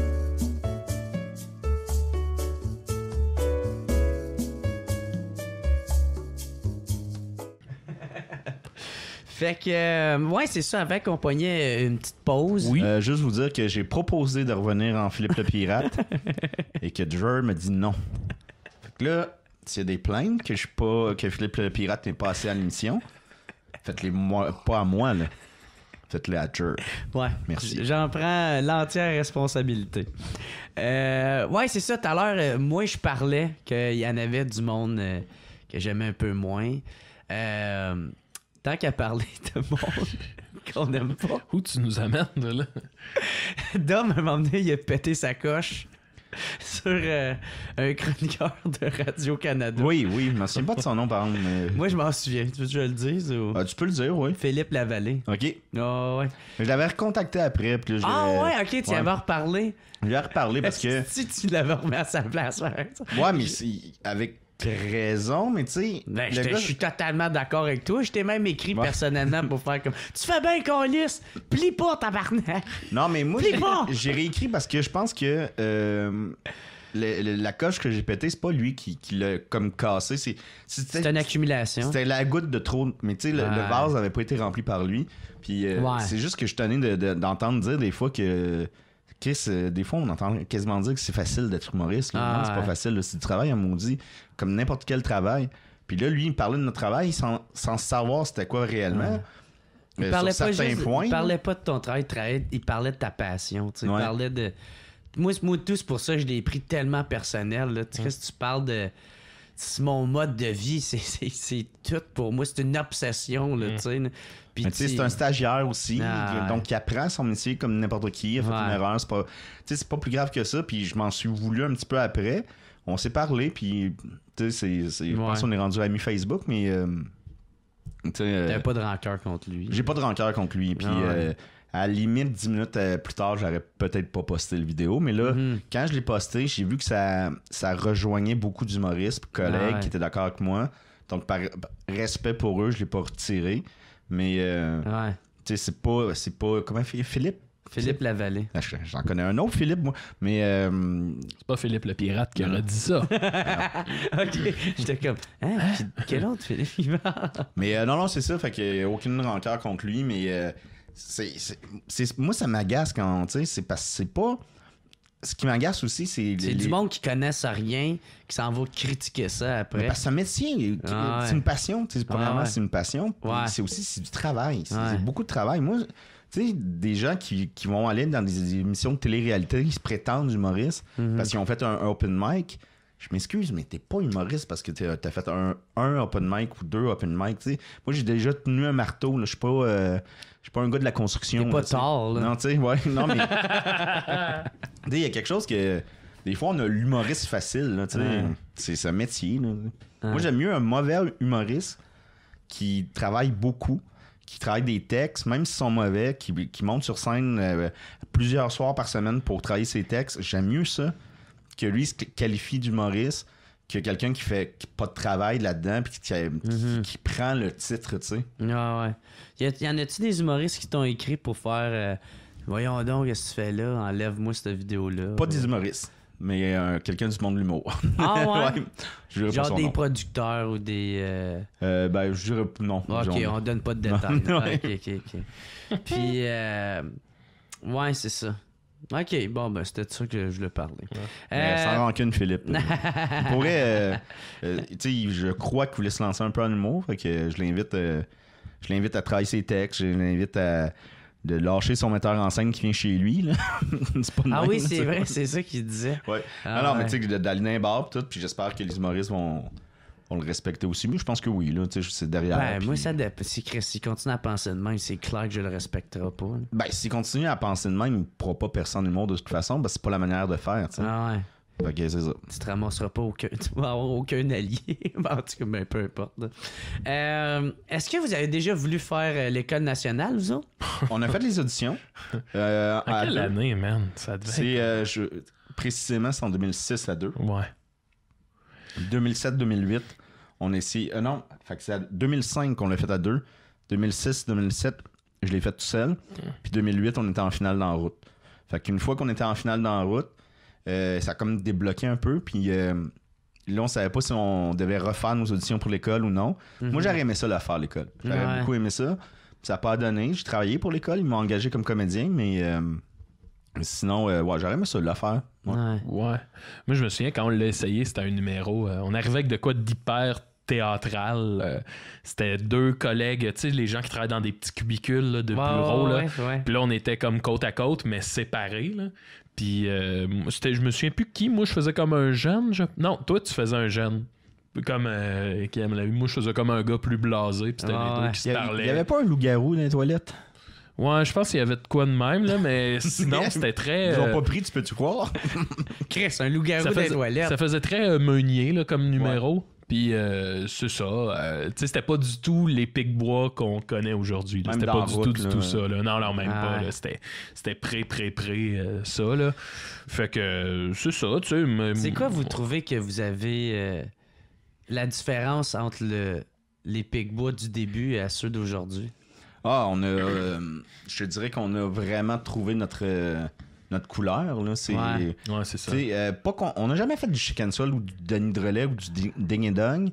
Fait que, euh, ouais, c'est ça, avant qu'on pognait une petite pause. Oui. Euh, juste vous dire que j'ai proposé de revenir en Philippe le Pirate et que Jer me dit non. Fait que là, s'il y a des plaintes que je suis pas, que Philippe le Pirate n'est pas assez à l'émission, faites-les moi, pas à moi, là. Faites-les à Jer. Ouais. Merci. J'en prends l'entière responsabilité. Euh, ouais, c'est ça. Tout à l'heure, euh, moi, je parlais qu'il y en avait du monde euh, que j'aimais un peu moins. Euh, tant qu'à parler de monde qu'on n'aime pas, Où tu nous amènes, là? Dom, à un moment donné, il a pété sa coche sur euh, un chroniqueur de Radio-Canada. Oui, oui, je me souviens pas de son nom, par exemple. mais- Moi, je m'en souviens. Tu veux que je le dise? Ou... Ah, tu peux le dire, oui. Philippe Lavallée. OK. Ah ouais. Je l'avais recontacté après, puis là, je Ah l'ai- ouais, ok, tu y ouais. avais reparlé. Je lui ai reparlé parce que... Si tu l'avais remis à sa place, par exemple. Ouais, mais c'est avec raison, mais tu sais. Ben, le je te- gars- je suis totalement d'accord avec toi. Je t'ai même écrit Ouais. personnellement pour faire comme tu fais bien qu'on lisse, plie pas tabarnak. Non, mais moi, Plie j'ai, pas! j'ai réécrit parce que je pense que euh, le- le- la coche que j'ai pétée, c'est pas lui qui, qui l'a comme cassé. C'est, c'était, C'est une accumulation. c'était la goutte de trop. Mais tu sais, le, Ouais. le vase avait pas été rempli par lui. Puis euh, Ouais. c'est juste que je suis tanné de- de- d'entendre dire des fois que. Chris, euh, des fois, on entend quasiment dire que c'est facile d'être humoriste. là. Ah, non, c'est pas ouais. facile. là. C'est du travail à maudit, comme n'importe quel travail. Puis là, lui, il me parlait de notre travail sans, sans savoir c'était quoi réellement. Ouais. Il Euh, parlait sur pas certains juste- points. il là. parlait pas de ton travail, travail, il parlait de ta passion. tu sais. Il Ouais. parlait de. Moi, c'est- moi, tout, c'est pour ça que je l'ai pris tellement personnel. Là. Tu sais, Chris, tu parles de. C'est mon mode de vie, c'est, c'est, c'est tout pour moi. C'est une obsession. Là, tu sais. Puis, Mais tu sais, tu- c'est un stagiaire aussi, Ah, qui- ouais. donc qui apprend son métier comme n'importe qui, il a fait Ouais. une erreur, c'est pas, tu sais, c'est pas plus grave que ça, puis je m'en suis voulu un petit peu après, on s'est parlé, puis tu sais, c'est, c'est- je Ouais. pense qu'on est rendu amis Facebook, mais euh, tu sais, euh, T'avais pas de rancœur contre lui. j'ai pas de rancœur contre lui, puis Ah, ouais. euh, à la limite, dix minutes euh, plus tard, j'aurais peut-être pas posté le vidéo, mais là, Mhm. quand je l'ai posté, j'ai vu que ça, ça rejoignait beaucoup d'humoristes, puis collègues Ah, ouais. qui étaient d'accord avec moi, donc par par respect pour eux, je l'ai pas retiré, mais... euh, Ouais. tu sais, c'est pas, c'est pas. Comment fait Philippe? Philippe Lavallée. Ah, je- J'en connais un autre, Philippe, moi. Mais. euh, C'est pas Philippe le pirate qui aurait dit ça. Ok. J'étais comme. Hein? Puis quel autre Philippe il va? mais euh, non, non, c'est ça. Fait qu'il y a aucune rancœur contre lui, mais. euh, c'est, c'est, c'est- moi, ça m'agace quand. Tu sais, c'est parce que c'est pas. Ce qui m'agace aussi, c'est. C'est les- du monde qui connaissent rien, qui s'en va critiquer ça Mais après. parce que c'est un métier, Ah, c'est ouais. une passion. Tu sais, premièrement, ouais. c'est une passion. Puis Ouais. c'est aussi c'est du travail. C'est, Ouais. c'est beaucoup de travail. Moi, tu sais, des gens qui, qui vont aller dans des émissions de télé-réalité, ils se prétendent humoristes Mhm. parce qu'ils ont fait un, un open mic. Je m'excuse, mais t'es pas humoriste parce que t'as, t'as fait un, un open mic ou deux open mic. Tu sais. Moi, j'ai déjà tenu un marteau. là. Je suis pas, euh, je suis pas un gars de la construction. T'es pas là, tu sais. tard, là. Non, tu sais, ouais. Non, mais. Tu sais, il y a quelque chose que. Des fois, on a l'humoriste facile. Là, tu sais. Ouais. C'est c'est un métier. Là. Ouais. Moi, j'aime mieux un mauvais humoriste qui travaille beaucoup, qui travaille des textes, même s'ils sont mauvais, qui, qui monte sur scène euh, plusieurs soirs par semaine pour travailler ses textes. J'aime mieux ça que lui se qualifie d'humoriste que quelqu'un qui fait qui pas de travail là-dedans puis qui, qui- Mhm. qui prend le titre, tu sais. Ah ouais. Y, a- y en a-tu des humoristes qui t'ont écrit pour faire euh, voyons donc, qu'est-ce que tu fais là? Enlève-moi cette vidéo-là. Pas des humoristes, mais euh, quelqu'un du monde de l'humour. Ah ouais? Je dirais pas Genre son des nom. producteurs ou des. euh, Euh, ben, je dirais non. Ok, Genre, on donne pas de détails. Non, Ah, ouais. ok, ok, ok. Puis, euh, ouais, c'est ça. Ok, bon, ben, c'était de ça que je voulais parler. mais Euh, sans rancune, Philippe. Il pourrait, euh, euh, tu sais, je crois qu'il voulait se lancer un peu en humour, fait que je l'invite, euh, je l'invite à travailler ses textes, je l'invite à de lâcher son metteur en scène qui vient chez lui. Là. c'est pas de Ah même, oui, là, c'est tu sais. vrai, c'est ça qu'il disait. Ouais. Ah non, non, ouais. mais tu sais, d'aller dans un bar pis tout, puis j'espère que les humoristes vont, vont le respecter aussi. Mais je pense que oui, là, tu sais, c'est derrière. Ben, puis- moi, ça dépend. Si Chris, s'il continue à penser de même, c'est clair que je le respecterai pas. là. Ben, s'il continue à penser de même, il ne pourra pas percer en humour de toute façon, parce que c'est pas la manière de faire, tu sais. Ah ouais. Fait que c'est ça. Tu te ramasseras pas aucun. Tu vas avoir aucun allié. Ben, en tout cas, ben, peu importe. là. Euh, est-ce que vous avez déjà voulu faire euh, l'école nationale, vous autres? On a fait les auditions. Euh, À à quelle deux. année, man? Ça devait être... C'est, euh, je- précisément, c'est en deux mille six à deux. Ouais. deux mille sept deux mille huit, on est ici. Euh, non, fait que c'est à deux mille cinq qu'on l'a fait à deux. deux mille six deux mille sept, je l'ai fait tout seul. Puis deux mille huit, on était en finale dans la route. Fait qu'une fois qu'on était en finale dans la route, euh, ça a comme débloqué un peu. Puis euh, là, on savait pas si on devait refaire nos auditions pour l'école ou non. Moi, j'aurais aimé ça, la faire, l'école. J'aurais Ouais. beaucoup aimé ça. Ça n'a pas donné. J'ai travaillé pour l'école. Ils m'ont engagé comme comédien, mais euh, sinon, euh, ouais, j'aurais aimé ça, la faire. Ouais. Ouais. Ouais. Moi, je me souviens, quand on l'a essayé, c'était un numéro. euh, on arrivait avec de quoi d'hyper théâtral. euh, c'était deux collègues, tu sais, les gens qui travaillent dans des petits cubicules là, de Ouais, bureau. ouais, là. ouais, ouais. Puis là, on était comme côte à côte, mais séparés. Là. Puis euh, moi, c'était, je me souviens plus qui. Moi, je faisais comme un jeune. je- Non, toi, tu faisais un jeune. Comme euh, qui aime la vie. Moi, je faisais comme un gars plus blasé. Puis c'était Ah, les deux ouais. qui Il se y parlaient. avait pas un loup-garou dans les toilettes? Ouais, je pense qu'il y avait de quoi de même, là, mais sinon, c'était très. Ils l'ont euh, pas pris, tu peux-tu croire? Chris, un loup-garou ça dans les faisait, toilettes. ça faisait très euh, meunier là, comme numéro. Puis euh, c'est ça. euh, tu sais, c'était pas du tout les pics-bois qu'on connaît aujourd'hui. là. Même C'était dans pas du la tout, route, du là. tout ça. Là. Non, non, même Ah pas. ouais. là. C'était, c'était pré, pré, pré, euh, ça. Là. Fait que euh, c'est ça, tu sais. mais- C'est quoi, vous trouvez que vous avez. euh, la différence entre le, les Picbois du début et à ceux d'aujourd'hui? Ah, on a. Euh, je te dirais qu'on a vraiment trouvé notre. Euh, notre couleur, là, c'est... Ouais. Ouais, c'est ça. Euh, pas qu'on, on n'a jamais fait du chicken soul ou du Denis de relais ou du ding et dong,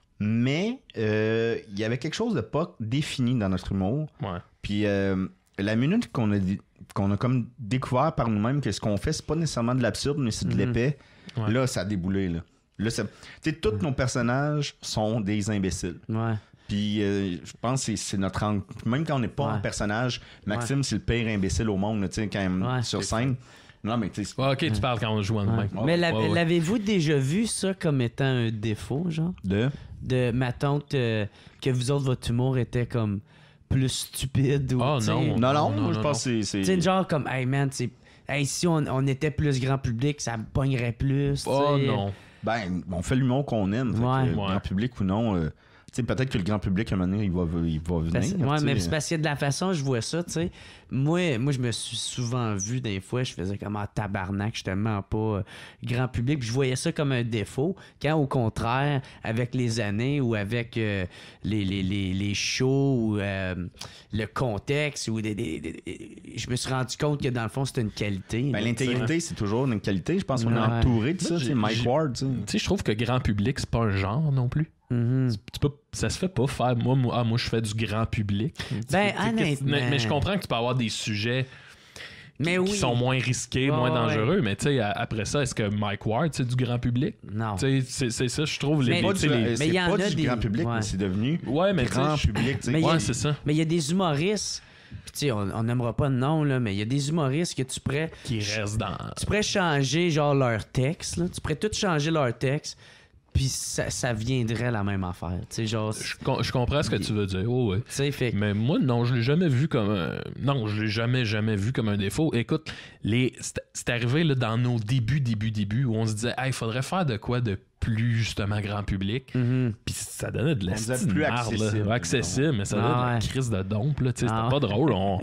mais il euh, y avait quelque chose de pas défini dans notre humour. Ouais. Puis euh, la minute qu'on a, qu'on a comme découvert par nous-mêmes que ce qu'on fait, c'est pas nécessairement de l'absurde, mais c'est de l'épais, Mm-hmm. Ouais. là, ça a déboulé, là. Là, ça... Tu sais, tous nos personnages sont des imbéciles. Ouais. Puis euh, je pense que c'est, c'est notre angle. Même quand on n'est pas Ouais. en personnage, Maxime, ouais. c'est le pire imbécile au monde, tu sais, quand même Ouais. sur scène. Non, mais tu sais. Ouais, ok, tu parles quand on joue en Ouais. même. Mais la- ouais, ouais. l'avez-vous déjà vu, ça, comme étant un défaut, genre? De. De ma tante, euh, que vous autres, votre humour était comme plus stupide ou. Ah, tu sais, non. Non, non, Non, moi, non, je non. pense que c'est. Tu sais, genre comme, hey man, tu sais, hey, si on, on était plus grand public, ça me pognerait plus. tu Oh sais. non. Ben, on fait l'humour qu'on aime. Fait que, Ouais. euh, Ouais. grand public ou non. euh, tu sais, peut-être que le grand public, à un moment donné, il va, il va venir. Parce- ouais, tu sais. mais c'est parce que de la façon dont je vois ça, tu sais, moi, moi, je me suis souvent vu des fois, je faisais comme un tabarnak, je suis tellement pas euh, grand public, puis je voyais ça comme un défaut, quand au contraire, avec les années ou avec euh, les, les, les, les shows ou euh, le contexte, ou des, des- des- je me suis rendu compte que dans le fond, c'était une qualité. Ben, là, l'intégrité, c'est toujours une qualité. Je pense qu'on est Ouais. entouré de ça. Moi, C'est j'ai- Mike j'ai- Ward, tu sais. Tu sais, je trouve que grand public, c'est pas un genre non plus. tu sais. Mhm. Tu peux, ça se fait pas faire. Moi, moi, ah, moi je fais du grand public. Ben, Tu sais, honnêtement. Mais, mais je comprends que tu peux avoir des sujets Mais qui oui. sont moins risqués, Ouais, moins ouais. dangereux. Mais tu sais, a- après ça, est-ce que Mike Ward, c'est du grand public? Non. Tu sais, c'est, c'est ça, je trouve. Les, Mais- les- Pas tu sais, du- les- euh, mais il y c'est en pas a du des- grand public, ouais. mais c'est devenu Ouais, mais tu grand sais, public. tu sais. Mais il y a- Ouais, c'est ça. Mais il y a des humoristes, puis tu sais, on, on nommera pas de nom, là, mais il y a des humoristes que tu pourrais, Qui reste dans. tu pourrais changer, genre, leur texte, là. Tu pourrais tout changer leur texte, puis ça, ça viendrait la même affaire. Tu sais, genre, tu Je, com- je comprends ce que tu veux dire. Oh, ouais. sais, fait. Mais moi, non, je l'ai jamais vu comme un... Non, je l'ai jamais, jamais vu comme un défaut. Écoute, les... c'est c'est arrivé là, dans nos débuts, débuts, débuts, où on se disait, hey, il faudrait faire de quoi de plus, justement, grand public. Mhm. Puis ça donnait de la On disait style plus marde, là. accessible. Ouais, accessible, mais ça donnait Ah de la ouais. crise de dompe, là. Tu sais, c'était Ah pas ouais. drôle. On...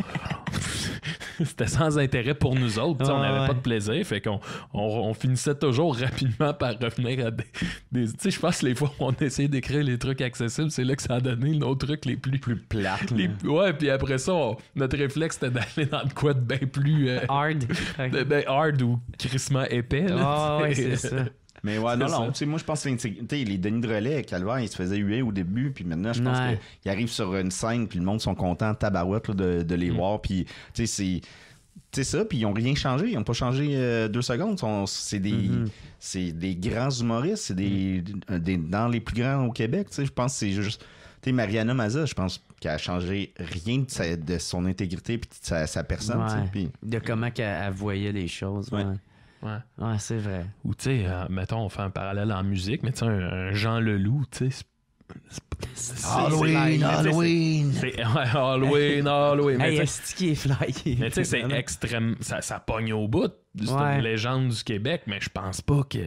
C'était sans intérêt pour nous autres. tu sais, on Ah n'avait ouais. pas de plaisir. Fait qu'on on, on finissait toujours rapidement par revenir à des. des- tu sais, je pense que les fois où on essayait d'écrire les trucs accessibles, c'est là que ça a donné nos trucs les plus. Plus plate. Les- là. ouais, puis après ça, on- notre réflexe c'était d'aller dans le quoi de bien plus euh, Hard. de- ben hard ou crissement épais. Là, Ah ouais, tu sais. c'est ça. Mais ouais, non, C'est ça. non, tu sais, moi, je pense que c'est une- tu sais, les Denis de relais, Calvaire, ils se faisaient huer au début, puis maintenant, je pense Ouais. qu'ils arrivent sur une scène, puis le monde sont contents, tabarouette, là, de, de les Mm. voir, puis, tu sais, c'est. Tu sais ça, puis ils ont rien changé, ils ont pas changé euh, deux secondes. Ils sont- C'est des, Mhm. c'est des grands humoristes, c'est des, des- dans les plus grands au Québec. Tu sais, je pense que c'est juste. Tu sais, Mariana Maza, je pense qu'elle a changé rien de, sa- de son intégrité puis de sa, sa personne. tu sais, Ouais. puis- De comment qu'elle elle voyait les choses. Ouais, Ouais. Ouais. ouais c'est vrai. Ou tu sais, euh, mettons, on fait un parallèle en musique, mais tu sais, un, un Jean Leloup, tu sais, c'est- c'est- c'est- Halloween, c'est- Halloween! c'est- ouais, Halloween, Halloween. Mais Hey, tu sais, est-ce qui est flyé? mais tu sais, c'est extrême, ça, ça pogne au bout. C'est Ouais. une légende du Québec, mais je pense pas que.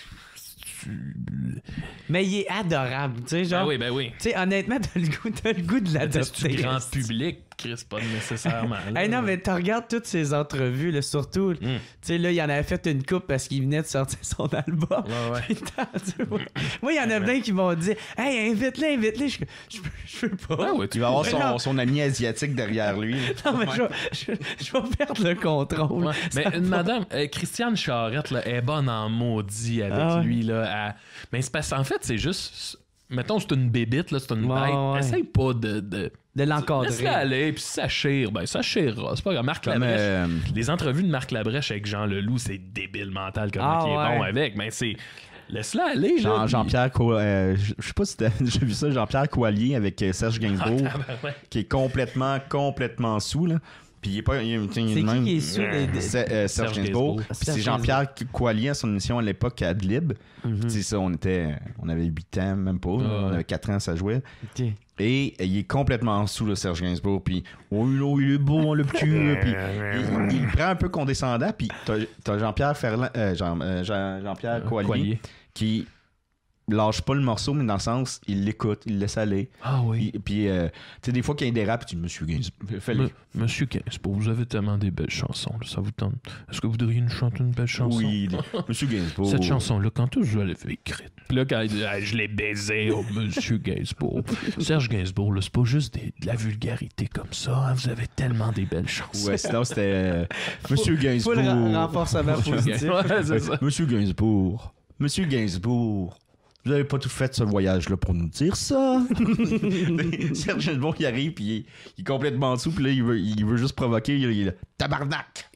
Mais il est adorable, tu sais, genre. Ben oui, ben oui. Tu sais, honnêtement, t'as le goût, t'as le goût de C'est l'adopter. du grand esti. public, Chris, pas nécessairement. là. Hey, non, mais tu regardes toutes ces entrevues, là, surtout. Tu sais, là, il en avait fait une coupe parce qu'il venait de sortir son album. Ouais, ouais. Putain, tu vois. Moi, il y en a plein qui m'ont dit Hey, invite-le, invite-le. Je, je, peux- je peux pas. Ah ouais, tu Il va avoir Mais son, non. son ami asiatique derrière lui. Non, mais je, vais- je, je vais perdre le contrôle. Ouais. Mais Ça une va. madame, euh, Christiane Charette, là, est bonne en maudit avec Ah ouais. lui. Là, à- Mais c'est parce qu'en fait, c'est juste. Mettons, c'est une bébite, là, c'est une Ouais, bête. ouais. Essaye pas de. de... De l'encadrer. Laisse-la aller, puis si ça chire, ben ça chirera. C'est pas grave. Marc Comme, Labrèche. euh, Les entrevues de Marc Labrèche avec Jean Leloup, c'est débile mental comment Ah il est ouais. bon avec. Mais c'est. Laisse-la aller, là. Jean, puis- Jean-Pierre, Co- euh, je je sais pas si t'as déjà vu ça, Jean-Pierre Coallier avec euh, Serge Gainsbourg, Ouais. qui est complètement, complètement sous, là. Puis il est pas. Il, est- il est C'est de qui même. qui est sous des- des- C'est, euh, Serge Serge Gainsbourg. Gainsbourg. Puis Serge c'est Jean-Pierre Coallier à son émission à l'époque à Adlib. Mhm. Puis c'est ça, on était. On avait huit ans, même pas. là. Ah ouais. On avait quatre ans, ça jouait. Ok. Et euh, il est complètement sous, le Serge Gainsbourg. Puis, oh, là, il est beau, le petit. là. Puis, il, il le prend un peu condescendant. Puis, t'as, t'as Jean-Pierre Ferland, euh, Jean, euh, Jean, Jean-Pierre Euh, Coallier, Coallier. qui lâche pas le morceau, mais dans le sens, il l'écoute, il le laisse aller. Ah oui. Il- puis, euh, tu sais, des fois, quand il dérape, tu dis, Monsieur Gainsbourg, fais-le. M- Monsieur Gainsbourg, vous avez tellement des belles chansons, là, ça vous tente. Est-ce que vous voudriez nous chanter une belle chanson? Oui, Monsieur Gainsbourg. Cette chanson-là, quand est-ce que je l'avais écrite? Puis là, quand il dit, ah, je l'ai baisé, oh, Monsieur Gainsbourg. Serge Gainsbourg, là, c'est pas juste des- de la vulgarité comme ça, hein, vous avez tellement des belles chansons. Ouais, sinon, c'était euh, Monsieur Gainsbourg. Full ra- renforcement positif. Ouais, c'est ça. Monsieur Gainsbourg. Monsieur Gainsbourg. Vous avez pas tout fait ce voyage-là pour nous dire ça. Serge Gainsbourg, il arrive, puis il, est- il est complètement dessous, puis là, il veut, il veut juste provoquer. Il, il est tabarnak!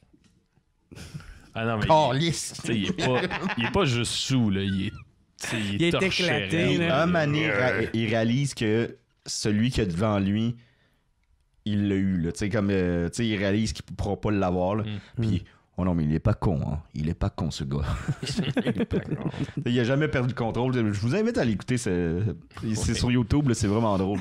Ah non, mais Calice! il, il, est pas, il est pas juste sous, là, il est, tu sais, il est, Il est torché, éclaté, raide. là. Un mané, ra- il réalise que celui qui est devant lui, il l'a eu. Là. Tu sais, comme, euh, tu sais, il réalise qu'il ne pourra pas l'avoir. Là. Mm. Puis, oh non, mais il est pas con. Hein. Il est pas con, ce gars. Il a jamais perdu le contrôle. Je vous invite à l'écouter. C'est, c'est sur YouTube. Là, c'est vraiment drôle.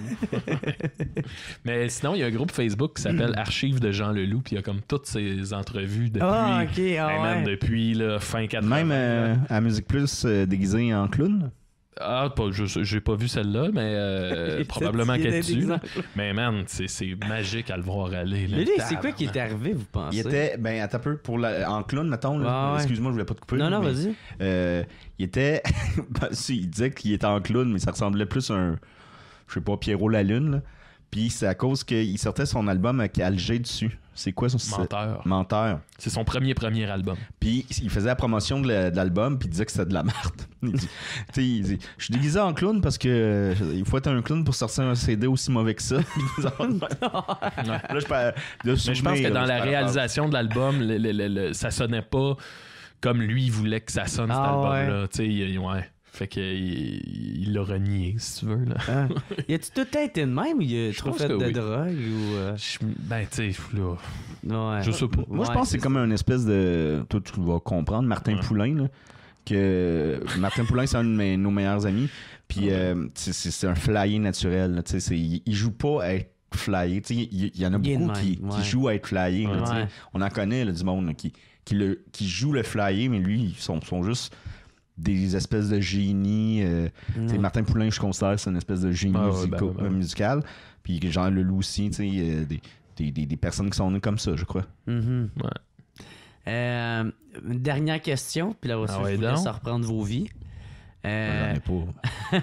Mais sinon, il y a un groupe Facebook qui s'appelle Archives de Jean Leloup, puis il y a comme toutes ses entrevues depuis, Ah, ok, ah ben, même ouais. depuis là, fin quatre-vingts. Même euh, là. à Musique Plus, euh, déguisé en clown. Ah, pas, je, j'ai pas vu celle-là, mais euh, Il probablement était- qu'elle il est était dessus. là. déguisé. Mais man, c'est, c'est magique à le voir aller. Là. Mais là, c'est quoi qui est arrivé, vous pensez? Il était, ben, attends un peu, pour la, en clown, mettons. Là. Ah ouais. Excuse-moi, je voulais pas te couper. Non, non, mais, vas-y. euh, il était. ben, si, il disait qu'il était en clown, mais ça ressemblait plus à un. Je sais pas, Pierrot la Lune. Là. Puis c'est à cause qu'il sortait son album avec Alger dessus. C'est quoi son Menteur. Menteur. C'est son premier premier album. Puis il faisait la promotion de, la- de l'album, puis il disait que c'était de la merde. Il dit, tu sais, il dit, je suis déguisé en clown parce que euh, il faut être un clown pour sortir un C D aussi mauvais que ça. Là, je parle de Mais je pense souvenirs, que dans là, la je parle- réalisation de l'album, le- le- le- le- ça sonnait pas comme lui voulait que ça sonne, cet Ah album-là. Tu sais, il- ouais. Fait que il il l'a renié, si tu veux. Là. Ah. Y a-tu tout le temps été de même ou il a Je trop pense fait que de oui. drogue ou. euh, Je- Ben, tu sais, là, Ouais. je sais pas. Moi, je Ouais, pense que c'est c'est comme une espèce de. Toi, tu vas comprendre, Martin Ouais. Poulain, là, que Martin Poulain, c'est un de mes- nos meilleurs amis. Puis, euh, c'est, c'est- c'est un flyer naturel. Là, tu sais, c'est- il, il joue pas à être flyé. Tu sais, Il, il y en a Il est beaucoup de qui, même, qui ouais. jouent à être flyé. là, tu sais. Ouais. On en connaît là, du monde là, qui, qui, le, qui joue le flyer, mais lui, ils sont, sont juste des espèces de génies. euh, tu sais, Mm. Martin Poulain, je considère que c'est une espèce de génie Ah ouais, musico- ben, ben, ben. euh, musical. Puis Jean Leloup aussi, tu sais, euh, des, des, des, des personnes qui sont nées comme ça, je crois. Mhm. Ouais. Euh, une dernière question, puis là aussi, Ah ouais, je vous donc. laisse reprendre vos vies. Euh, J'en ai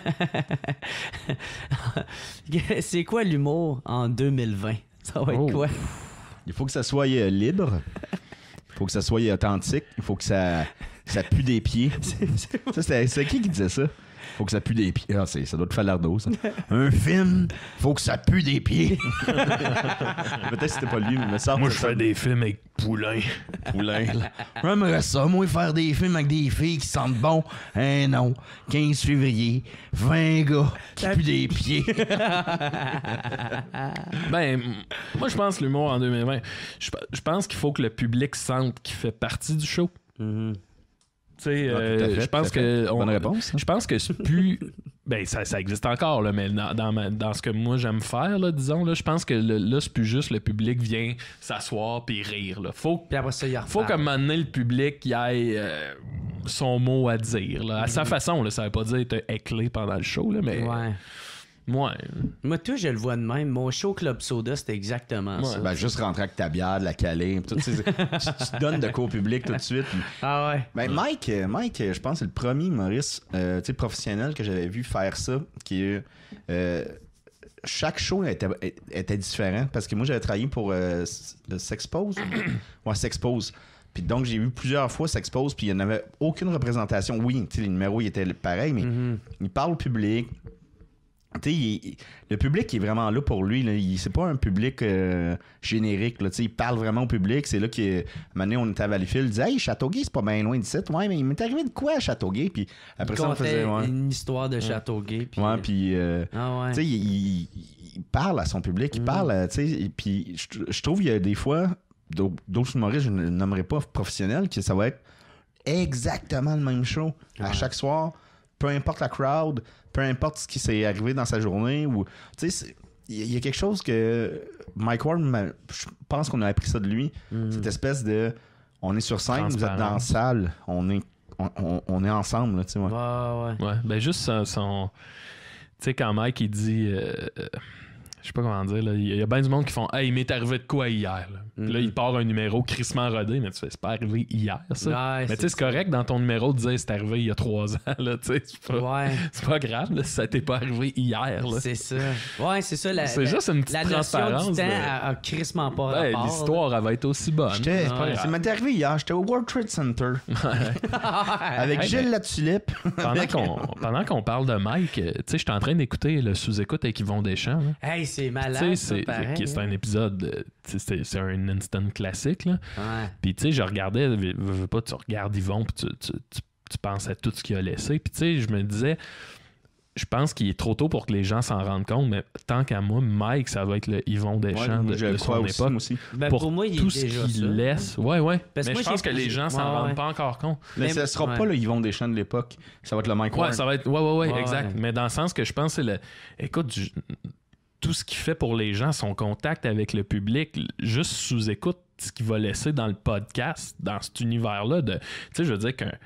pas. c'est quoi l'humour en deux mille vingt? Ça va être Oh. quoi? Il faut que ça soit euh, libre. Il faut que ça soit authentique. Il faut que ça, ça pue des pieds. Ça, c'était, c'est qui qui disait ça? Il faut que ça pue des pieds. Ah, c'est, ça doit être Falardeau, ça. Un film, il faut que ça pue des pieds. Peut-être que c'était pas lui, mais il me semble Moi, que je ça- fais des films avec Poulain. Poulain. J'aimerais ça, moi, faire des films avec des filles qui sentent bon. Hein, non. quinze février, vingt gars qui puent des pieds. Ben, m- moi, je pense que l'humour en deux mille vingt, je, pe- je pense qu'il faut que le public sente qu'il fait partie du show. Mhm. Tu sais, Ah, tout à euh, fait, je pense tout à fait. que. on- Bonne réponse, hein. Je pense que c'est plus. Ben, ça, ça existe encore, là, mais dans, dans, ma- dans ce que moi j'aime faire, là, disons, là, je pense que le- là, c'est plus juste le public vient s'asseoir puis rire. Là. Faut, Puis après ça, il faut qu'à un moment donné, le public il ait euh, son mot à dire. Là. À sa façon, là, ça veut pas dire être éclé pendant le show, là, mais. Ouais. Ouais. Moi, tout, je le vois de même. Mon show Club Soda, c'était exactement Ouais. ça. Ben, juste rentrer avec ta bière, de la caler, tout, tu, sais, tu, tu te donnes de quoi au public tout de suite. puis- Ah ouais. Ben, Mike, euh, Mike, euh, je pense que c'est le premier humoriste euh, tu sais, professionnel que j'avais vu faire ça. Qui est, euh, chaque show était, était différent parce que moi, j'avais travaillé pour euh, le Sexpose. Ouais, Sexpose. Puis donc, j'ai vu plusieurs fois Sexpose, puis il n'y en avait aucune représentation. Oui, tu sais, les numéros ils étaient pareils, mais Mhm. il parle au public. Tu sais, il- le public est vraiment là pour lui. Là. Il, c'est pas un public euh, générique. Là. Tu sais, il parle vraiment au public. C'est là que, un moment donné, on était à Valleyfield. Il disait, hey, Châteauguay, c'est pas bien loin d'ici. Ouais, mais il m'est arrivé de quoi à Châteauguay? Puis après Il ça, on contait faisait. Ouais, une histoire de Châteauguay. Puis... ouais puis. euh, Ah ouais. tu sais, il, il- il parle à son public. Il Mm. parle, à- tu sais. et Puis je, je trouve qu'il y a des fois, d'autres d'autres humoristes, je ne nommerai pas professionnels, que ça va être exactement le même show à Ouais. chaque soir. Peu importe la crowd, peu importe ce qui s'est arrivé dans sa journée. Ou, tu sais, c'est- il y a quelque chose que Mike Ward, m'a- je pense qu'on a appris ça de lui. Mhm. Cette espèce de. On est sur scène, vous êtes dans la Transparence. salle, on est on, on, on est ensemble, là, tu sais. Ouais. Ouais, ouais. Ouais, ben juste son... son... Tu sais, quand Mike, il dit... Euh, euh, je sais pas comment dire, là, il y a bien du monde qui font « Hey, il m'est arrivé de quoi hier? » Là, mm-hmm. Là il part un numéro crissement rodé, mais tu fais « C'est pas arrivé hier, ça? Ouais, » Mais tu sais, c'est correct dans ton numéro de dire « C'est arrivé il y a trois ans. » là, tu sais, c'est pas, ouais. c'est pas grave, là, ça t'est pas arrivé hier. Là. C'est ça. Ouais, c'est ça. La, c'est la, juste une petite la notion transparence. du temps de... a, a crissement pas ouais, rapport. l'histoire, elle va être aussi bonne. J'étais, ouais. Ça m'est arrivé hier, j'étais au World Trade Center. Avec hey, Gilles ben, Latulippe. Pendant qu'on, pendant qu'on parle de Mike, tu sais, j'étais en train d'écouter le sous-écoute avec Yvon Deschamps. Là. Hey, c'est malade. C'est, ça, c'est, pareil, c'est, c'est un épisode, c'est, c'est un instant classique. Là. Ouais. Puis tu sais, je regardais, veux, veux pas, tu regardes Yvon, puis tu, tu, tu, tu penses à tout ce qu'il a laissé. Puis tu sais, je me disais, je pense qu'il est trop tôt pour que les gens s'en rendent compte, mais tant qu'à moi, Mike, ça va être le Yvon Deschamps ouais, de, de son aussi, époque. Aussi. Ben, pour, pour moi, il tout est ce déjà qu'il ça. laisse. Ouais, ouais. Parce mais moi, je pense que les gens s'en ouais, rendent ouais. pas encore compte. Mais, mais ce sera ouais. pas le Yvon Deschamps de l'époque. Ça va être le Mike Ouais, Ward. ça va être. Ouais, ouais, ouais, ouais exact. Ouais. Mais dans le sens que je pense, c'est le. Écoute, je... tout ce qu'il fait pour les gens, son contact avec le public, juste sous-écoute ce qu'il va laisser dans le podcast, dans cet univers-là. De... Tu sais, je veux dire qu'un.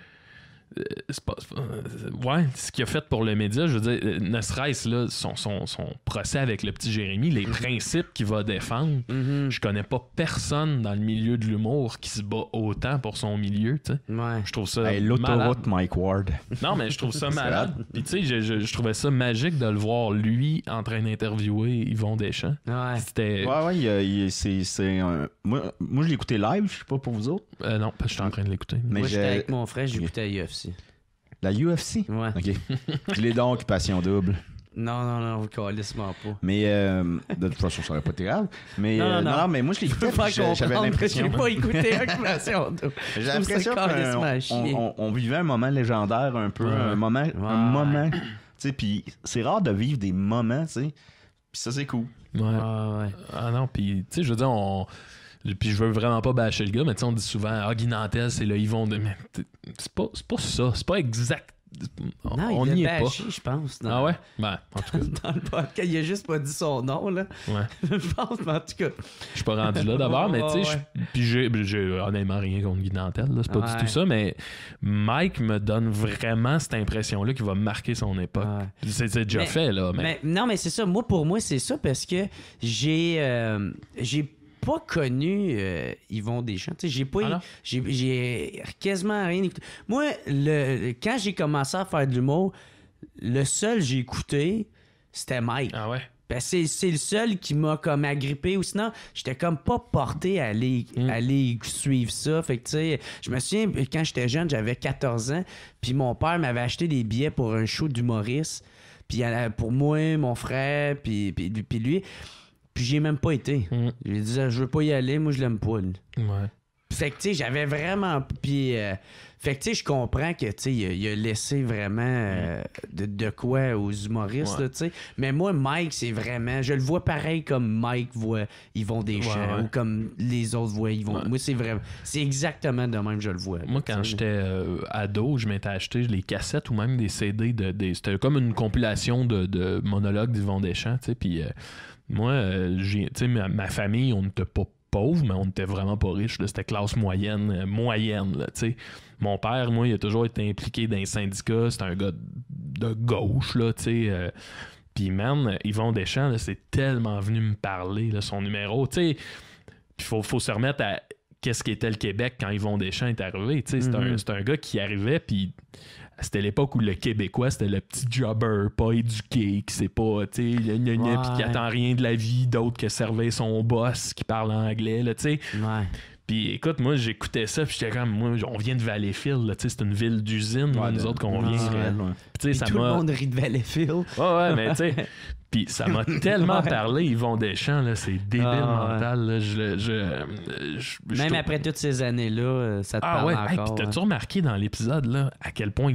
C'est pas, c'est pas, ouais, ce qu'il a fait pour le média, je veux dire, ne serait-ce là, son, son, son procès avec le petit Jérémy, les principes qu'il va défendre, mm-hmm. je connais pas personne dans le milieu de l'humour qui se bat autant pour son milieu, tu sais. Ouais. Je trouve ça hey, l'autoroute malade. Mike Ward. Non, mais je trouve ça malade. Puis tu sais, je, je, je trouvais ça magique de le voir, lui, en train d'interviewer Yvon Deschamps. Ouais. C'était... Ouais, ouais, il, il, c'est... c'est un... moi, moi, je l'ai écouté live, je sais pas pour vous autres. Euh, non, parce que j'étais en train de l'écouter. Mais moi, j'ai... j'étais avec mon frère, j'écoutais okay. la U F C. La U F C? Ouais. OK. Dis-les donc, Passion Double. Non, non, non, vous calissement pas. Mais euh, de toute façon, ça serait pas terrible. Mais non, euh, non, non, non, mais moi, je l'écoutais, j'avais l'impression... J'ai pas écouté Occupation Double. J'ai l'impression qu'on on, on, on vivait un moment légendaire un peu, ouais. un moment, ouais. un moment, tu sais, puis c'est rare de vivre des moments, tu sais, puis ça, c'est cool. Ouais. Ah, ouais. Ah non, puis, tu sais, je veux dire, on... Puis je veux vraiment pas bâcher le gars, mais tu sais, on dit souvent ah, Guy Nantel, c'est le Yvon de. Mais c'est pas, c'est pas ça, c'est pas exact. Non, on il n'y l'a est bâché, pas. je pense. Dans... Ah ouais? Ben, en tout cas. Dans le podcast, il a juste pas dit son nom, là. Ouais. Je pense, mais en tout cas. Je suis pas rendu là d'abord, mais tu sais, ouais. puis j'ai, j'ai honnêtement rien contre Guy Nantel, là, c'est pas ouais. du tout ça, mais Mike me donne vraiment cette impression-là qu'il va marquer son époque. Ouais. C'est, c'est déjà mais, fait, là. Mais... mais non, mais c'est ça. Moi, pour moi, c'est ça parce que j'ai. Euh, j'ai pas connu euh, Yvon Deschamps. T'sais, j'ai pas ah j'ai, j'ai quasiment rien écouté. Moi, le, quand j'ai commencé à faire de l'humour, le seul que j'ai écouté, c'était Mike. Ah ouais? Ben, c'est, c'est le seul qui m'a comme agrippé, ou sinon, j'étais comme pas porté à aller, mm. à aller suivre ça. Fait que, tu sais, je me souviens, quand j'étais jeune, j'avais quatorze ans, puis mon père m'avait acheté des billets pour un show d'humoriste, puis pour moi, mon frère, puis, puis, puis lui. Puis j'ai même pas été. Mm. J'ai dit, je veux pas y aller, moi je l'aime pas. Lui. Ouais. Fait que, tu sais, j'avais vraiment. Puis, euh, fait que, tu sais, je comprends que, tu sais, il, il a laissé vraiment euh, de, de quoi aux humoristes, ouais. tu sais. Mais moi, Mike, c'est vraiment. Je le vois pareil comme Mike voit Yvon Deschamps ouais, ouais. ou comme les autres voient Yvon. Ouais. Moi, c'est vraiment. C'est exactement de même que je le vois. Moi, quand j'étais euh, ado, je m'étais acheté les cassettes ou même des C D de. de c'était comme une compilation de, de monologues d'Yvon Deschamps, tu sais. Puis. Euh, Moi, euh, j'ai, ma, ma famille, on n'était pas pauvres, mais on n'était vraiment pas riches. Là. C'était classe moyenne, euh, moyenne. Là, mon père, moi, il a toujours été impliqué dans les syndicats. C'était un gars de, de gauche. Là, euh, puis, man, Yvon Deschamps, là, c'est tellement venu me parler, là, son numéro. Puis, il faut, faut se remettre à qu'est-ce qu'était le Québec quand Yvon Deschamps est arrivé. Mm-hmm. C'est, un, c'est un gars qui arrivait, puis... C'était l'époque où le Québécois, c'était le petit jobber, pas éduqué, qui sait pas, tu sais, ouais. puis qui attend rien de la vie d'autre que servir son boss qui parle anglais, là, tu sais. Ouais. Puis écoute, moi, j'écoutais ça, puis j'étais comme, moi, on vient de Valleyfield, là, tu sais, c'est une ville d'usine, ouais, nous autres, qu'on vient. Ouais. Puis ça tout m'a... le monde rit de Valleyfield. Ouais, ouais, mais tu sais... Puis ça m'a tellement ouais. parlé, Yvon Deschamps, là, c'est débile ah, mental. Là, je, je, je, je, Même je après toutes ces années-là, ça te ah, parle ouais. encore. Hey, puis t'as-tu remarqué dans l'épisode là, à quel point il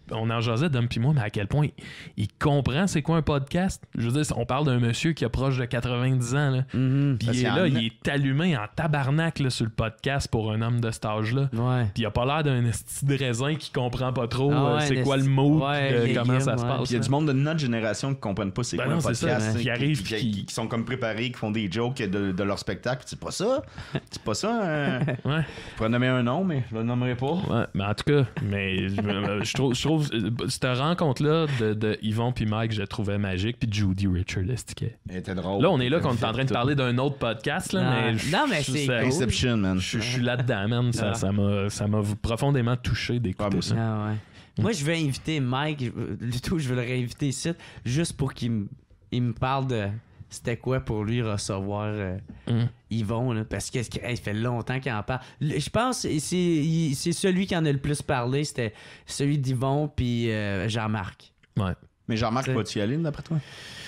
on en jasait, Dom pis moi, mais à quel point il, il comprend c'est quoi un podcast. Je veux dire, on parle d'un monsieur qui a proche de quatre-vingt-dix ans, là. Mhm. Puis Parce il est qu'il là, en- il est allumé en tabarnak là, sur le podcast pour un homme de cet âge-là. Ouais. Puis il a pas l'air d'un esti de raisin qui comprend pas trop Ah euh, ouais, c'est le quoi le sti- mood, ouais, euh, les comment ça légumes, se ouais. passe. Puis il y a du monde de notre génération qui comprennent pas c'est Ben quoi non, un c'est podcast. ça, hein, qui arrivent, qui, puis qui- qui sont comme préparés, qui font des jokes de, de leur spectacle. Puis c'est pas ça. C'est pas ça. Hein? Ouais. Je pourrais nommer un nom, mais je le nommerai pas. Ouais, mais en tout cas, mais je, me- je trouve, je trouve euh, cette rencontre-là de, de Yvon puis Mike, je la trouvais magique, puis Judy Richard, estiquet. Elle était drôle. Là, on est là qu'on est en train de parler d'un autre podcast, là, Non, mais je- non, mais je- c'est ça- cool. Inception, man. Je, je suis là-dedans, man. Ça, Ah. ça m'a, ça m'a profondément touché d'écouter Ah, moi ça. Ah ouais. Moi, je vais inviter Mike, je- du tout, je vais le réinviter ici, juste pour qu'il me, il me parle de c'était quoi pour lui recevoir euh, Mm. Yvon, là, parce que hey, ça fait longtemps qu'il en parle. Le- Je pense que c'est, il- c'est celui qui en a le plus parlé, c'était celui d'Yvon puis euh, Jean-Marc. Ouais. Mais Jean-Marc, C'est- vas-tu y aller, d'après toi?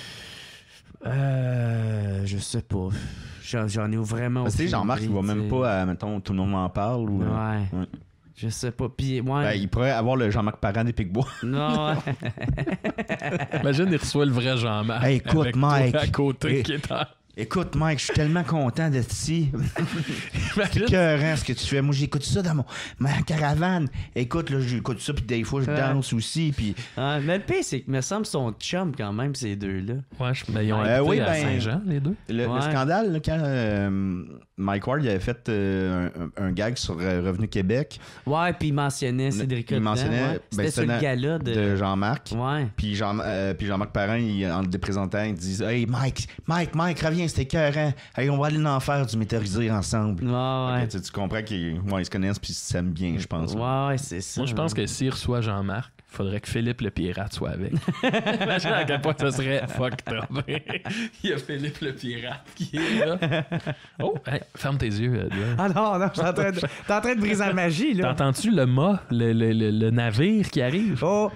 Euh, je sais pas. J'en, j'en ai vraiment Parce que tu sais, aucune Jean-Marc, il va idée, même t'sais. pas à, mettons, tout le monde en parle. Ou, euh, Ouais. ouais. Je sais pas. Puis, ouais. Ben, il pourrait avoir le Jean-Marc Parent des Picbois. Non, ouais. Imagine, il reçoit le vrai Jean-Marc. Hey, écoute, avec toi Mike. à côté Hey. qui est en... Écoute, Mike, je suis tellement content d'être ici. C'est Imagine- écœurant ce que tu fais. Moi, j'écoute ça dans mon, ma caravane. Écoute, là, j'écoute ça, puis des fois, je Ouais. danse aussi. Puis... Ouais, mais le pire, c'est que me semble son chum quand même, ces deux-là. Ouais, je- ben, ils ont Euh, habité oui, à ben- Saint-Jean, les deux. Le, le Ouais. scandale, là, quand euh, Mike Ward il avait fait euh, un, un gag sur euh, Revenu Québec Ouais, puis il mentionnait Cédric il Godin, mentionnait, ouais. ben, C'était sur c'était le gala de... de Jean-Marc. Ouais. Puis, Jean, euh, puis Jean-Marc Parent, il, en le déprésentant, il dit Hey, Mike, Mike, Mike, reviens, c'était écœurant. Hey, on va aller en faire du météorisé ensemble. Ouais, ouais. Fait que, tu, tu comprends qu'ils ouais, ils se connaissent puis ils s'aiment bien, je pense. Ouais, ouais, c'est ça. Moi, je pense que s'il reçoit Jean-Marc, il faudrait que Philippe le pirate soit avec. Imagine à quel point ça serait fucked up. Il y a Philippe le pirate qui est là. Oh, hey, ferme tes yeux, Edouard. Ah non, non, je suis en train de, t'es en train de briser la magie, là. T'entends-tu le mât, le, le, le, le navire qui arrive? Oh!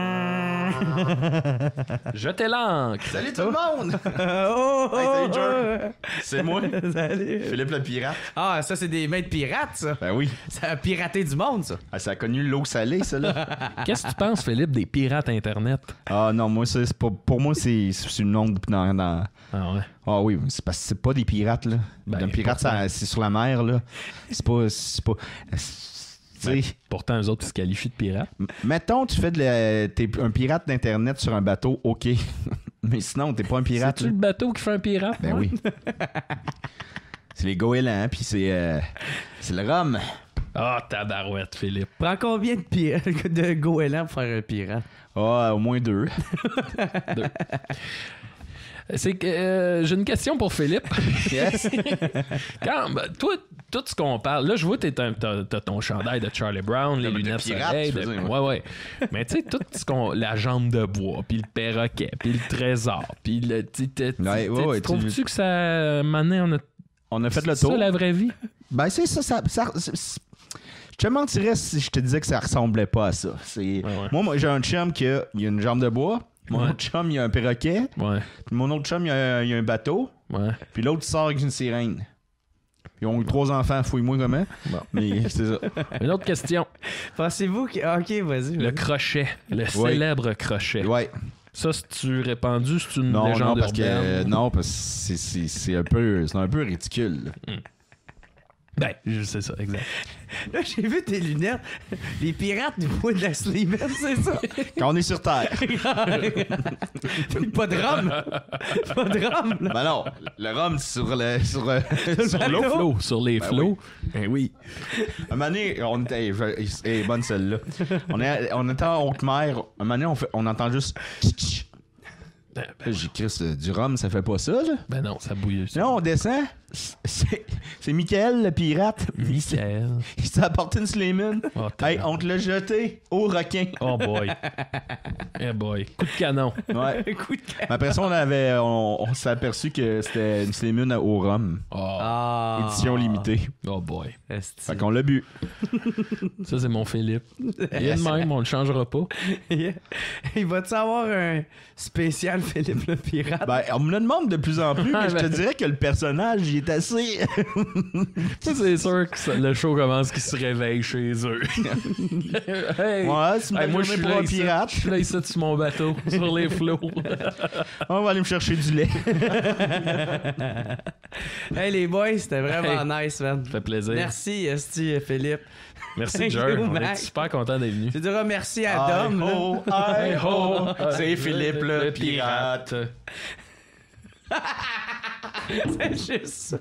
Jetez l'ancre! Salut tout le monde! oh! Hey, salut, Jer. oh, C'est moi, oh. Salut! Philippe le pirate. Ah, ça, c'est des mains de pirates, ça. Ben oui. Ça a piraté du monde, ça. Ah, ça a connu l'eau salée, ça, là. Qu'est-ce que tu penses, Philippe, des pirates Internet? Ah non, moi, ça, c'est pas, pour moi, c'est c'est le nom de- dans, dans- Ah ouais. Ah oui, c'est parce que c'est pas des pirates, là. Ben, Un pirate, ça- c'est sur la mer, là. C'est pas... C'est pas... Tu sais, Pourtant, eux autres, ils se qualifient de pirates. m- mettons, tu fais de la- t'es un pirate d'Internet sur un bateau, OK. Mais sinon, t'es pas un pirate, C'est-tu là. le bateau qui fait un pirate? Ben ouais? oui. C'est les goélands, puis c'est... euh, c'est le rhum. Ah, tabarouette, Philippe. Prends combien de, pirates, de goélands pour faire un pirate? Ah, au moins deux. C'est que euh, j'ai une question pour Philippe. Yes. Quand, ben, toi, tout ce qu'on parle, là, je vois que t'as, t'as, t'as ton chandail de Charlie Brown, les de lunettes pirate, soleil. tu veux de- dire, ouais, ouais. Mais tu sais, tout ce qu'on. La jambe de bois, puis le perroquet, puis le trésor, puis le. Tu sais, tu- Ouais, tu- ouais, ouais, tu trouves-tu tu- que ça. Maintenant, on a. On a fait le C'est tour. ça, la vraie vie? Ben, c'est ça, ça, ça- c'est- c'est- je te mentirais si je te disais que ça ressemblait pas à ça. C'est... Ouais, ouais. Moi, moi, j'ai un chum qui a, il a une jambe de bois. Mon Ouais. autre chum, il a un perroquet. Ouais. Puis mon autre chum, il a, il a un bateau. Ouais. Puis l'autre, il sort avec une sirène. Ils ont eu trois enfants, fouille-moi comment. Bon. Mais c'est ça. Une autre question. Pensez-vous que... ah, OK, vas-y. Le vas-y. crochet. Le Ouais. célèbre crochet. Ouais. Ça, c'est-tu répandu? C'est une Non, légende non, parce que, urbaine? euh, non, parce que c'est, c'est, c'est un peu, c'est un peu ridicule. là. Ben, je sais ça, exact. Là, j'ai vu tes lunettes. Les pirates du bois de la Slimane, c'est ça? Quand on est sur Terre. Pas de rhum. Pas de rhum, là. Ben non, le rhum sur, le, sur, euh, sur bateau. l'eau. Flots, sur les Ben flots. Ben oui. Un moment donné, on était. hey, je- hey, bonne celle-là. On, est, on était en haute mer. Un moment donné, on, fait, on entend juste. tch, tch. Ben, Là, j'ai Chris, euh, du rhum, ça fait pas ça, là. ben non, ça bouille. ça. Là, on descend. C'est, c'est Michael, le pirate. Michael. Il s'est apporté une Slimane. Oh, Hey, t'as- on te l'a jeté au requin. oh boy. Eh boy. Coup de canon. Ouais. Un coup de ca- Mais après ça, on, avait, on, on s'est aperçu que c'était une Slimane au rhum. Oh, Ah. Édition limitée. oh boy. Esti. Fait qu'on l'a bu. Ça, c'est mon Philippe. Il est de même, on le changera pas. Il va-tu avoir un spécial Philippe le pirate? Ben, on me le demande de plus en plus, mais je te Ben- dirais que le personnage, il est assez. Ça, c'est sûr que ça- le show commence qu'ils se réveillent chez eux. Hey, Ouais, c'est une hey, belle moi, je journée suis pour là, un ici. pirate. Je suis là ici sur mon bateau, sur les flots. On va aller me chercher du lait. Hey les boys, c'était vraiment nice, man. Ça fait plaisir. Merci, Esti Philippe. Merci, Thank Jer. you, On est Mac. super contents d'être venus. Je dirais merci à Dom. là. Oh, hey, oh, c'est Philippe le pirate. C'est juste ça.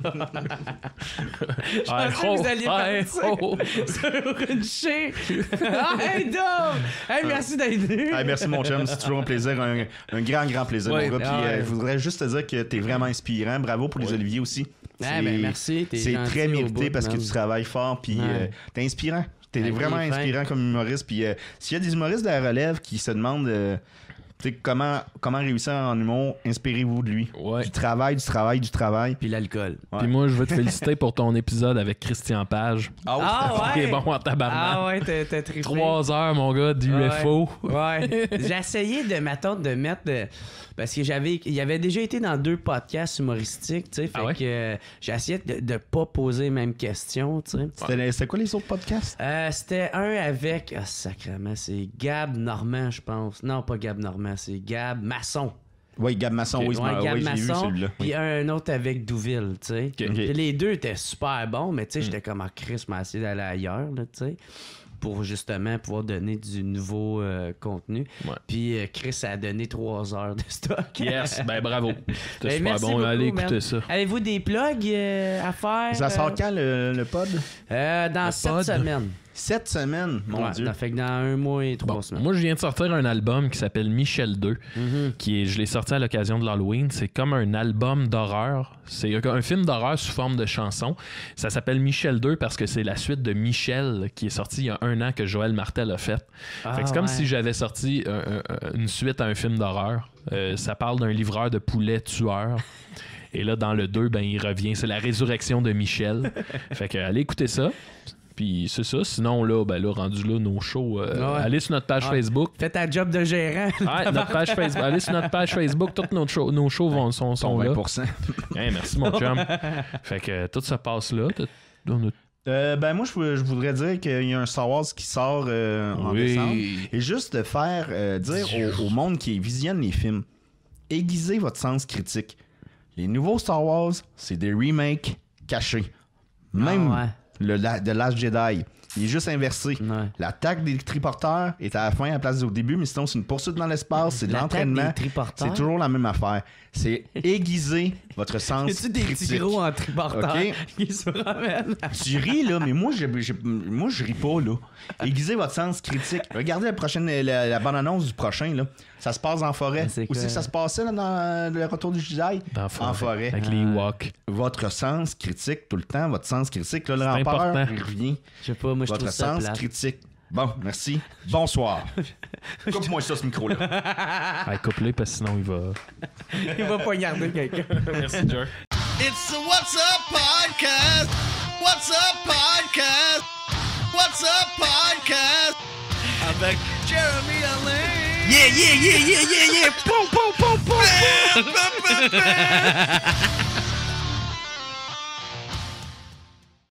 Je Hey, pensais que vous alliez hey, partir oh. sur une chie. Ah, hey, Dom! Hey, merci d'être venu. Hey, merci mon chum, c'est toujours un plaisir, un, un grand, grand plaisir, Ouais. mon gars. Puis Ah ouais. euh, je voudrais juste te dire que t'es vraiment inspirant. Bravo pour les Oliviers aussi. Ah, ben, merci, t'es C'est gentil très au mérité bout, parce que man. tu travailles fort, puis Ouais. euh, t'es inspirant. T'es Ben, vraiment il est fin. inspirant comme humoriste. Puis euh, s'il y a des humoristes de la relève qui se demandent euh, tu sais, comment, comment réussir en humour, inspirez-vous de lui. Ouais. Du travail, du travail, du travail. Puis l'alcool. Ouais. Puis moi, je veux te féliciter pour ton épisode avec Christian Page. Ah Il ouais? est bon en tabarnak. Ah ouais, t'as t'as trippé. Trois heures, mon gars, du Ouais. U F O. Ouais. J'ai essayé de m'attendre de mettre de- parce que j'avais il avait déjà été dans deux podcasts humoristiques, tu sais, fait Ah ouais? que euh, j'ai essayé de, de pas poser les mêmes questions, tu sais. C'était c'était quoi les autres podcasts? Euh, c'était un avec ah sacrément, c'est Gab Normand, je pense. Non, pas Gab Normand, c'est Gab Masson. Oui, Gab Masson, oui, Ouais, ouais, Gab ouais, j'ai vu Masson, celui-là. puis un autre avec Douville, tu sais. Ok. Puis les deux étaient super bons, mais tu sais, Mm. j'étais comme en Chris, mais essayé d'aller ailleurs, là, tu sais, pour justement pouvoir donner du nouveau euh, contenu. Ouais. Puis euh, Chris a donné trois heures de stock. Yes, ben bravo. C'était Ben, super merci bon. beaucoup, Allez man. écouter ça. Avez-vous des plugs euh, à faire? Ça sort euh, quand le, le pod? euh, dans Le sept pod? semaines. Sept semaines, mon Ouais, Dieu. ça fait que dans un mois et trois Bon, semaines. moi, je viens de sortir un album qui s'appelle Michel deux, Mhm. qui est, je l'ai sorti à l'occasion de l'Halloween. C'est comme un album d'horreur. C'est un film d'horreur sous forme de chanson. Ça s'appelle Michel deux parce que c'est la suite de Michel qui est sorti il y a un an que Joël Martel a fait. Ah, Fait que c'est comme ouais. si j'avais sorti un- un- une suite à un film d'horreur. Euh, ça parle d'un livreur de poulet tueur. Et là, dans le deux, ben, il revient. C'est la résurrection de Michel. Fait que allez écouter ça. Puis c'est ça. Sinon, là, ben là, rendu là, nos shows. euh, Ouais. Allez sur notre page Ouais. Facebook. Fais ta job de gérant. Ouais, notre page Facebook. Allez sur notre page Facebook. Tous nos shows, nos shows vont, sont, sont Ton là. vingt pour cent. Hey, merci, mon chum. Fait que euh, tout se passe là. Tout- on a- Euh, ben moi, je, vou- je voudrais dire qu'il y a un Star Wars qui sort euh, en Oui. décembre. Et juste de faire euh, dire au, au monde qui visionne les films, aiguisez votre sens critique. Les nouveaux Star Wars, c'est des remakes cachés. Même Ah ouais. le la- The Last Jedi, il est juste inversé. Ouais. L'attaque des triporteurs est à la fin à la place au début, mais sinon c'est une poursuite dans l'espace, c'est de L'attaque l'entraînement. des triporteurs? C'est toujours la même affaire. C'est aiguiser votre sens Y a-tu des critique. petits gros en triporteur Ok. qui se ramènent? Tu ris, là, mais moi, je, je- moi, je ris pas, là. Aiguisez votre sens critique. Regardez la prochaine, la, la bande-annonce du prochain, là. Ça se passe en forêt. Mais c'est Où quoi? c'est que ça se passait, là, dans le retour du Jedi? Dans la En forêt. Avec les Ewoks. Votre sens critique, tout le temps, votre sens critique, là, le C'est rempareur, important. il revient. Je sais pas, moi je Votre trouve ça sens plate. critique. Bon, merci. Bonsoir. Coupe-moi ça, ce micro-là. Hey, coupe-le parce que sinon il va. Il va poignarder quelqu'un. Merci, Jer. It's the What's Up Podcast. What's Up Podcast. What's Up Podcast. Avec Jeremy Alain. Yeah, yeah, yeah, yeah, yeah, yeah! Poum, poum, poum, poum, poum! Bam, bam, bam.